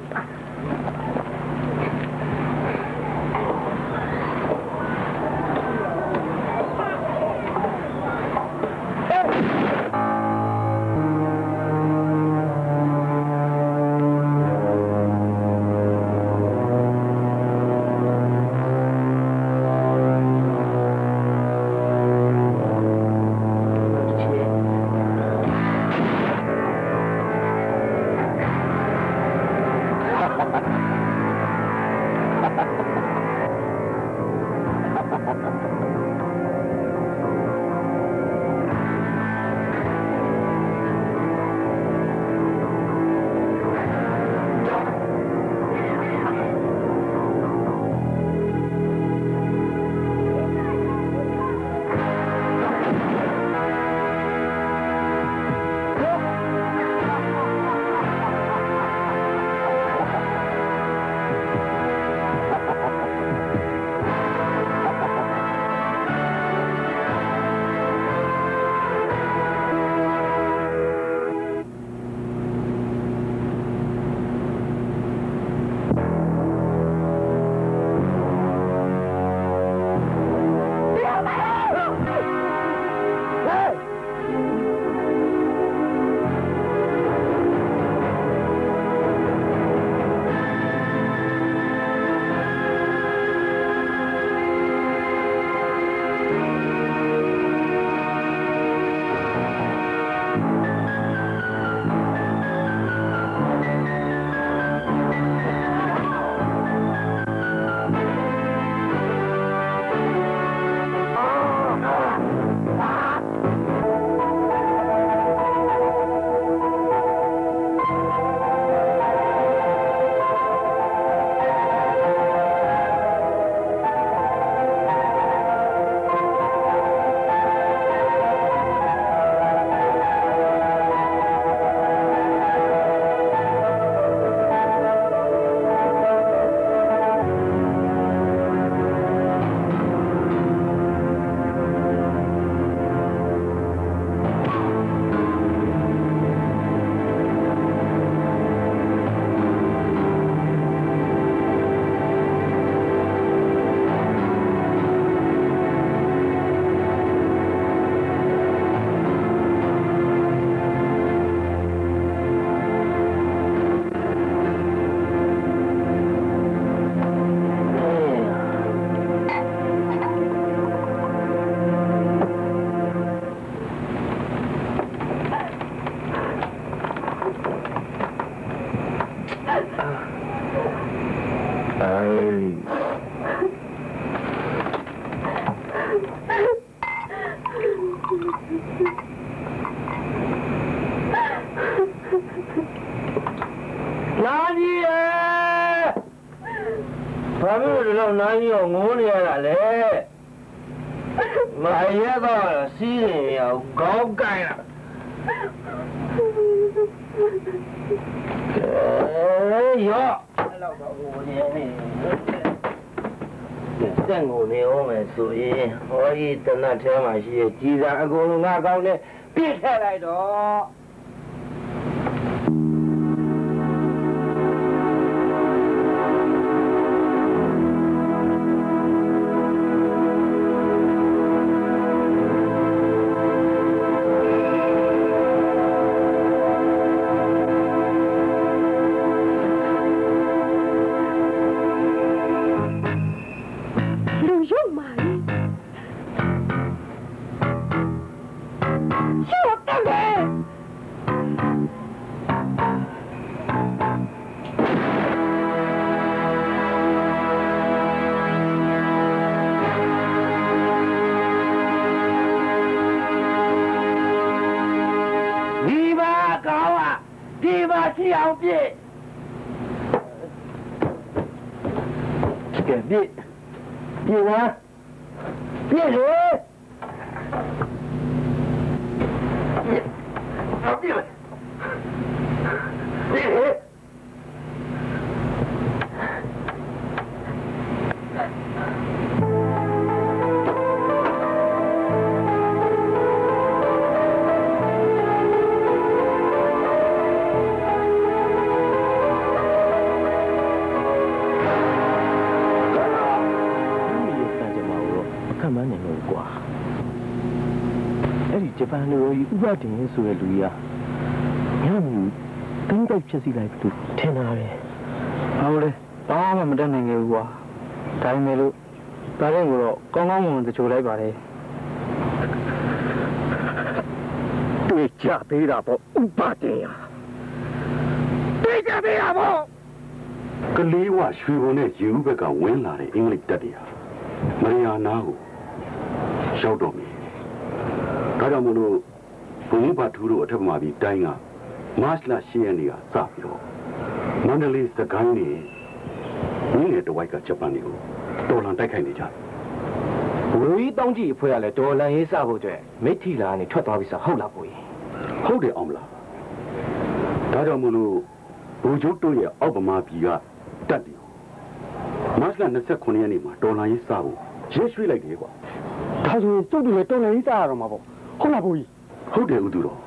တနတ်ထဲမှာရှိတဲ့ကြီးစားအကုန်လုံးငါကောင်းနဲ့ပြစ်ထည့်လိုက်တော့ပန်လူရောဥပဒေဆိုတဲ့လူကြီးကညမျိုးတင်းတိုက်ဖြစ်စီလိုက်ပြီထင်တာပဲဟုတ်လေဘာမှမတတ်နိုင်ခဲ့ဘူးကွာဒါပေမဲ့လို့ဒါရင်ကတော့ကောင်းကောင်းမွန်တချို့လိုက်ပါလေတွေ့ကြသေးတာပေါ့ဥပဒေရတွေ့ကြသေးတာပေါ့ကလေးဝရွှေဘုံနဲ့ရေဦးဘက်ကဝင်လာတဲ့အင်္ဂလိပ်တပ်တွေဟာမရီယာနာကိုရောက်တော့ပြီဒါကြောင့်မလို့ဘုံဘတ်ထူတို့အထက်မှာပြီးတိုင်းကမတ်လရှင်းရနေကစပြီးတော့မန္တလေးစကိုင်းနေနင်းတဲ့တဝိုက်ကဂျပန်တွေကိုတော်လန်တိုက်ခိုက်နေကြတယ်ဘလူကြီးတောင်းကြည့်အဖွဲ့ကလည်းဒေါ်လန်ရေးစဖို့အတွက်မိထီလာကနေထွက်သွားပြီဆိုဟုတ်လားကိုကြီးဟုတ်တယ်အောင်မလားဒါကြောင့်မလို့ဘူဂျုတ်တို့ရဲ့အောက်ဗမာပြည်ကတက်တယ်မတ်လ၂၉ရက်နေ့မှာဒေါ်လန်ရေးစဖို့ရွှေ့ရွှေ့လိုက်တယ်ကွာဒါဆိုရင်ကျုပ်တို့လည်းတော်လည်းကြီးစားရတော့မှာပေါ့ဟုတ်လားဘိုးကြီးဟုတ်တယ်ဦးသူတော်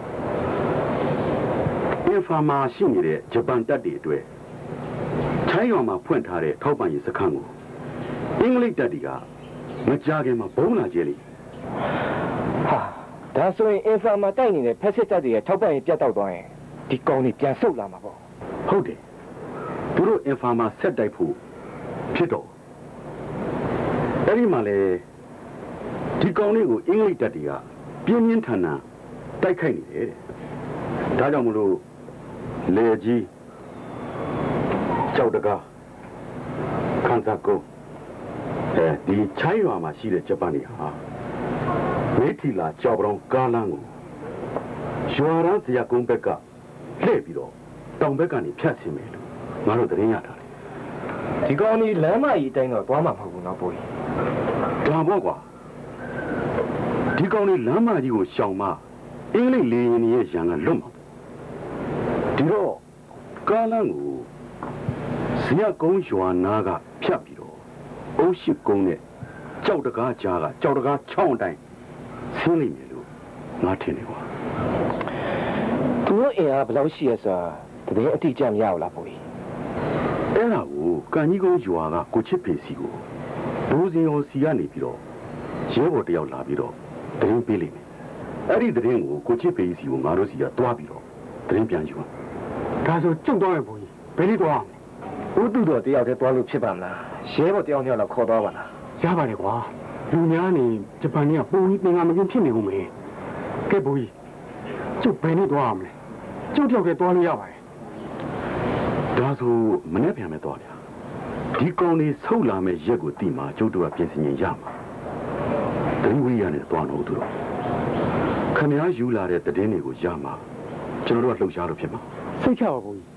အင်ဖာမာရှိနေတဲ့ဂျပန်တပ်တွေအတွက်ထိုင်းရွာမှာဖွင့်ထားတဲ့ထောက်ပံ့ရေးစခန်းကိုအင်္ဂလိပ်တပ်တွေကမကြခင်မှာဘုံလာကျဲလိဟာဒါဆိုရင်အင်ဖာမာတိုက်နေတဲ့ဖက်စစ်တပ်တွေရဲ့ထောက်ပံ့ရေးပြတ်တောက်သွားရင်ဒီကောင်တွေပြန်ဆုတ်လာမှာပေါ့ဟုတ်တယ်သူတို့အင်ဖာမာဆက်တိုက်ဖို့ဖြစ်တော့အဲ့ဒီမှာလေဒီကောင်လေးကိုအင်္ဂလိပ်တပ်တွေကပြင်းပြင်းထန်ထန်တိုက်ခိုက်နေတယ်တဲ့ဒါကြောင့်မလို့လေကြီးကြောက်တကားခန်းစားကုန်းအဲဒီချိုင်းရွာမှာရှိတဲ့ဂျပန်တွေဟာမေထီလာကြောက်ပရောင်ကားလမ်းကိုရွာရန်စရာကုန်းဘက်ကလှည့်ပြီးတော့တောင်ဘက်ကနေဖြတ်ဆင်းမယ်လို့ငါတို့သတင်းရထားတယ်ဒီကောင်ကြီးလမ်းမကြီးအတိုင်းတော့သွားမှာမဟုတ်ဘူးနော်ဘိုးကြီးဒါပေါ့ကွာဒီကောင်လေးလမ်းမကြီးကိုရှောင်မအင်္ဂလိပ်လေယာဉ်ရဲ့ရန်ကလွတ်မှာဒီတော့ကားလမ်းကိုဇယကုန်းရွာနာကဖြတ်ပြီးတော့အုပ်ရှိကုန်းနဲ့ကြောက်တကားကြားကကြောက်တကားချောင်းတိုင်းဆင်းလိမ့်မယ်လို့ငါထင်တယ်ကွာသူတို့အင်အားဘယ်လောက်ရှိရဆိုတာတကယ်အတိအကျမရဘူးလားဘိုးကြီးအဲ့ဒါကိုကန်ကြီးကုန်းရွာကကိုချစ်ဖေစီကိုဒိုးစင်အောင်စီကနေပြီးတော့ရဲဘော်တယောက်လာပြီးတော့တရင်ပေးလိမ့်မယ်အဲ့ဒီတရင်ကိုကိုချစ်ဖေစီကိုငါတို့စီကတွားပြီးတော့တရင်ပြန်ယူပါဒါဆိုကျုပ်တော့ရဲ့ဘုန်းကြီးဘယ်လိုတွားဦးသူတော်တယောက်တည်းတွားလို့ဖြစ်ပါမလားရဲဘော်တယောက်တယောက်တော့ခေါ်သွားပါလားရပါတယ်ကွာလူများနေဂျပန်ကပုံကြီးသင်္ကန်းမကင်းဖြစ်နေကုန်မယ်ကဲဘုန်းကြီးကျုပ်ဘယ်နဲ့တွားရမလဲကျုပ်တယောက်တည်းတွားလို့ရပါတယ်ဒါဆိုမနေ့ပြန်မဲ့တွားဗျာဒီကောင်လေးဆုတ်လာမဲ့ရက်ကိုတိမှာကျုပ်တို့ကပြင်ဆင်ရင်ရမှာတရင်ဝိရနဲ့တွားလို့သူတော့ခမည်းယူလာတဲ့တည်င်းတွေကိုရမှာကျွန်တော်တို့ကလှုပ်ရှားလို့ဖြစ်မှာစိတ်ချပါဘုန်းကြီး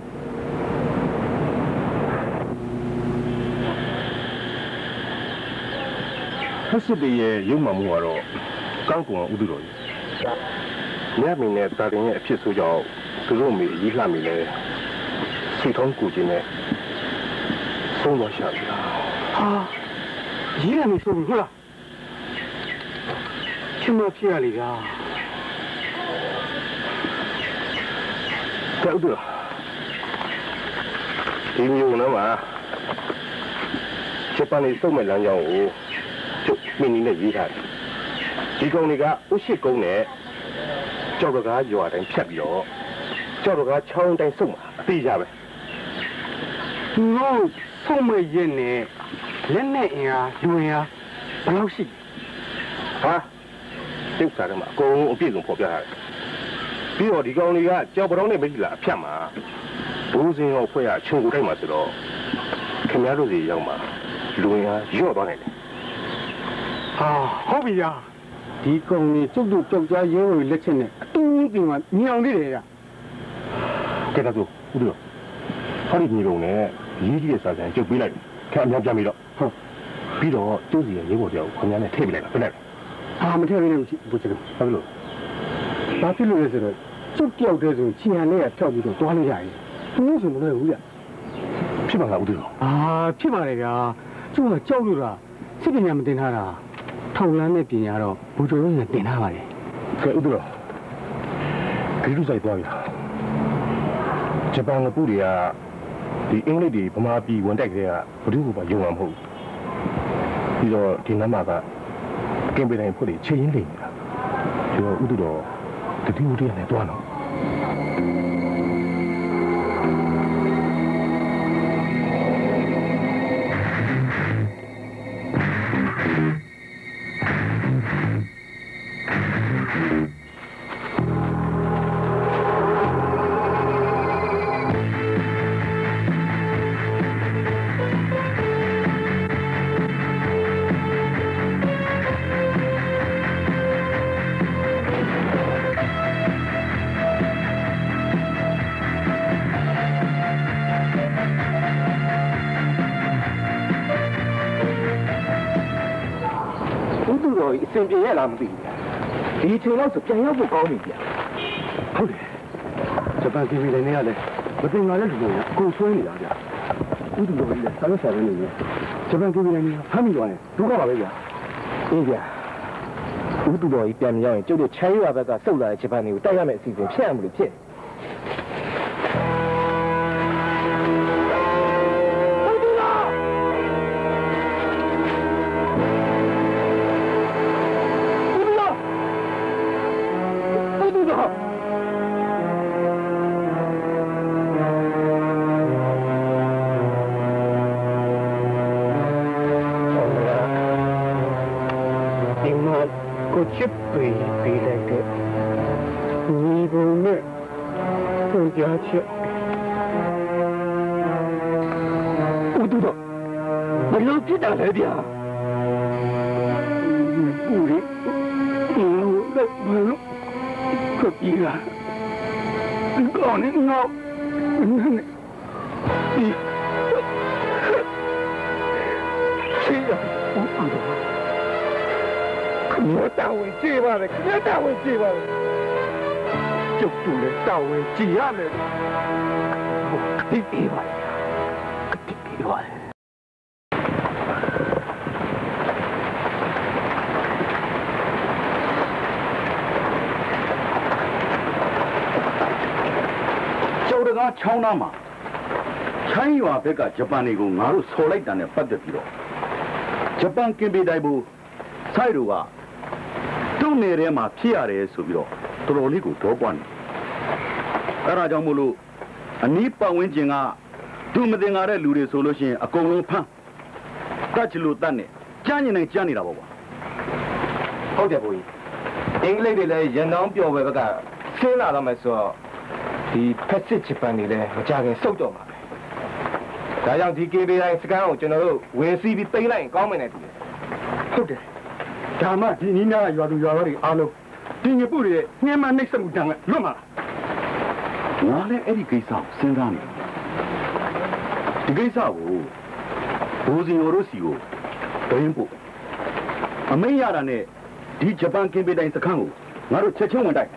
ဖက်စစ်တွေရဲ့ရုံမှမှုကတော့ကောင်းကွန်ဥဒုတော်ကြီးမြတ်မင်းနဲ့တာတင်ရဲ့အဖြစ်ဆိုကြောင့်သူတို့မိရေးလှမိလဲစိတ်ထုံးကူခြင်းနဲ့ဆုံးသွားရှာပြီလားဟာရေးရမယ်ဆိုဘူးဟုတ်လားချင်မဖြစ်ရလေကတဲ့ဥဒုတော်ဒီမျိုးနော်မှာဂျပန်နေစုံမဲ့လမ်းကြောင်းကိုကျုပ်မင်းကြီးနဲ့ရေးထားတယ်ဒီကောင်တွေကဥရှိကုန်းနဲ့ကြောက်တကားရွာတိုင်းဖြတ်ပြီးတော့ကြောက်တကားချောင်းတိုင်းစုံမှာအသေးကြပဲသူတို့ဆုံးမရဲ့နဲ့လက်နဲ့အင်အားလူအင်အားဘယ်လောက်ရှိဟာကျုပ်စားတယ်မှာအကုန်အပြည့်စုံပေါ်ပြထားတယ်ပြီးတော့ဒီကောင်တွေကကြောက်ပရောင်းနဲ့မရှိလားအဖြတ်မှာဘိုးစင်ရောဖွဲ့ရချုံကိုတိုက်မှာဆိုတော့ခင်ဗျားတို့စီရောက်မှာလူအင်အားညော့သွားနိုင်တယ်ဟာဟုတ်ပြီဗျာဒီကောင်ကြီးကျုပ်တို့ကြောက်ကြားရဲဝေလက်ချက်နဲ့အတူတူမှမြောင်သေးတယ်ဗျာကဲဒါဆိုဦးတို့ဟောဒီညီကောင်နဲ့ရေးကြီးရဲ့စာစံကျုပ်ပေးလိုက်ခင်ဗျားပြန်ပြီးတော့ဟုတ်ပြီးတော့ကျုပ်စီရဲ့ရဲဘော်တယောက်ခင်ဗျားနဲ့ထည့်ပေးလိုက်ပါဘယ်နဲ့ဟာမထည့်ပေးလို့ဘုရားကဟုတ်လို့ဘာဖြစ်လို့လဲဆိုတော့ကျုပ်တယောက်တည်းဆိုချီဟန်လေးကဖြောက်ပြီးတော့တွားလို့ရရင်သူ့ဆိုမလွယ်ဘူးဗျဖြစ်ပါလားဦးတို့အာဖြစ်ပါလေဗျာကျုပ်ကကြောက်လို့တာစစ်ပညာမတင်ထားတာထောက်လန်းတဲ့ပညာတော့ဘူတိုရုံးနဲ့တင်ထားပါတယ်ကဲဦးတို့ဂရီလူဆိုင်သွားပြီဂျပန်ကပူတွေကဒီအင်္ဂလိပ်တွေဗမာပြည်ဝန်တိုက်ကလေးကဘယ်သူမှယုံမှာမဟုတ်ပြီးတော့ဒီနမ်းမှာကကင်ပီတိုင်းဖွဲ့တွေချိန်ရင်းလိမ့်နေတာ就乌杜罗，这第五天来多了。အစဉ်ပြေရလားမသိဘူးဒီချိန်လောက်ဆိုပြန်ရောက်ဖို့ကောင်းနေပြန်ဟုတ်တယ်ဂျပန်တီဗီလည်းနေရလဲမတင်လာတဲ့လူတွေကကိုဆွဲနေတာဗျဥဒ္ဒလိုကြီးလည်းဆက်ဆက်နေနေဂျပန်တီဗီလည်းနေဖမ်းမိသွားရင်ဒုက္ခပါပဲဗျအေးဗျဥဒ္ဒလိုကြီးပြန်မရောက်ရင်ကျုပ်တို့ချမ်းရွာဘက်ကစုပ်လာတဲ့ဂျပန်တွေကိုတိုက်ရမယ့်အစီအစဉ်ဖြစ်ရမလို့ဖြစ်ချစ်ပေပေးလိုက်တဲ့ညီဘုံနဲ့ဆွန်ကြားချက်ဦးတူတော့ဘလို့ဖြစ်တာလဲဗျာဦးလေးဒီလိုဘလို့ခပ်ကြီးလားကောင်းနေငေါဒီချီရဦးတူတော့我大卫接吧的，我大卫接吧的，就不能大卫接下来，我弟弟吧，弟弟吧。ကျော်တကားချောင်းသားမှာချမ်းရွာဘက်ကဂျပန်တွေကိုငါတို့ဆော်လိုက်တာနဲ့ပတ်သက်ပြီးတော့ဂျပန်ကင်ပေတိုင်ဘူဆိုင်တို့ကတုံးနေထဲမှာဖြစ်ရတယ်ဆိုပြီးတော့တော်တော်လေးကိုဒေါပွားနေအဲ့ဒါကြောင့်မို့လို့အနီးပတ်ဝန်းကျင်ကဒုမတင်ကားတဲ့လူတွေဆိုလို့ရှိရင်အကုန်လုံးဖမ်းတတ်ချလို့တတ်နေကြားနေနိုင်ကြားနေတာပေါ့ကွာဟုတ်တယ်ဘိုးကြီးအင်္ဂလိပ်တွေလည်းရန်တောင်းပျော်ပဲဘက်ကဆင်းလာတော့မယ်ဆိုတော့ဒီဖက်စစ်ဂျပန်တွေလည်းမကြခင်စုပ်တော့မှာပဲဒါကြောင့်ဒီကေဘေတိုင်းစကန်ကိုကျွန်တော်တို့ဝင်စီးပြီးသိမ်းလိုက်ရင်ကောင်းမယ်နဲ့တူတယ်ဟုတ်တယ်ဒါမှဒီနီးနားရွာသူရွာသားတွေအားလုံးဒီညပုတွေရဲ့နှင်းမနှိမ့်ဆက်မှုတန်ကလွတ်မှာလားငါလည်းအဲ့ဒီကိစ္စကိုစဉ်းစားနေဒီကိစ္စကိုဘိုးစီရိုတို့စီကိုဒင်းပို့အမေရတာနဲ့ဒီဂျပန်ကင်ပေတိုင်းစခန်းကိုငါတို့ချက်ချင်းဝင်တိုက်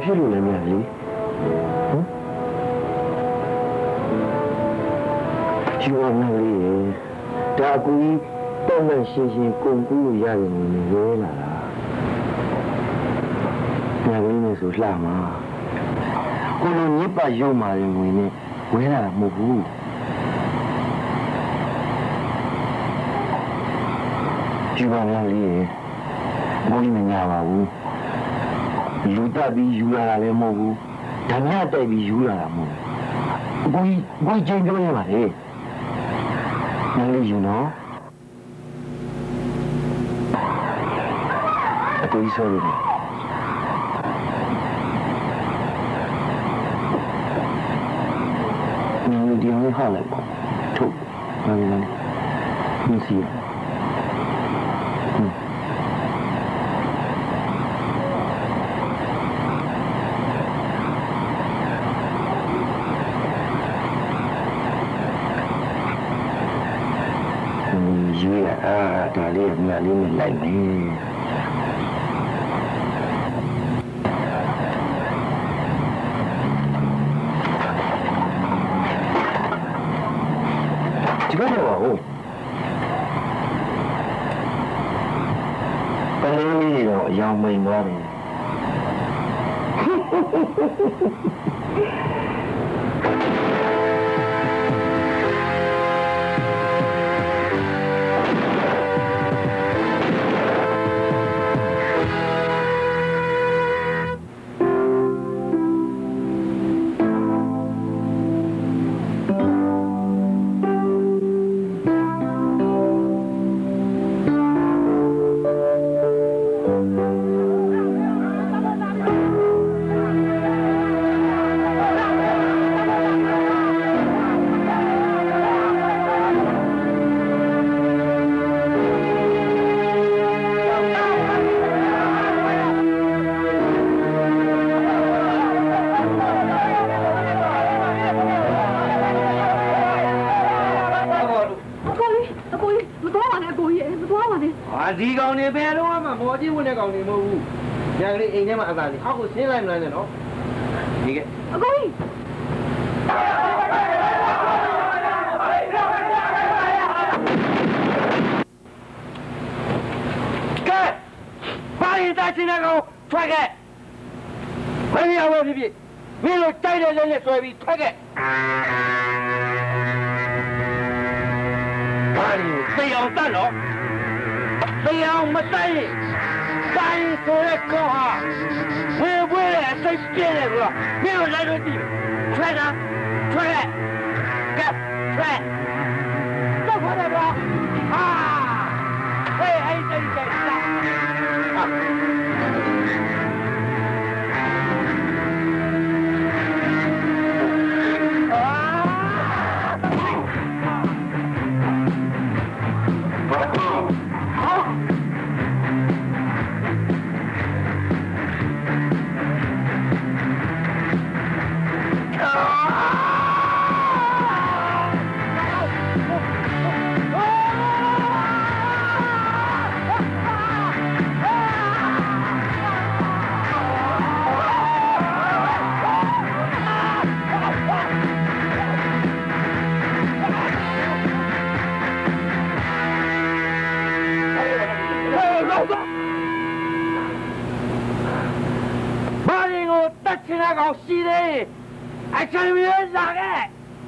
ဖြစ်လို့လဲမြတ်လေးဟမ်ယူရမယ်လေဒါအကူကြီးပုံမှန်ရှင်းရှင်းကုန်ကူးလို့ရတယ်နေနေရဲလာတာမြတ်လေးနဲ့ဆိုလှမှာကိုလိုညစ်ပါရုံမာရင်ဝင်နေဝဲလာတာမဟုတ်ဘူးယူပါမယ်လေဘုန်းကြီးမညာပါဘူးလူတက်ပြီးယူလာတာလည်းမဟုတ်ဘူးဓမြတိုက်ပြီးယူလာတာမဟုတ်ဘူးအကိုကြီးအကိုကြီးချင်းပြောရပါလေမလေးယူနော်အကိုကြီးဆိုရတယ်你电话号来吧，抽，哪里哪里？你是？嗯。你约啊，哪里哪里没来没？这个哦，本来你了要没我的， ဒီကောင်နေဘယ်တော့မှမော်ကြီးဝင်တဲ့ကောင်နေမဟုတ်ဘူးညာကလေးအိမ်ထဲမှာအသာလေးအောက်ကိုဆင်းလိုက်မလားနဲ့နော်ဒီကအကိုကြီးကဲဘာရင်တာချင်းကောင်ထွက်ခဲ့မင်းရဝဲဖြစ်ဖြစ်မင်းတို့တိုက်တဲ့လက်နဲ့ဆွဲပြီးထွက်ခဲ့ဘာရင်သိအောင်တတ်တော့တရားမတိုင်းတိုင်းဆိုရကောဟာဝေဝေးအစိတ်ပြည့်တယ်ကွာမင်းတို့လိုက်လို့ကြည့်ထွက်တာထွက်ရကပ်ထွက်တော့ဖတ်တယ်ကွာဟာဟေးဟေးတိတ်တိတ်တာကောင်ရှိသေးအချိန်မြေးလာခဲ့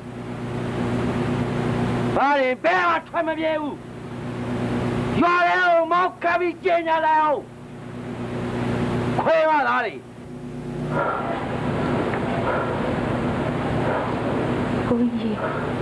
ဘာရင်ဘယ်မှာထွက်မပြေဘူးရွာထဲကိုမောက်ကပ်ပြီးကျင်းကြလိုက်အောင်ခွဲပါလားလေကိုကြီး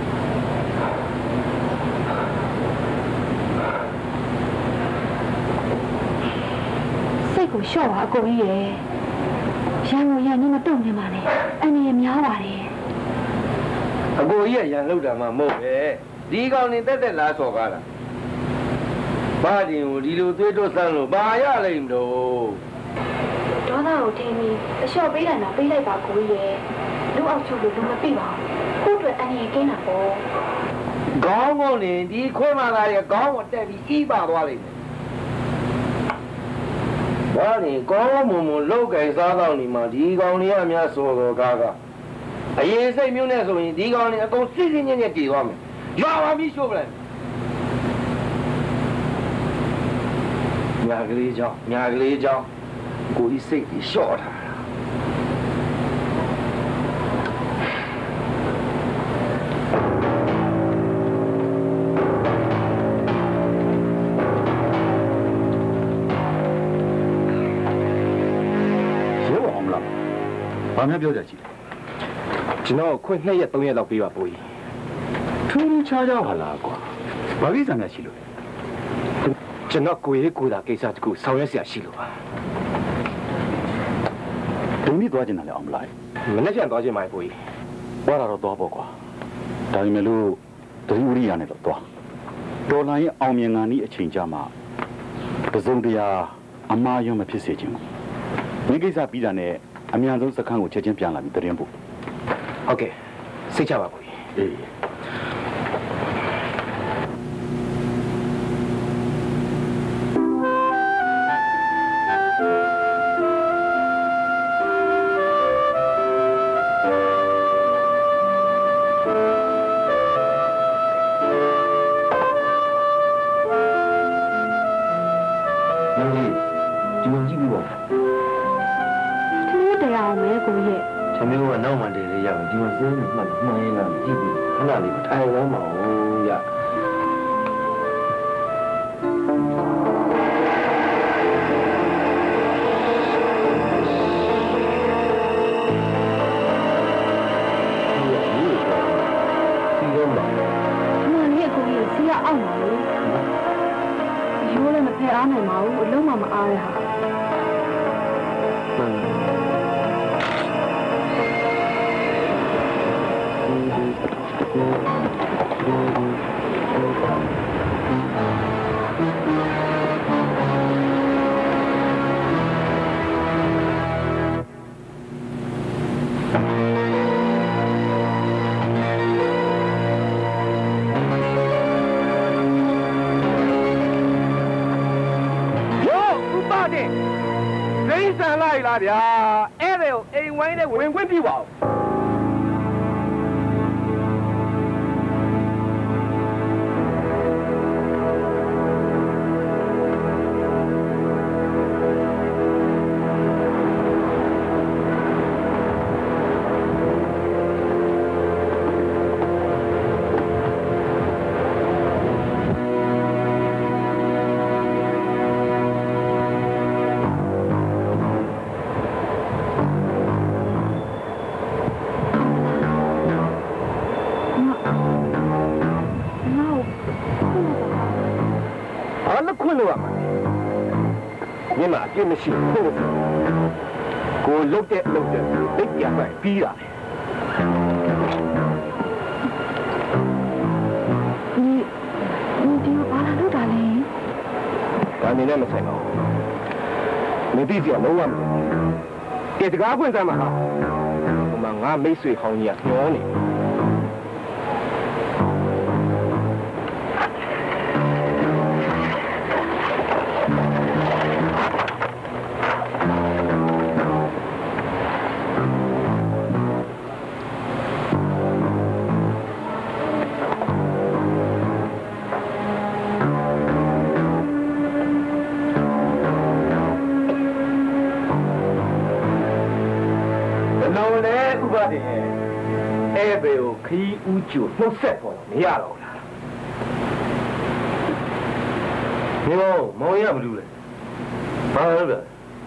စိတ်ကိုလျှော့ပါအကိုကြီးရဲ့ရန်ကိုရန်နဲ့မတုံနေပါနဲ့အန်ရများပါတယ်အကိုကြီးကရန်လောက်တာမှမဟုတ်ပဲဒီကောင်နေတက်တက်လားဆော်ကားတာဘာတင်ကိုဒီလိုသွေးတွတ်ဆန်းလို့ဘာရလိမ့်မလို့ဒေါသကိုထင်းပြီးအလျှော့ပေးတယ်နော်ပေးလိုက်ပါကိုကြီးရဲ့လူအောက်ချုပ်လို့လူမသိပါဘူးကို့အတွက်အန်ရကင်းတာပေါ့ခေါင်းကုန်နေဒီခွဲမှသားရဲ့ခေါင်းကိုတက်ပြီးဤပါသွားလိမ့်မယ်ဒါနေကောင်းမွန်မွန်လောက်ကင်စားတော့နေမှာဒီကောင်လေးအများစောတော်ကားကအရင်စိတ်မျိုးနဲ့ဆိုရင်ဒီကောင်လေးအကုန်စစ်စစ်ညံ့ညံ့တည်သွားမယ်ရွာပါပြီရှို့ပလိုက်ညာကလေးကြောင့်ညာကလေးကြောင့်ကိုကြီးစိတ်ကြီးလျှော့ထားဘာမှပြောကြကြည့်ကျွန်တော်ခွင့်နှစ်ရက်သုံးရက်လောက်ပေးပါပိုးကြီးထူးထူးခြားခြားဟာလားကွာဘာကိစ္စများရှိလို့ကျွန်တော်ကိုရေးကိုတာကိစ္စတခုဆောင်ရွက်เสียရှိလို့ပါဒုံပြီးသွားကျင်တယ်လေအောင်မလားမနေ့ပြန်သွားကျင်ပါပိုးကြီးသွားတာတော့သွားပေါ့ကွာဒါပေမဲ့လို့ဒုံဝရိယနဲ့တော့သွားတော်လိုင်းရဲ့အောင်မြင်ငါနီးအချိန်ကြမှာပစုံတရားအမှားရုံမဖြစ်စေချင်ဘူးဒီကိစ္စပြီးတာနဲ့အမြန်ဆုံးစခန်းကိုချက်ချင်းပြန်လာပြီးတရင်ပို့ဟုတ်ကဲ့စိတ်ချပါဘူးအေးဗျာအဲ့ဒါကိုအိမ်ဝိုင်းနဲ့ဝင်ခွင့်ပြုပါဦးပြင်းမရှိဘူးကိုလုတ်တဲ့လုတ်တဲ့သိကြပိုင်ပြီးတာဒီဒီဘာလာလို့တာလဲဒါနေနဲ့မဆိုင်ပါဘူးမသိကြလုံးဝမသိကြတကားဖွင့်စမ်းပါဟာဟိုမှာငါမိတ်ဆွေဟောင်းကြီးကညှောနေဦးကျိုးနှုတ်ဆက်ပေါ်မရတော့လားမောမောရမလို့လေဘာလို့လဲ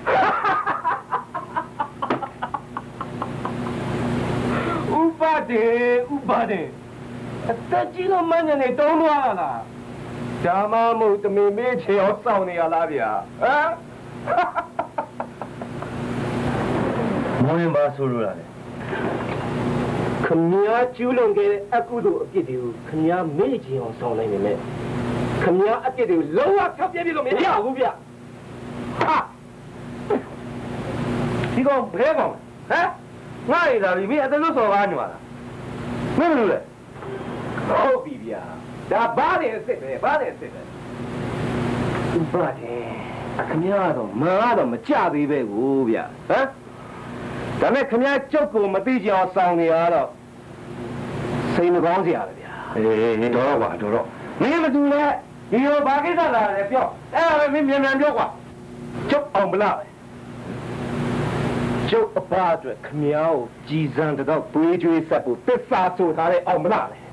ဥပဒေဥပဒေအသက်ကြီးလို့မညနေတုံးသွားလားဓမ္မမို့တမင်မေးချေရောစောင့်နေရလားဗျာဟမ်မောရင်ပါဆိုလို့လားခမည်းကျူးလွန်ခဲ့တဲ့အကုသိုလ်အပြစ်တွေကိုခမည်းမေ့ချင်အောင်ဆောင်နိုင်နေမယ်ခမည်းအပြစ်တွေကိုလုံးဝဖျောက်ပြပြလို့မရဘူးဗျဟာဒီကောင်ဘဲကောင်ဟမ်ငါ့ရတာဒီမင်းအသက်ဆုံးစော်ကားနေပါလားမင်းမလို့လေဟုတ်ပြီဗျာဒါဘာလဲအစ်စ်ပဲဘာလဲအစ်စ်ပဲဥပဒေခင်ဗျားတော့မာတော့မကြသေးပဲကိုဗျဟမ်ဒါနဲ့ခင်ဗျားကျုပ်ကိုမသိကြအောင်စောင်းနေရတော့စိတ်မကောင်းစရာပဲဗျာအေးတော့ပါတော့တော့မင်းမတူလဲဒီရောဘာကိစ္စလာလဲပြောအဲ့ဒါပဲမင်းမြန်မြန်ပြောကွာကျုပ်အောင်မလားကျုပ်အဖအတွက်ခင်ဗျားကိုကြည်စံတော့ပွေးကျွေးဆက်ဖို့သစ္စာဆိုထားတဲ့အောင်မလားလေ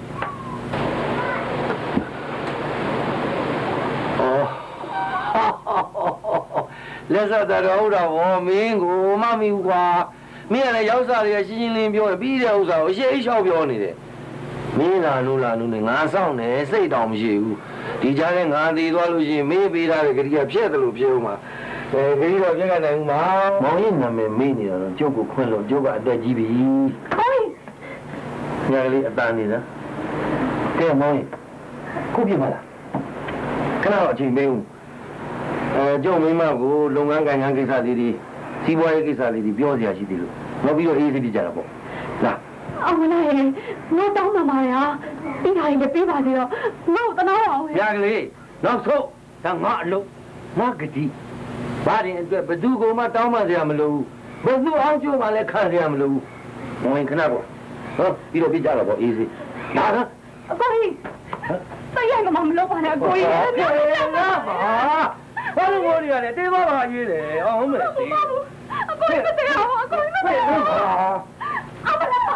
လက်ဆက်တော်ဟုတ်တော့ဗောမင်းကိုမမီဘူးကွာမင်းကလည်းရောက်စားတွေကရှင်းရှင်းလင်းပြောတယ်ပြီးတဲ့ဥစ္စာကိုအရှိအရှောက်ပြောနေတယ်မင်းလာလို့လာလို့နဲ့ငါဆောင်နေစိတ်တောင်မရှိဘူးဒီကြားထဲငါတည်သွားလို့ရှိရင်မေးပေးထားတဲ့ဂရိကဖြည့်တယ်လို့ပြောမှာအဲဂရိတော့ပြက်ကနိုင်ဘူးမမောင်ရဲ့နာမည်မေးနေတော့ကျုပ်ကိုခွင့်လို့ကျုပ်ကအသက်ကြီးပြီဟိုင်းညာလေးအတန်နေတာကဲမောင်ရဲ့ခုပြမလားခဏတော့အချိန်မေးဦးအဲကျုပ်မိမကိုလုပ်ငန်းကိုင်ငန်းကိစ္စလေးတွေစီးပွားရေးကိစ္စလေးတွေပြောစရာရှိသေးလို့နောက်ပြီးတော့အေးအေးပြကြတာပေါ့လာအောင်မလားဟဲ့ငါတောင်းပါပါရာပြီးတာရင်ပြေးပါသေးတော့ငါ့ကိုတနာအောင်ဟဲ့ရကလေးနောက်ဆုံးဒါငါအလုပ်ငါဂတိဘာရင်အတွက်ဘသူကမှတောင်းပါစရာမလိုဘူးဘသူအောင်ကျိုးမှလည်းခံစရာမလိုဘူးဝင်ခဏပေါ့ဟောပြီးတော့ပြကြတော့ပေါ့အေးစေးလာတော့အကိုကြီးတရားကမှမလုပ်ပါနဲ့အကိုကြီးငါပါဘာလို့မိုးရလဲတင်းသွားပါရေးတယ်အောင်မယ်အကိုကြီးမတရားဘူးအကိုကြီးမတရားဘူးအမလား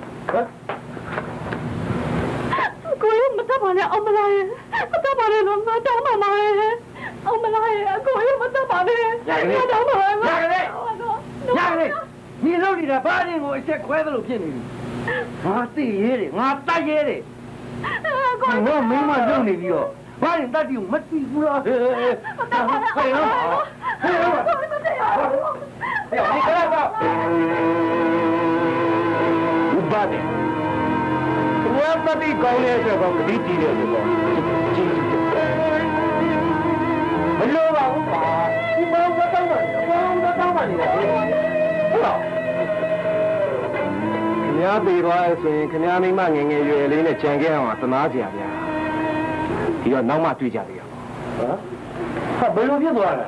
ကိုယ်မတတ်ပါနဲ့အောင်မလားမတတ်ပါနဲ့တော့ငါတောင်းပါမှာအောင်မလားအကိုကြီးမတတ်ပါနဲ့ငါတောင်းပါမှာရကလေးရကလေးဒီလိုနေတာဘာရင်ကိုအချက်ခွဲသလိုဖြစ်နေပြီငါသိရဲတယ်ငါတတ်ရဲတယ်ငါမင်းမလုံနေပြီးတော့ဘာရင်တတ်တီကိုမသိဘူးလားဟဲ့ဟဲ့ဟဲ့ဟဲ့ဟဲ့ဟဲ့ဒီကလာတော့ဥပဒေဝတ်ပတိကောင်းတဲ့အတွက်ကောဂတိကြည့်တယ်ဆိုတော့ကြည့်မလိုပါဘူးကွာဒီမောင်ကတော့မှဘောင်းတော့မှနေတာဟုတ်လားခင်ဗျားပြေသွားရဆိုရင်ခင်ဗျားမိမငယ်ငယ်ရွယ်လေးနဲ့ကြံခဲ့အောင်သနာစရာဗျာဒီတော့နောက်မှတွေ့ကြသေးရပါဟမ်ဟာဘယ်လိုဖြစ်သွားလဲ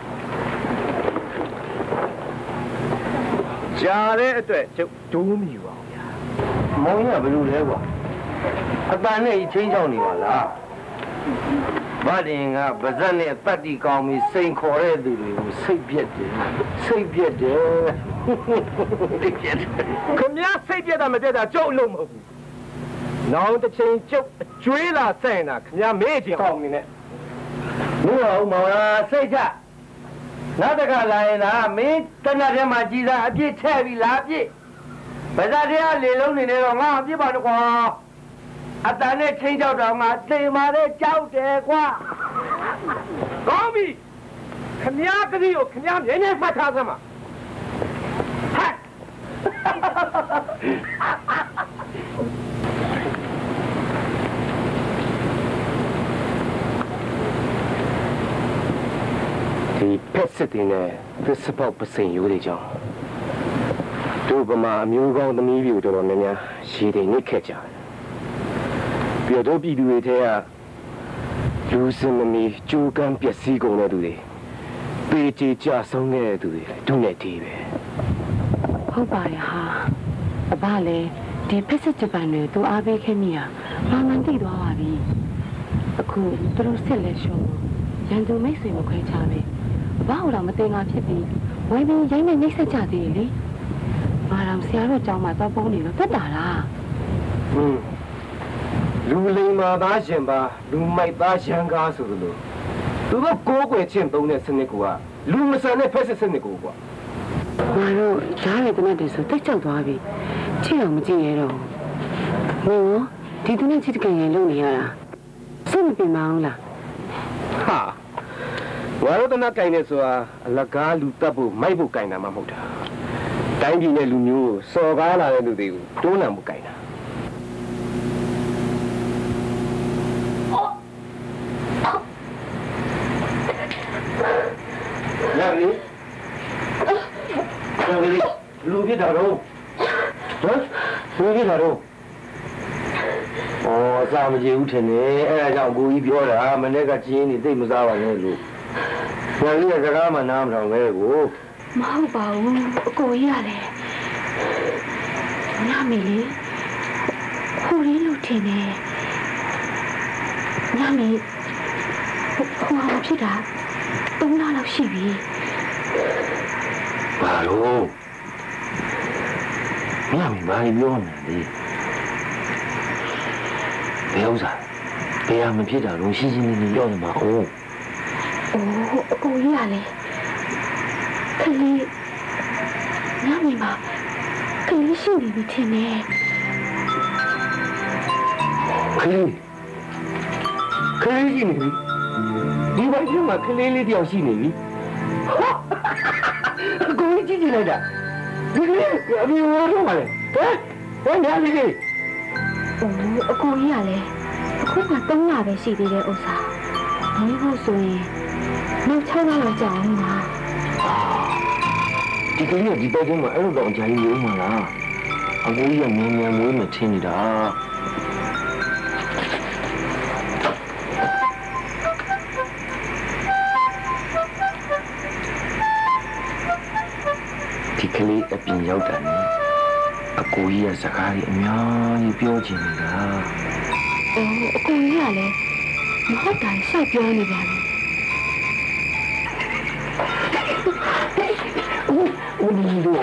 ကြားတဲ့အတွက်ကျုပ်ဒိုးမိပါဗျာမောင်ရဘယ်လိုလဲကွာအတန်နဲ့ကြီးချင်းချောင်းနေပါလားဘာတင်ကဗဇက်နဲ့တတ်တီကောင်းပြီးစိန်ခေါ်တဲ့သူတွေကိုစိတ်ပြက်တယ်စိတ်ပြက်တယ်စိတ်ပြက်တယ်ခင်ဗျားစိတ်ပြက်တာမပြက်တာကျုပ်အလုပ်မဟုတ်ဘူးနောက်တစ်ချိန်ကျုပ်အကျွေးလာဆိုင်တာခင်ဗျားမေ့ချင်အောင်နေနဲ့မဟုတ်မောင်လားစိတ်ချနောက်တစ်ခါလာရင်လားမင်းတနတ်ထဲမှာကြီးစားအပြစ်ထည့်ပြီးလာအပြစ်ဗဇက်ထဲကလေလုံးနေနေတော့ငါအပြစ်ပါတော့ကွာအတန်နဲ့ချင်းကြောက်တော့ငါသေမာတဲ့ကြောက်တယ်ကွာကောင်းပြီခမည်းကလေးကိုခမည်းမြဲမြဲမှတ်ထားစမ်းပါဟဲ့ဒီဖက်စစ်တင်နဲ့သစ္စာပေါက်ပစိန်ရိုးတွေကြောင့်တို့ဗမာအမျိုးကောင်းသမီးတွေကိုတော်တော်များများရှည်တယ်နှိမ့်ခဲ့ကြတယ်ပြတော့ပြည်သူတွေထဲကလူစင်မမီကြိုးကမ်းပျက်စီးကုန်တဲ့သူတွေပေချေကြဆုံးတဲ့သူတွေဒုနဲ့တီးပဲဟုတ်ပါရဲ့ဟာအဘလည်းဒီဖက်စစ်ဂျပန်တွေသူအားပေးခဲ့မိတာမှန်မှန်သိသွားပါပြီအခုသူတို့စစ်လက်ရှုံးရန်သူမိတ်ဆွေမခွဲခြားပဲအဘဟိုတော့မတင်ငါဖြစ်ပြီးဝိုင်းပြီးရိုင်းနဲ့နှိမ့်ဆက်ကြသေးတယ်လေငါတော့ဆရာတို့ကြောင်းမှာတော့ပုံနေလို့တက်တာလားဟွန်းလူလိမ္မာသားရှင်ပါလူမိုက်သားရှမ်းကားဆိုလို့သူတို့ကိုးကွယ်ချင်းသုံးတဲ့စနစ်ကလူမဆန်တဲ့ဖက်စစ်စနစ်ကိုကွာငါတို့ရားရတဲ့နဲ့တည်းဆိုတိတ်ကြောက်သွားပြီချစ်အောင်မကြည့်ရတော့ဟိုဒီတနေ့ချစ်တကယ်ရင်လုပ်နေရတာစိတ်မပင်မအောင်လားဟာဝါရဒနာကိုင်နေဆိုတာအလကားလူတက်ဖို့မိုက်ဖို့ကိုင်တာမှမဟုတ်တာတိုင်းပြည်နဲ့လူမျိုးကိုစော်ကားလာတဲ့လူတွေကိုတွန်းလှန်ဖို့ကိုင်တာရပြီရပြီလူပြတာတော့ဟမ်လူပြတာတော့ဩစားမကြည့်ဘူးထင်တယ်အဲ့ဒါကြောင့်ကိုကြီးပြောတာမနေ့ကကျင်းနေသိမစားပါနဲ့လို့ညာလေးကစကားမှနားမထောင်ပဲကိုမဟုတ်ပါဘူးအကိုကြီးရတယ်ညမီလေးဟိုရင်းလို့ထင်တယ်ညမီဟိုဟာဖြစ်တာသုံးလလောက်ရှိပြီဘာလို့ညမီဘာပြောနေလဲဘယ်ဥစ္စာဘယ်မှာဖြစ်တာလို့ရှင်းရှင်းလင်းလင်းပြောနေမှာဟုတ်အိုးအကိုကြီးရတယ်ခလေးညမီမှာခလေးရှိနေပြီထင်တယ်ခလေးခလေးရှိနေပြီဒီဘက်ကျမှခလေးလေးတယောက်ရှိနေပြီအကိုကြီးကြည့်ကြည့်လိုက်တာဒီကလေးအပြင်ဝါတော့မလဲဟမ်ဟမ်ညာလေးလေးအိုးအကိုကြီးရတယ်အခုမှသုံးလပဲရှိသေးတဲ့ဥစ္စာဒီလိုဆိုရင်နောက်၆လလောက်ကြာအောင်ပါဒီကလေးကဒီဘက်ကျမှအဲ့လိုတော့အကြိုင်မျိုးမှလားအကိုကြီးကမြန်မြန်မွေးမထင်းနေတာဒီကလေးအပြင်ရောက်တာနဲ့အကိုကြီးကစကားကြီးအများကြီးပြောချင်နေတာအိုးအကိုကြီးကလည်းမဟုတ်တာရှောက်ပြောနေပါလေဦးဒီတော့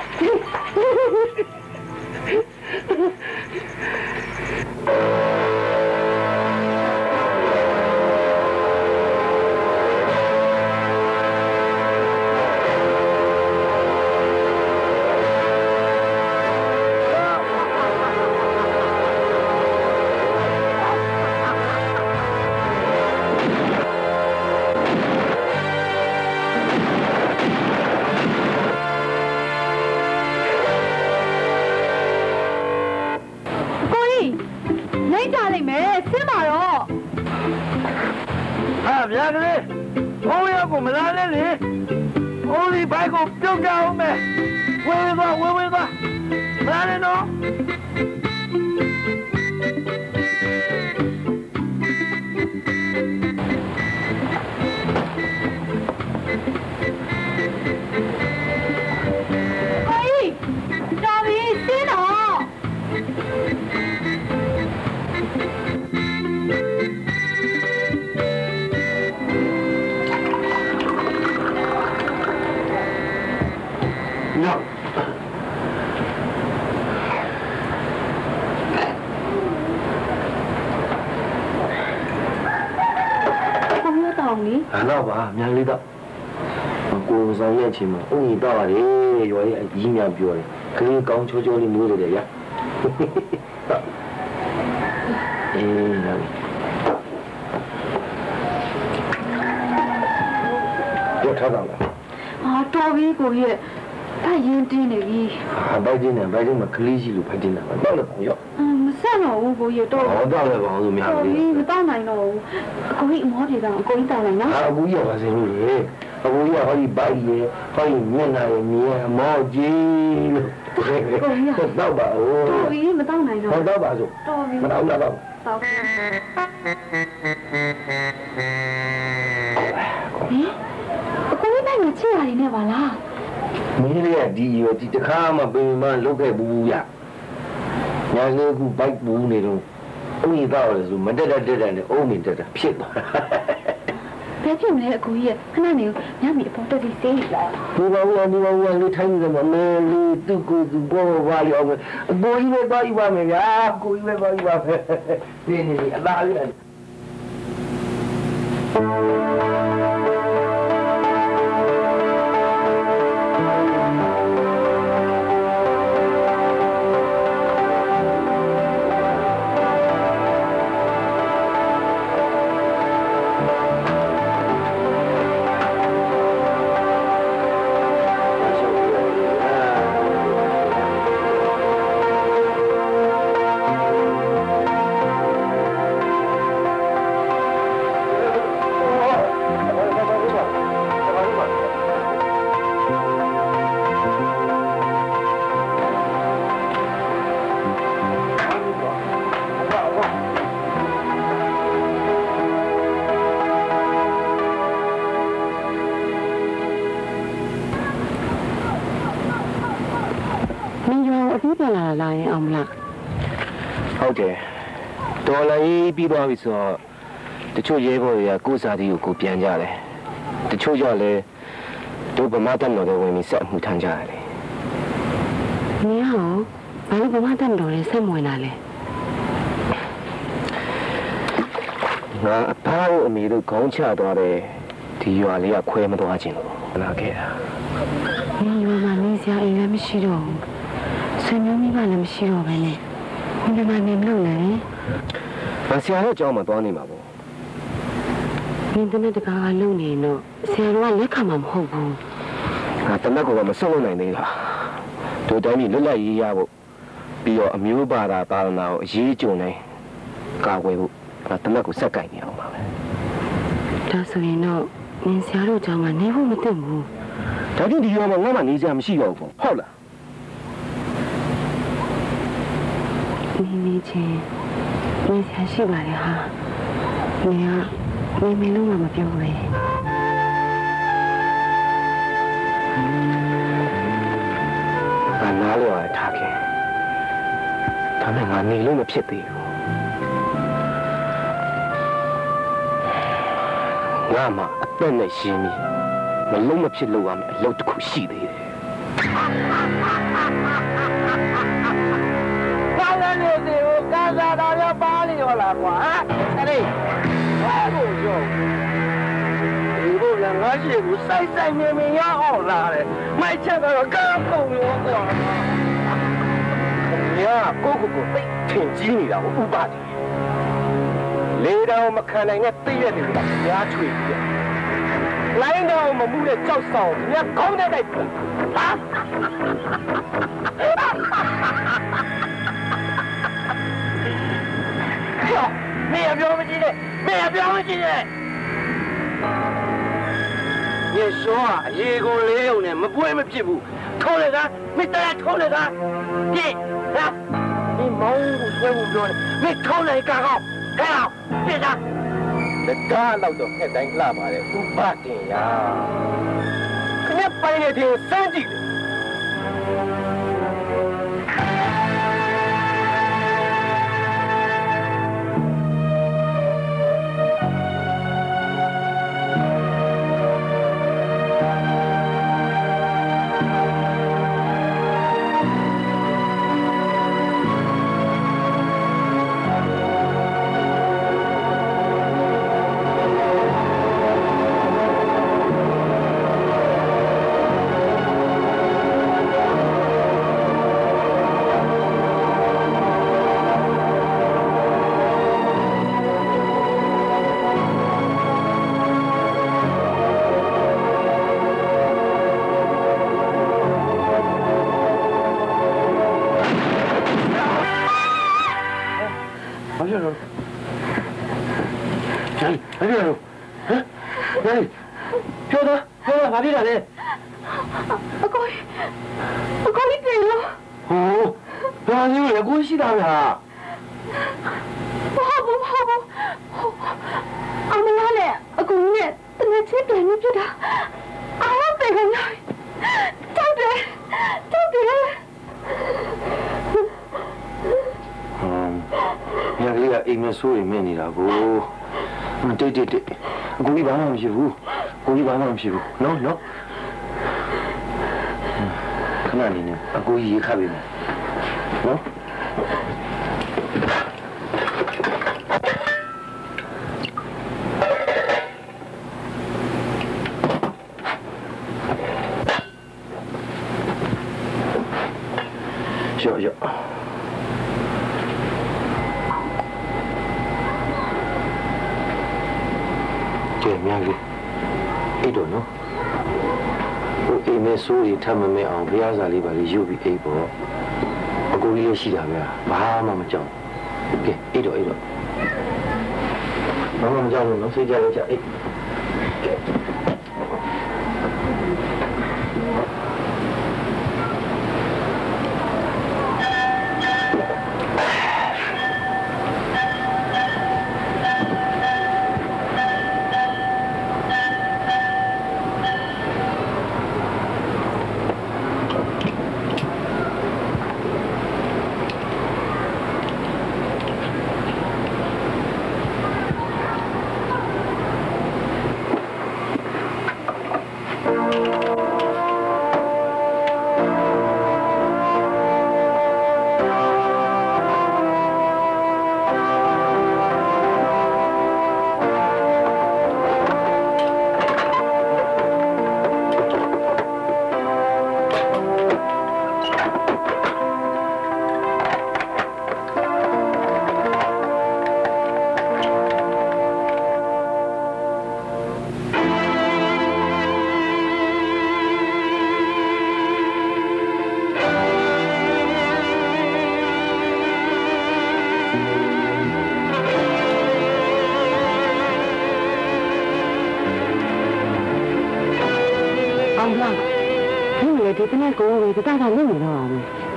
ဗျာကလေးဘုံရောက်ကိုမလာနဲ့လေဘုံဒီဘိုက်ကိုပြုတ်ကြအောင်မယ်ဝေးသွားဝေးဝေးသွားမလာနဲ့နော်အဲ့တော့ပါမြန်လေးတော့ကိုယ်ဆောင်ရဲ့အချိန်မှာအုံကြီးတော့ပါတယ်ရွာရဲ့အကြီးများပြောတယ်ကလေးကောင်းချိုးချိုးလေးမျိုးတွေရအေးလာပြီတော့ထားတော့လားအာတော်ပြီကိုကြီးရဲ့အဲ့ရင်တင်းနေပြီအာဘိုက်တင်းနေဘိုက်တင်းမှာကလေးရှိလို့ဖိုက်တင်းတာပါတော့လည်းရောမဆက်တော့ဘူးကိုကြီးတော့ဟောတော့လည်းကောင်းလို့များပြီမတော့နိုင်တော့ဘူးအကိုကြီးအမောပြေတော့အကိုကြီးတောင်းလိုက်နော်အကူကြီးပါစေလို့လေအကူကြီးကဟောဒီဘိုက်ရဲ့ဟောဒီမျက်နှာရဲ့မြင်အမောကြီးလို့ကိုကြီးတော့ပါဦးတော်ပြီမတော့နိုင်တော့ဟောတော့ပါစို့တော်ပြီမတော့တော့တော့ဟင်အကိုကြီးနိုင်ချစ်ရတယ်နဲ့ပါလားမင်းလေးကဒီရောဒီတခါမှပင်မလုပ်ခဲ့ဘူးရညာလေးကဘိုက်ဘူးနေတော့အုံကြီးတော့လေဆိုမတက်တက်တက်တက်နဲ့အုံးမြင်တက်တာဖြစ်သွားဘယ်ဖြစ်မလဲအကိုကြီးကခဏနေညမီအပေါ်တက်ပြီးစေးလာဒီဘာလို့ဒီဘာလို့လေးထိုင်းနေမှာမဲလေးသူ့ကိုသူဘောဘာရောအကိုကြီးပဲသွားယူပါမယ်ဗျာအကိုကြီးပဲသွားယူပါမယ်နေနေအလားလေးအပြေးပြန်လာလာရင်အောင်မလားဟုတ်တယ်ဒေါ်လာရေးပြီးသွားပြီဆိုတော့တချို့ရဲဘော်တွေကကိုယ်စားတီကိုကိုပြန်ကြတယ်တချို့ကြလည်းတို့ဗမာတပ်တော်တွေဝင်ပြီးဆက်မှုထမ်းကြတယ်လေနင်ဟောဘာလို့ဗမာတပ်တော်တွေဆက်မဝင်လာလဲငါအဖားတို့အမေတို့ခေါင်းချသွားတယ်ဒီရွာလေးကခွဲမသွားခြင်းလို့လာခဲ့တာနင်ရွာမှာနေစရာအိမ်လည်းမရှိတော့ဘူးဆွေမျိုးမိဘလည်းမရှိတော့ဘဲနဲ့ဒီမှာနေမလို့လဲငါဆရာတို့ကြောင်းမှာသွားနေမှာပေါ့နင်တနေ့တကားကလုံနေတော့ဆရာတော်ကလက်ခံမှာမဟုတ်ဘူးငါတနက်ကမဆုံးလို့နိုင်သေးလားတို့တိုင်းပြည်လွတ်လပ်ရေးရဖို့ပြီးတော့အမျိုးဘာသာသာသနာကိုအရေးကြုံနေကာကွယ်ဖို့ငါတနက်ကိုစက်ကင်နေအောင်ပါပဲဒါဆိုရင်တော့နင်ဆရာတို့ကြောင့်မနေဖို့မသင့်ဘူးဒါပြင်ဒီရွာမှာငါမှနေစရာမရှိတော့ဘူးဟုတ်လားနင်နေချင်းနေဆရာရှိပါလေဟာနင်ကနေမလို့မပြောပဲငါနားလို့ရထားခင်ဒါနဲ့ငါနေလို့မဖြစ်သေးဘူးငါမှအသက်နဲ့ရှင်းပြီးမလုံးမဖြစ်လို့ရမယ်အလုပ်တစ်ခုရှိသေးတယ်ကာလနေစီကိုကာလာတော်ရပါလိရောလားကွာဟမ်အဲ့ဒီဘာလို့ရောဒီလိုလည်းငါရှိကိုစိုက်စိုက်မြင်မြင်ရအောင်လာတယ်မိုက်ချက်တော့ကားပုံရောကွာညာကိုကိုကိုသိထင်ကြီးနေတာကိုဥပဒေလေတော်မခံနိုင်တဲ့သိရတဲ့လူကညားချွေပြီးလိုင်းတော်မမှုတဲ့ကြောက်ဆောင်ညာကောင်းတဲ့တိုက်ပြီဟာမင်းပြောမကြည့်နဲ့မင်းပြောမကြည့်နဲ့ညစောအရေကိုလေးုံနဲ့မပွဲမဖြစ်ဘူးထိုးလေကမင်းတရားထိုးလေကပြည့်ဟာမင်းမောင်းကိုဆွဲဖို့ပြောတယ်မင်းထိုးလေကောက်ဟဲ့အောင်ပြည့်သားလက်ကားတော့တော့ခဲ့တိုင်းလှပါတယ်ဥပတင်ရာခနဲ့ပိုင်နေတဲ့စမ်းကြည့်တယ်ဆိုရင်မင်းနေတာကိုတိတ်တိတ်တိတ်အခုကြီးဘာမှမရှိဘူးကိုကြီးဘာမှမရှိဘူးနော်နော်ခဏနေနေအခုကြီးရေခပ်ပြီနော်ရောရောများကြီးအဲ့တော့နော်ဟိုအိမ်မဲဆိုးတွေထပ်မမဲအောင်ဘုရားစာလေးပါလေးယူပြီးအိပ်ပေါ့အကူကြီးရရှိတာပဲဘာမှမကြောက်ကဲအဲ့တော့အဲ့တော့ဘာမှမကြောက်လို့နော်စိတ်ကြရကြအိပ်你们这边那个位置大家认不到啊？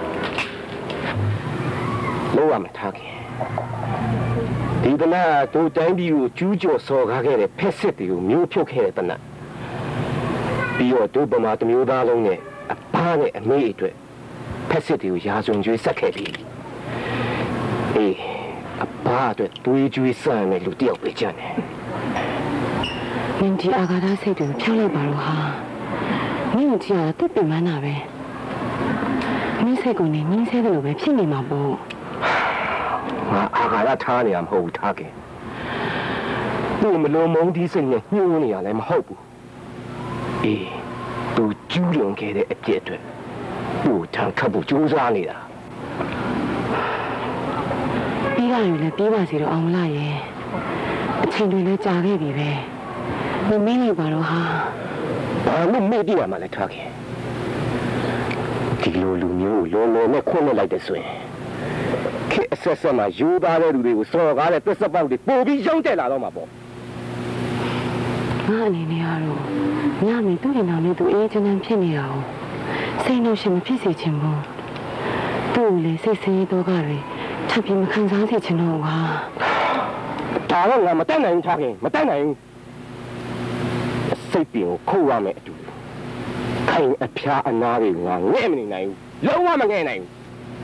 老阿没他给。ဒီတနာတို့တိုင်းပြည်ကိုကျူးကျော်စော်ကားခဲ့တဲ့ဖက်စစ်တွေကိုမျိုးဖြုတ်ခဲ့တဲ့တနာပြီးတော့တို့ဗမာတမျိုးသားလုံးနဲ့အဖားနဲ့အမေအတွက်ဖက်စစ်တွေကိုရာဇဝင်ကျွေးဆက်ခဲ့ပြီအေးအဖားအတွက်သွေးကျွေးဆန့်မယ်လူတယောက်ပဲကြံ့တယ်မင်းဒီအာဃာတစိတ်တွေဖြောင်းလိုက်ပါတော့ဟာမင်းတို့ကြည့်ရတာတက်ပြမှန်းတာပဲမင်းစိတ်ကိုနေငင်းဆဲတယ်လို့ပဲဖြစ်နေမှာပေါ့ငါအာဃာတထားနေရမဟုတ်ဘူးထားခင်သူ့မလုံးမုန်းဒီစိတ်နဲ့ညှိုးနေရလည်းမဟုတ်ဘူးအေးသူကျူးလွန်ခဲ့တဲ့အပြစ်အတွက်သူ့ထံခတ်ဖို့ကြိုးစားနေတာပြီးတာယူလည်းပြီးပါစေတော့အောင်မလားရဲ့အချိန်တွေလည်းကြာခဲ့ပြီပဲမမင်းလိုက်ပါတော့ဟာဘာလို့မေ့ပြရမှာလဲထားခင်ဒီလိုလူမျိုးကိုလောလောနဲ့ခွင့်လွှတ်လိုက်တဲ့ဆိုရင်ခေအဆက်ဆက်မှာယူသားတဲ့လူတွေကိုစော်ကားတဲ့သစ္စာပေါက်တွေပို့ပြီးရုံးတက်လာတော့မှာပေါ့ငါအနေနဲ့ကတော့ညမင်းသူ့ရင်တော်နဲ့သူအေးချမ်းချမ်းဖြစ်နေတာကိုစိတ်နှုတ်ရှင်မဖြစ်စေချင်ဘူးသူ့ကိုလည်းစိတ်ဆင်းရဲတော့ကတွေထပ်ပြီးမခံစားစေချင်တော့ဟာဒါတော့ငါမတတ်နိုင်ဘူးထားခင်မတတ်နိုင်ဘူးစိတ်ပြင်ကိုခုတ်ရမယ်အတူခိုင်အဖျားအနာတွေငါငဲ့မနေနိုင်ဘူးလုံးဝမငဲ့နိုင်ဘူး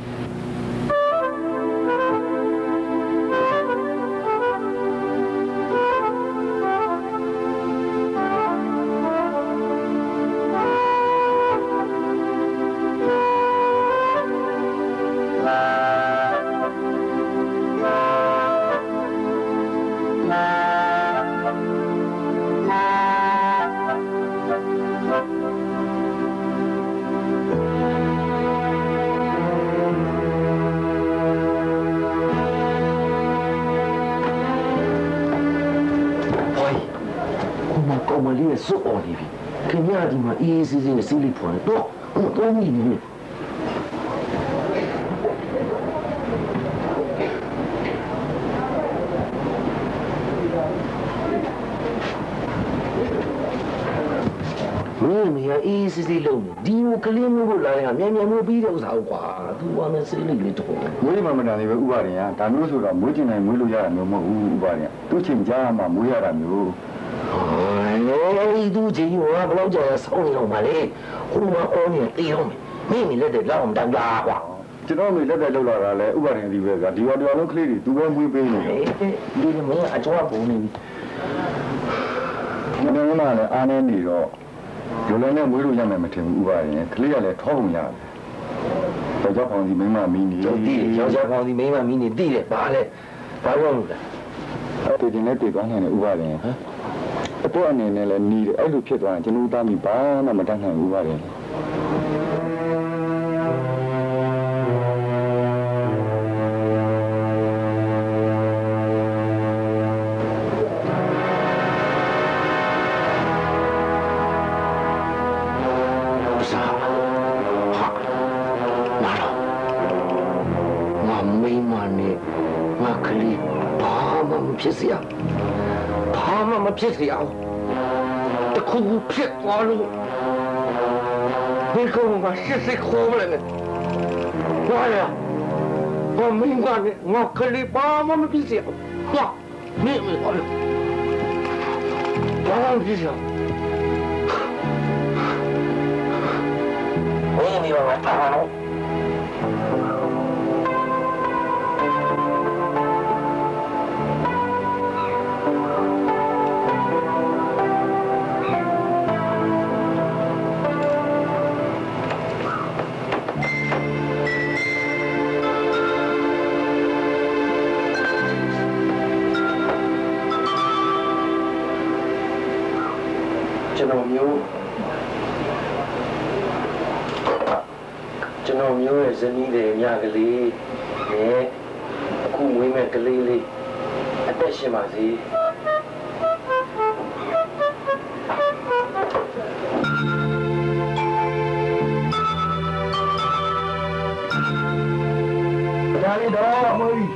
စွတ်အော်နေပြီခင်ဗျာဒီမှာအေးအေးဆေးဆေးနဲ့စီးလိဖွာတော့ဟိုတော့နေနေမင်းမရအေးအေးဆေးဆေးလုံးဒီကိုကလေးမျိုးကိုလာရင်မြန်မြန်မျိုးပြီးတဲ့ဥစ္စာဟုတ်ကွာသူကလည်းဆေးလိလေးတော့မွေးမှမတန်သေးပဲဥပါရင်ကဒါမျိုးဆိုတော့မွေးချင်တိုင်းမွေးလို့ရတာမျိုးမဟုတ်ဘူးဥပါရင်သူ့ချိန်ကြားမှမွေးရတာမျိုးအေးသူကြီးကဘလောက်ကြာဆောင်းနေတော့မလေးဟိုမှာအော်နေတေးတော့မင်းမလက်တဲ့လောက်မတန်တာကွာကျွန်တော်မိလက်တဲ့လောက်လာတာလဲဥပါရင်ဒီပဲကဒီဝတော်လုံးကလေးတွေသူပဲမွေးပေးနေတယ်ဒီမင်းအကျော်ပုံနေပြီဒီနေ့မှလည်းအားနေနေတော့လူလည်းနဲ့မွေးလို့ရမယ်မထင်ဘူးဥပါရင်ကလေးကလည်းထောပုံရတယ်ယောက်ျားဖောင်စီမိန်းမမီးနေတိတယ်ယောက်ျားဖောင်စီမိန်းမမီးနေတိတယ်ဘာလဲဘာလို့လဲအဲ့ဒီနေ့တေသွားနိုင်တယ်ဥပါရင်ဟမ်တော့အနေနဲ့လည်းနီးတယ်အဲ့လိုဖြစ်သွားရင်ကျွန်တော်သားမိဘာမှမတတ်နိုင်ဘူးပါတယ်ဖြစ်စီအောင်ဘာမှမဖြစ်စီအောင်တခုခုဖြစ်သွားလို့ဒီကောင်ကရှစ်စိတ်ခေါ်မလဲဘာလဲဘာမင်းကလည်းငါကလေးဘာမှမဖြစ်စီအောင်ဟာမင်းမဘာလဲဘာမှဖြစ်စီအောင်ဘယ်နေမှာတာတော့ကျွန်တော်မျိုးကျွန်တော်မျိုးရဲ့ဇနီးတွေညကလေးနဲ့အခုမွေးမဲ့ကလေးလေးအသက်ရှင်ပါစေဒါလေးတော့မွေး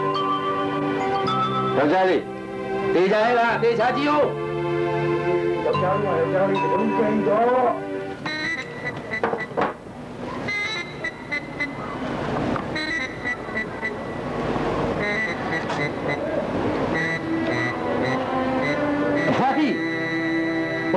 ယောက်ျားလေးတေချာရဲ့လားတေချာကြည့်ဦးယောက်ျားလေးကယောက်ျားလေးဘုံကျင်းတော့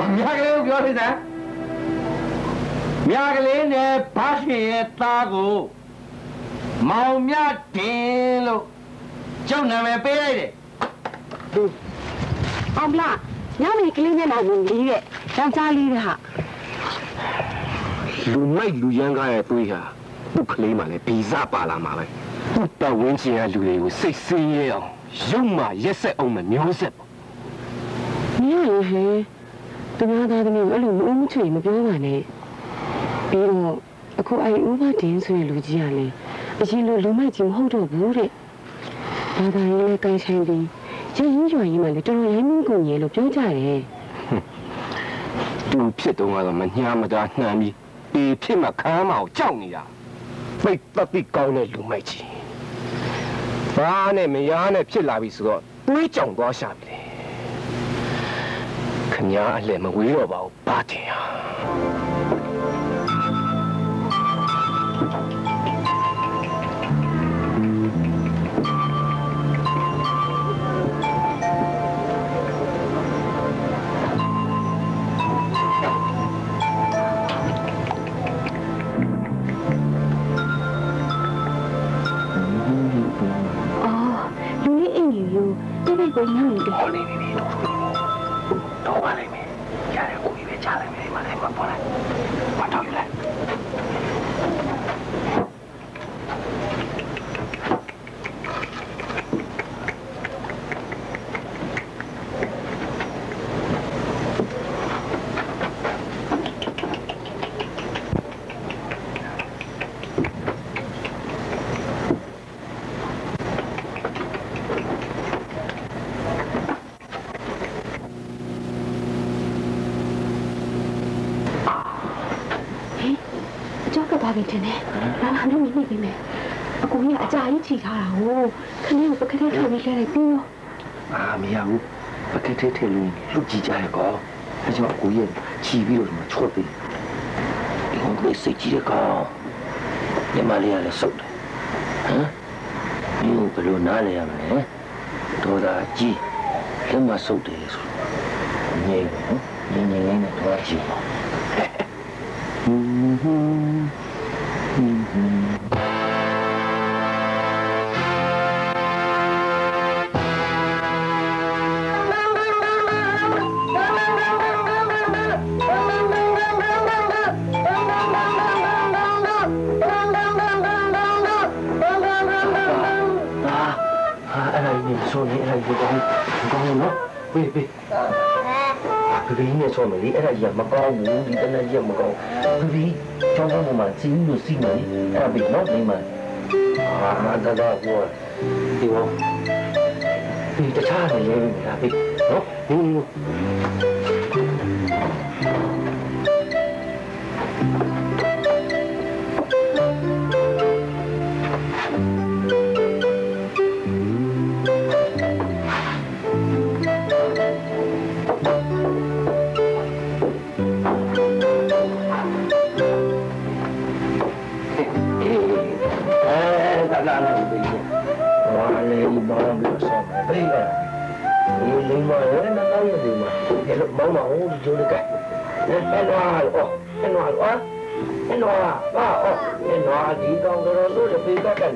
မြကလေးကိုပြောလိုက်စမ်းမြကလေးနဲ့ဘာရှင်ရဲ့သားကိုမောင်မြတင်လို့ကျောင်းနာမည်ပေးလိုက်တယ်အောင်မလားညမေကလေးမျက်နှာမြင်လေးတဲ့ယောက်ျားလေးတဲ့ဟာလူမိုက်လူရန်ကားရဲ့သွေးဟာသူ့ကလေးမှလည်းဗီဇပါလာမှာပဲသူ့ပတ်ဝန်းကျင်ကလူတွေကိုစိတ်ဆင်းရဲအောင်ရုပ်မှရက်ဆက်အောင်မမျိုးဆက်ပေါ့မင်းရဟဲတမားသားသမီးအဲ့လိုမအုံးမချွေမပြောပါနဲ့ပြီးတော့အခုအဲ့ဥပဒေဆိုရင်လူကြီးကလည်းအရင်လိုလူမိုက်ကြီးမဟုတ်တော့ဘူးတဲ့ဘာသာရေးလည်းကိုင်းဆိုင်ပြီးရင်းရင်းရွာရင်းမှလည်းတော်တော်ရိုင်းမင်းကုန်ရေလို့ပြောကြတယ်သူဖြစ်တော့ကတော့မညာမတာနှမ်းပြီးအေးဖြစ်မှခမ်းမအောင်ကြောက်နေတာပိတ်ပတ်ပြီးကောင်းတဲ့လူမိုက်ကြီးဘာနဲ့မယားနဲ့ဖြစ်လာပြီဆိုတော့တွေးကြောင်သွားရှာပြီလေခင်ဗျားအလှမဝေးတော့ပါဘူးဘာတင်ဟာကိုညနေတော့နေနေတော့တော့ပါလိမ့်မယ်ရတဲ့ကိုကြီးပဲကြားလိုက်မယ်မလိုက်မပေါ်လိုက်မတော်ယူလိုက်တင်တယ်လာလာမျိုးမိပြီမယ်အကူကြီးကအကြာကြီးချီထားတာကိုခလေးကိုပကတိထည့်ပြီးလဲလိုက်ပြီးရောအာမရဘူးပကတိထည့်လို့လူကြည့်ကြရကောအဲကြောင့်အကူကြီးချီပြီးတော့မှချော့ပြီးဒီကောင်ကိုစိတ်ကြီးတဲ့ကောင်ညမလေးကလည်းစုပ်တယ်ဟမ်ဒီကိုဘယ်လိုနားလဲရမလဲဒေါ်သာကြီးလက်မစုပ်တယ်ဆိုငြိမ်နော်ငြိမ်ငြိမ်လေးနဲ့ဒေါ်သာကြီးပေါ့ဟွန်းဆိုနေအဲ့ဒါကိုကောင်းကောင်းနော်ဝေးဝေးဘယ်ဘင်းနဲ့ဆိုမလဲအဲ့ဒါကြီးမကောင်းဘူးဒီတနေ့ကြီးမကောင်းဘယ်ဘင်းကျောင်းသားမှာစီးလို့စီးမယ်အဲ့ဒါဘယ်တော့နေမှာအာမတဒါကောဒီဝဒီတခြားနေလေဒါဘယ်နော်ဟင်းမောင်မောင်ဒီလိုကဲအဲ့တော့အော်အဲ့တော့အော်အဲ့တော့ပါအော်အဲ့တော့ဒီကောင်တော်တို့တွေပြေးတတ်တယ်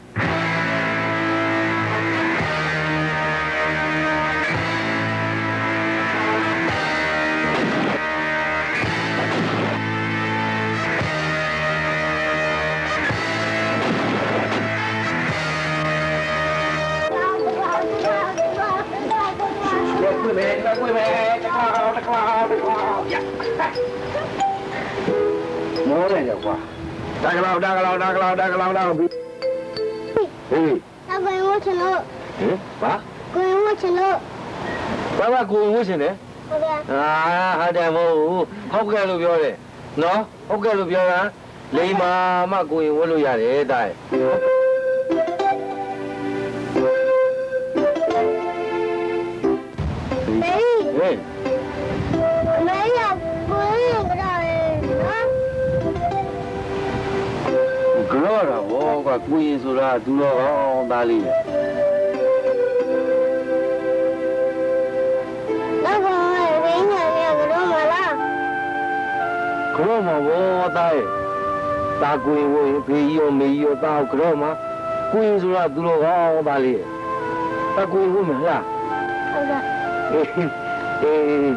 ကွေးမယ်ကွေးမယ်တခါတခါတခါရမောတယ်ကွာတကလောက်တကလောက်တကလောက်တကလောက်တော့ပြီဟေးအကွင်ဝချင်လို့ဟင်ဘာကွင်ဝချင်လို့ဘာဘာကိုဝချင်တယ်ဟုတ်ကဲ့အာဟာတယ်မဟုတ်ဟုတ်ကဲ့လို့ပြောတယ်နော်ဟုတ်ကဲ့လို့ပြောတာလိမ္မာမှကိုရင်ဝတ်လို့ရတယ်တားဟေးမရဘူးကြောတာဘောကကိုရင်ဆိုတာသူတော့အောင်သားလေးနောက်ပါဝင်းညာရကတော့မလာတော့မှာဘောသားရဲ့တာကွင်ဝင်ဖေးရောမေရောတာကတော့မှာကွင်ဆိုတာသူတော်ကောင်းသားလေးတာကွင်ဟုတ်မလားဟုတ်ကဲ့အေးအေး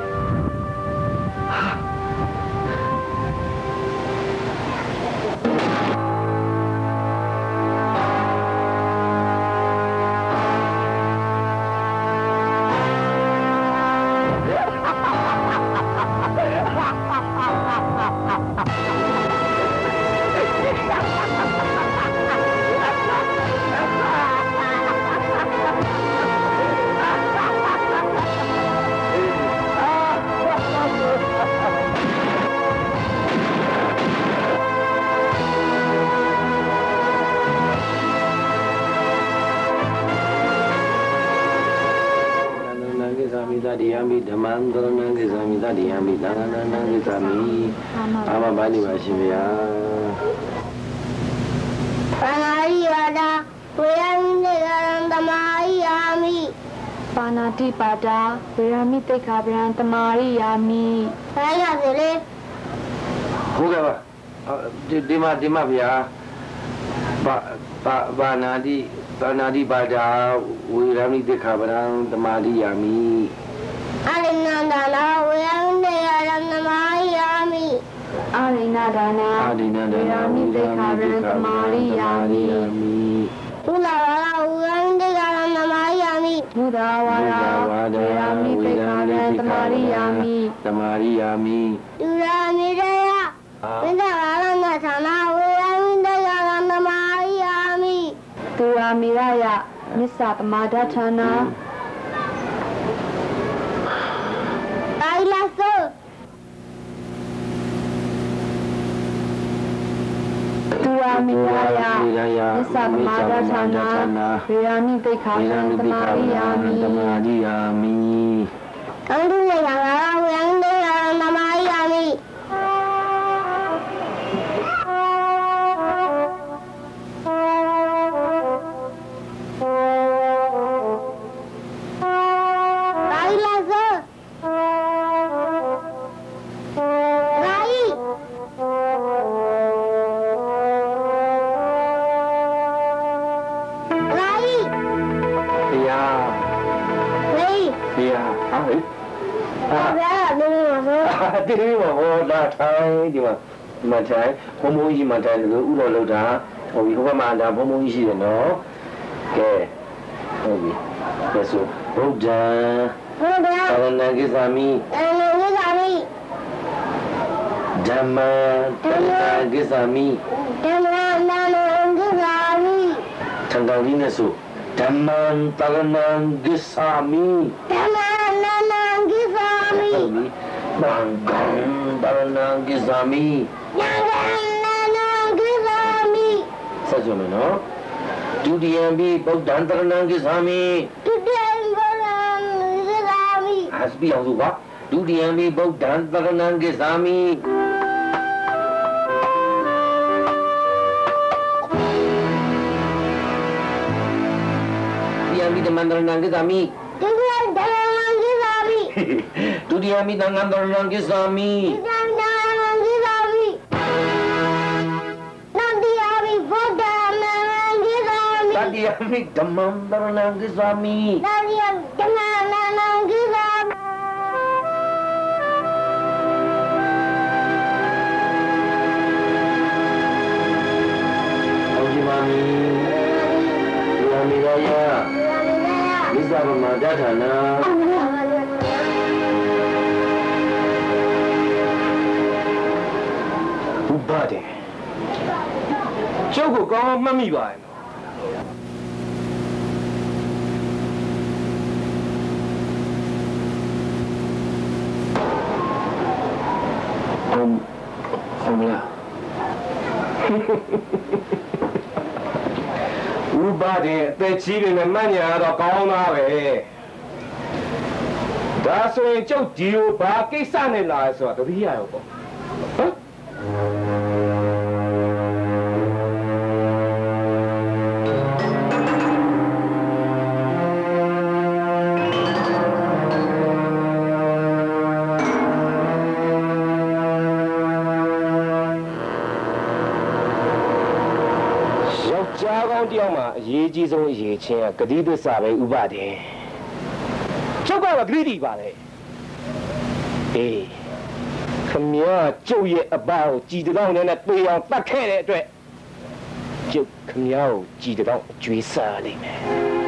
Ama bani bashimiya. Panari wada, Puyaminde Garandamari Yami. Panati pada, Puyamite Kabrantamari Yami. Saya sile. Hoga ba. Dima dima biya. Ba ba banadi banadi pada, Puyamite Kabrantamari Yami. Arinandana, Puyaminde Garandamari Yami. Arinadana, Puyamite Kabrantamari Yami. Udawara, Puyaminde Garandamari Yami. Udawara, Puyamite Kabrantamari Yami. Tamari Yami. Duramidaya, Udawara Natana, Puyaminde Garandamari Yami. Duramidaya, Misa Madatana. Ailaso. Duramidaya, Misa Madatana, Puyamite Kabrantamari Yami. Kandunya Yangara, Puyaminde Garandamari Yami. Ailaso. Rai. Rai. Biya. Rai. Biya. Ai. Biya, dili mo. Dili mo ho la thai di ma. Ma thai, bông bông gì mà thai lu u lo lo da. Ho bi ho ba ma da bông bông gì no. Ke. Ho bi. Ke so. Buddha. Buddha. Taranagizami. Taranagizami. Dhamma Taranagizami. Dhamma Taranagizami. Thằng đi nè số. Dhamma Taranagizami. Dhamma Taranagizami. Bang bang Taranagizami. Bang Taranagizami. Sao cho mày nó? Tu diam bi Buddha Taranagizami. Tu diam Taranagizami. Hasbi ang suka. Tu diam bi Buddha Taranagizami. Diami dengan Taranagizami. Diam Taranagizami. Tu diami dengan Taranagizami. Diam Taranagizami. Nanti abi Buddha Taranagizami. Tadi ami demam Taranagizami. Nanti abi demam Taranagizami. Mami, Mami Raya, Bisa Ramadana. Ubade. Cukup kau mami baik. Om, om lah. Ubade, terciri namanya ada kau nawe. Dah soalnya jauh dia pakai sana lah suatu dia apa? Hah? ရွာကောင်းတယောက်မှာအရေးကြီးဆုံးအရေးချင်းကဂတိသစ္စာပဲဥပဒေကျောက်ကတော့ဂတိတည်ပါလေအေးခမရကျုပ်ရဲ့အပါကိုကြည်တောင်းနဲ့တေးအောင်တတ်ခဲ့တဲ့အတွက်ကျုပ်ခမရကိုကြည်တောင်းအကျွေးစားလိမ့်မယ်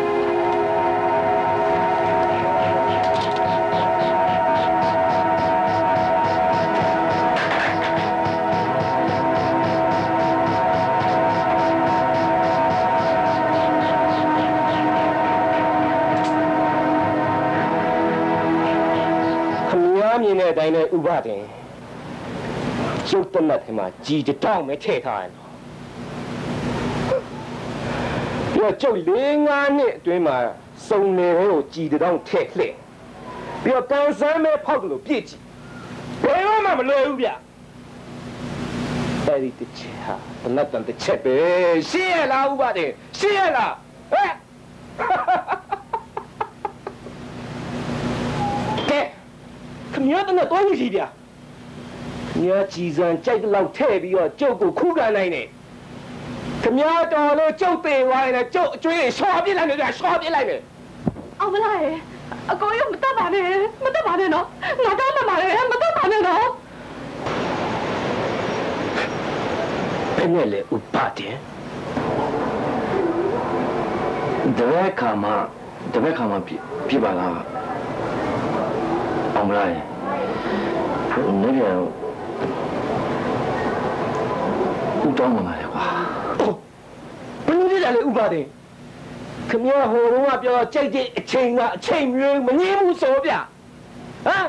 မြင်တဲ့အတိုင်းနဲ့ဥပဒေကျုပ်တနတ်ထဲမှာကြည်တောင်းမဲထည့်ထားတယ်ပြီးတော့ကျုပ်လေးငါးနှစ်အတွင်းမှာစုံနေတဲ့ကိုကြည်တောင်းထည့်လှည့်ပြီးတော့ကန်ဆန်းမဲဖောက်လို့ပြည့်ကြည့်ဘယ်တော့မှမလွယ်ဘူးဗျအဲ့ဒီတစ်ချက်ဟာတနတ်တန်တစ်ချက်ပဲရှင်းရလားဥပဒေရှင်းရလားဟဲ့ကဲခမရတဲ့တော့ယူစီဗျာခမရကြည်စံကြိုက်တဲ့လောက်ထဲ့ပြီးတော့ကျုပ်ကိုခုခံနိုင်တယ်ခမရတော်လို့ကျုပ်သေးသွားရင်လည်းကျုပ်အကျွေးရှော့ပြစ်လိုက်မယ်ဗျာရှော့ပြစ်လိုက်မယ်အောင်မလားရေအကိုရမတတ်ပါနဲ့မတတ်ပါနဲ့နော်ငါတော့မပါနဲ့မတတ်ပါနဲ့နော်ဘယ်နဲ့လဲဥပါတဲ့တပည့်ခါမှာတပည့်ခါမှာပြပါလားအောင်မလားရေနေပြန်ဦးတောင်းမှာလေကွာဘယ်လိုလဲလေဥပါတဲ့ခမရဟိုတော့ပြောကြိတ်ကြိတ်အချိန်ကအချိန်မျိုးမငြင်းဘူးဆိုဗျဟမ်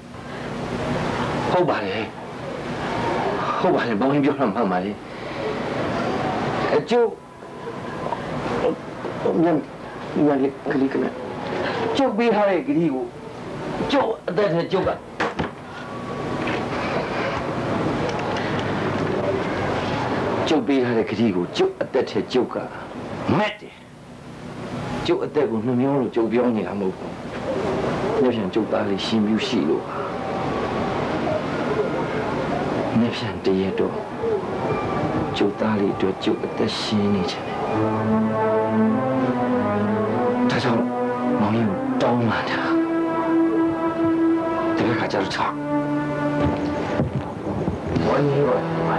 ဟုတ်ပါလေဟုတ်ပါလေဘောင်းပြောတာမှန်ပါလေအကျိုးမြန်မြန်လေးကလေးကလေးကျုပ်ပေးထားတဲ့ဂရီကိုကျုပ်အသက်ထဲကျုပ်ကကျုပ်ပေးထားတဲ့ဂရီကိုကျုပ်အသက်ထဲကျုပ်ကမက်တယ်ကျုပ်အသက်ကိုနှမျောလို့ကျုပ်ပြောနေတာမဟုတ်ဘူး။နေပြန်ကျုပ်သားလေးရှင်ပြူရှိလို့နေပြန်တရတော့ကျုပ်သားလေးအတွက်ကျုပ်အသက်ရှင်နေချင်တယ်။ဒါကြောင့်မောင်ရင်တောင်းလာတာတကယ်ကကြတော့ချဝိုင်းရော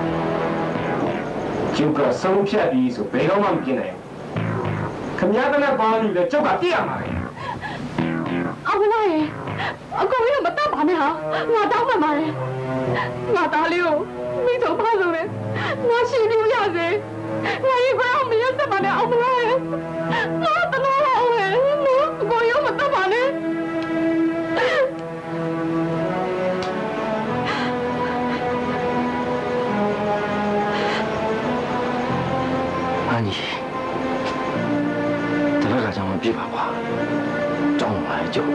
ကျုပ်ကဆုံးဖြတ်ပြီးဆိုဘယ်တော့မှမပြင်နိုင်ဘူးခမရတဲ့ဘာလို့လဲကျုပ်ကသိရမှာလေအောင်မလားရေအကိုရမတတ်ပါနဲ့ဟာငါတောင်းမှမှာလေငါသားလေးကိုမိတော့ပါလို့လေငါရှိနေရစေငါရေဘာမှမရစပါနဲ့အောင်မလားရေငါတလို့အောင်လေအကိုရမတတ်ပါနဲ့阿妮ပြပါကွာတောင်းပါကြုံ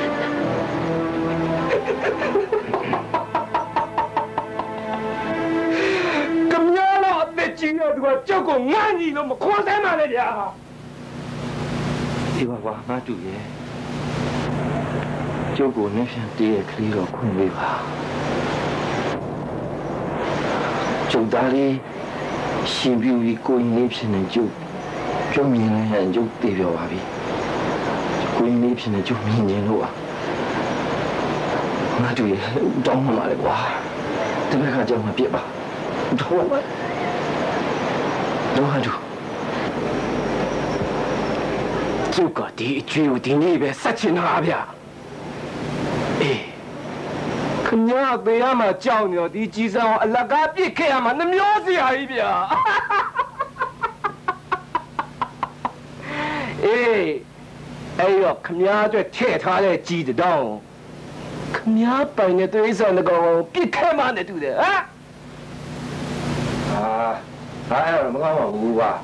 ကမြားတော့အသက်ကြီးတော့သူကကြောက်ကိုငန်းကြီးလို့မခေါ်စမ်းပါနဲ့ဗျာဒီပါကွာငါတူရဲ့ကျုပ်ကိုနေပြန်တည်းရဲ့ကလေးတော့ခွင့်ပေးပါကျုပ်သားလေးရှင်ပြူကြီးကိုရင်လေးဖြစ်နေကျုပ်ပြောမြင်လိုက်ရင်ကျုပ်တည်ပြောပါပြီကိုင်းလေးဖြစ်နေကျုပ်မြင်နေလို့ငါတို့ရတောင်းမှလာလေကွာတပည့်ကကြောက်မှပြစ်ပါတော့တော့ဟာတို့ကျုပ်ကဒီအကျွေးကိုဒီနေ့ပဲဆက်ချင်တာဗျအေးခမရသေးရမှာကြောက်နေတော့ဒီကြီးစံကိုအလကားပြစ်ခဲ့ရမှာနှမျောစရာကြီးဗျာအေးအဲ့တော့ခမားအတွက်ထည့်ထားတဲ့ကြီးတောင်းခမားပိုင်တဲ့သွေးဆောင်တဲ့ကောင်ပြစ်ခဲမှနဲ့တူတယ်ဟမ်အာဒါအဲ့တော့မကောင်းပါဘူးကွာ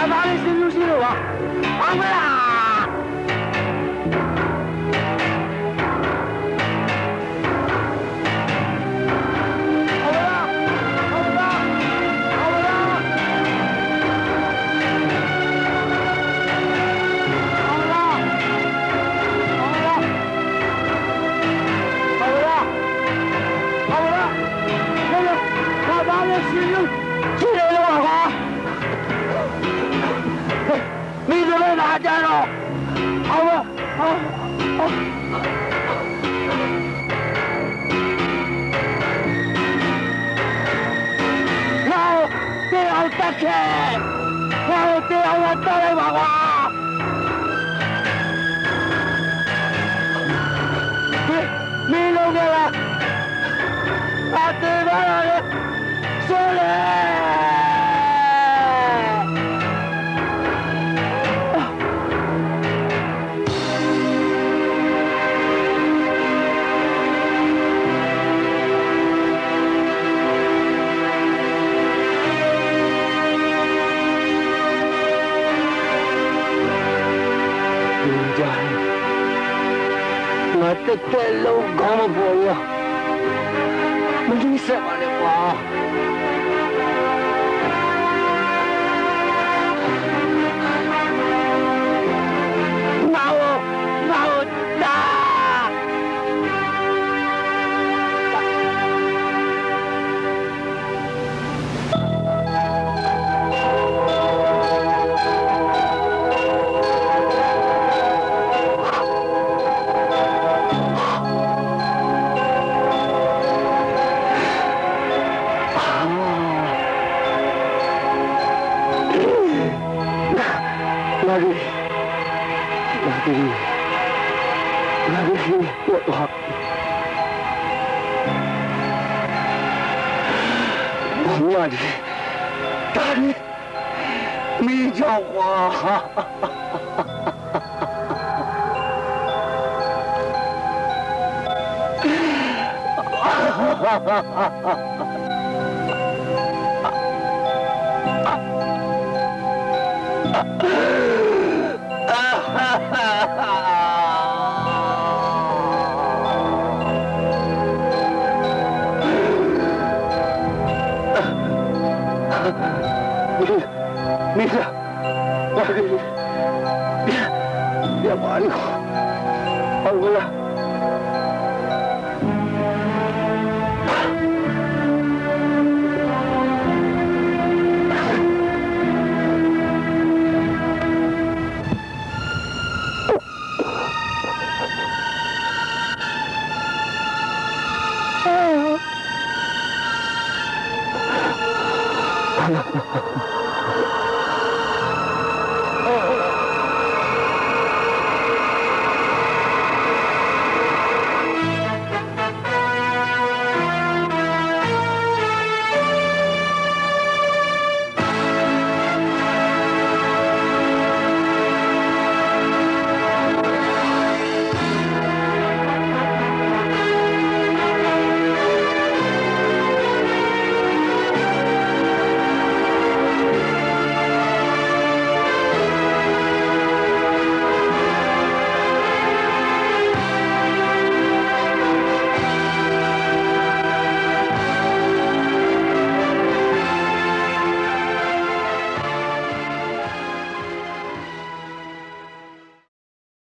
咱哪里是游戏了啊？好不啦？ တက်တက်လုံးခေါင်းမပေါ်ရမလေးဆက်ပါနဲ့ကွာငါ့ကိုငါ့ကိုတာ Mira, Mira, ya malu, Allah.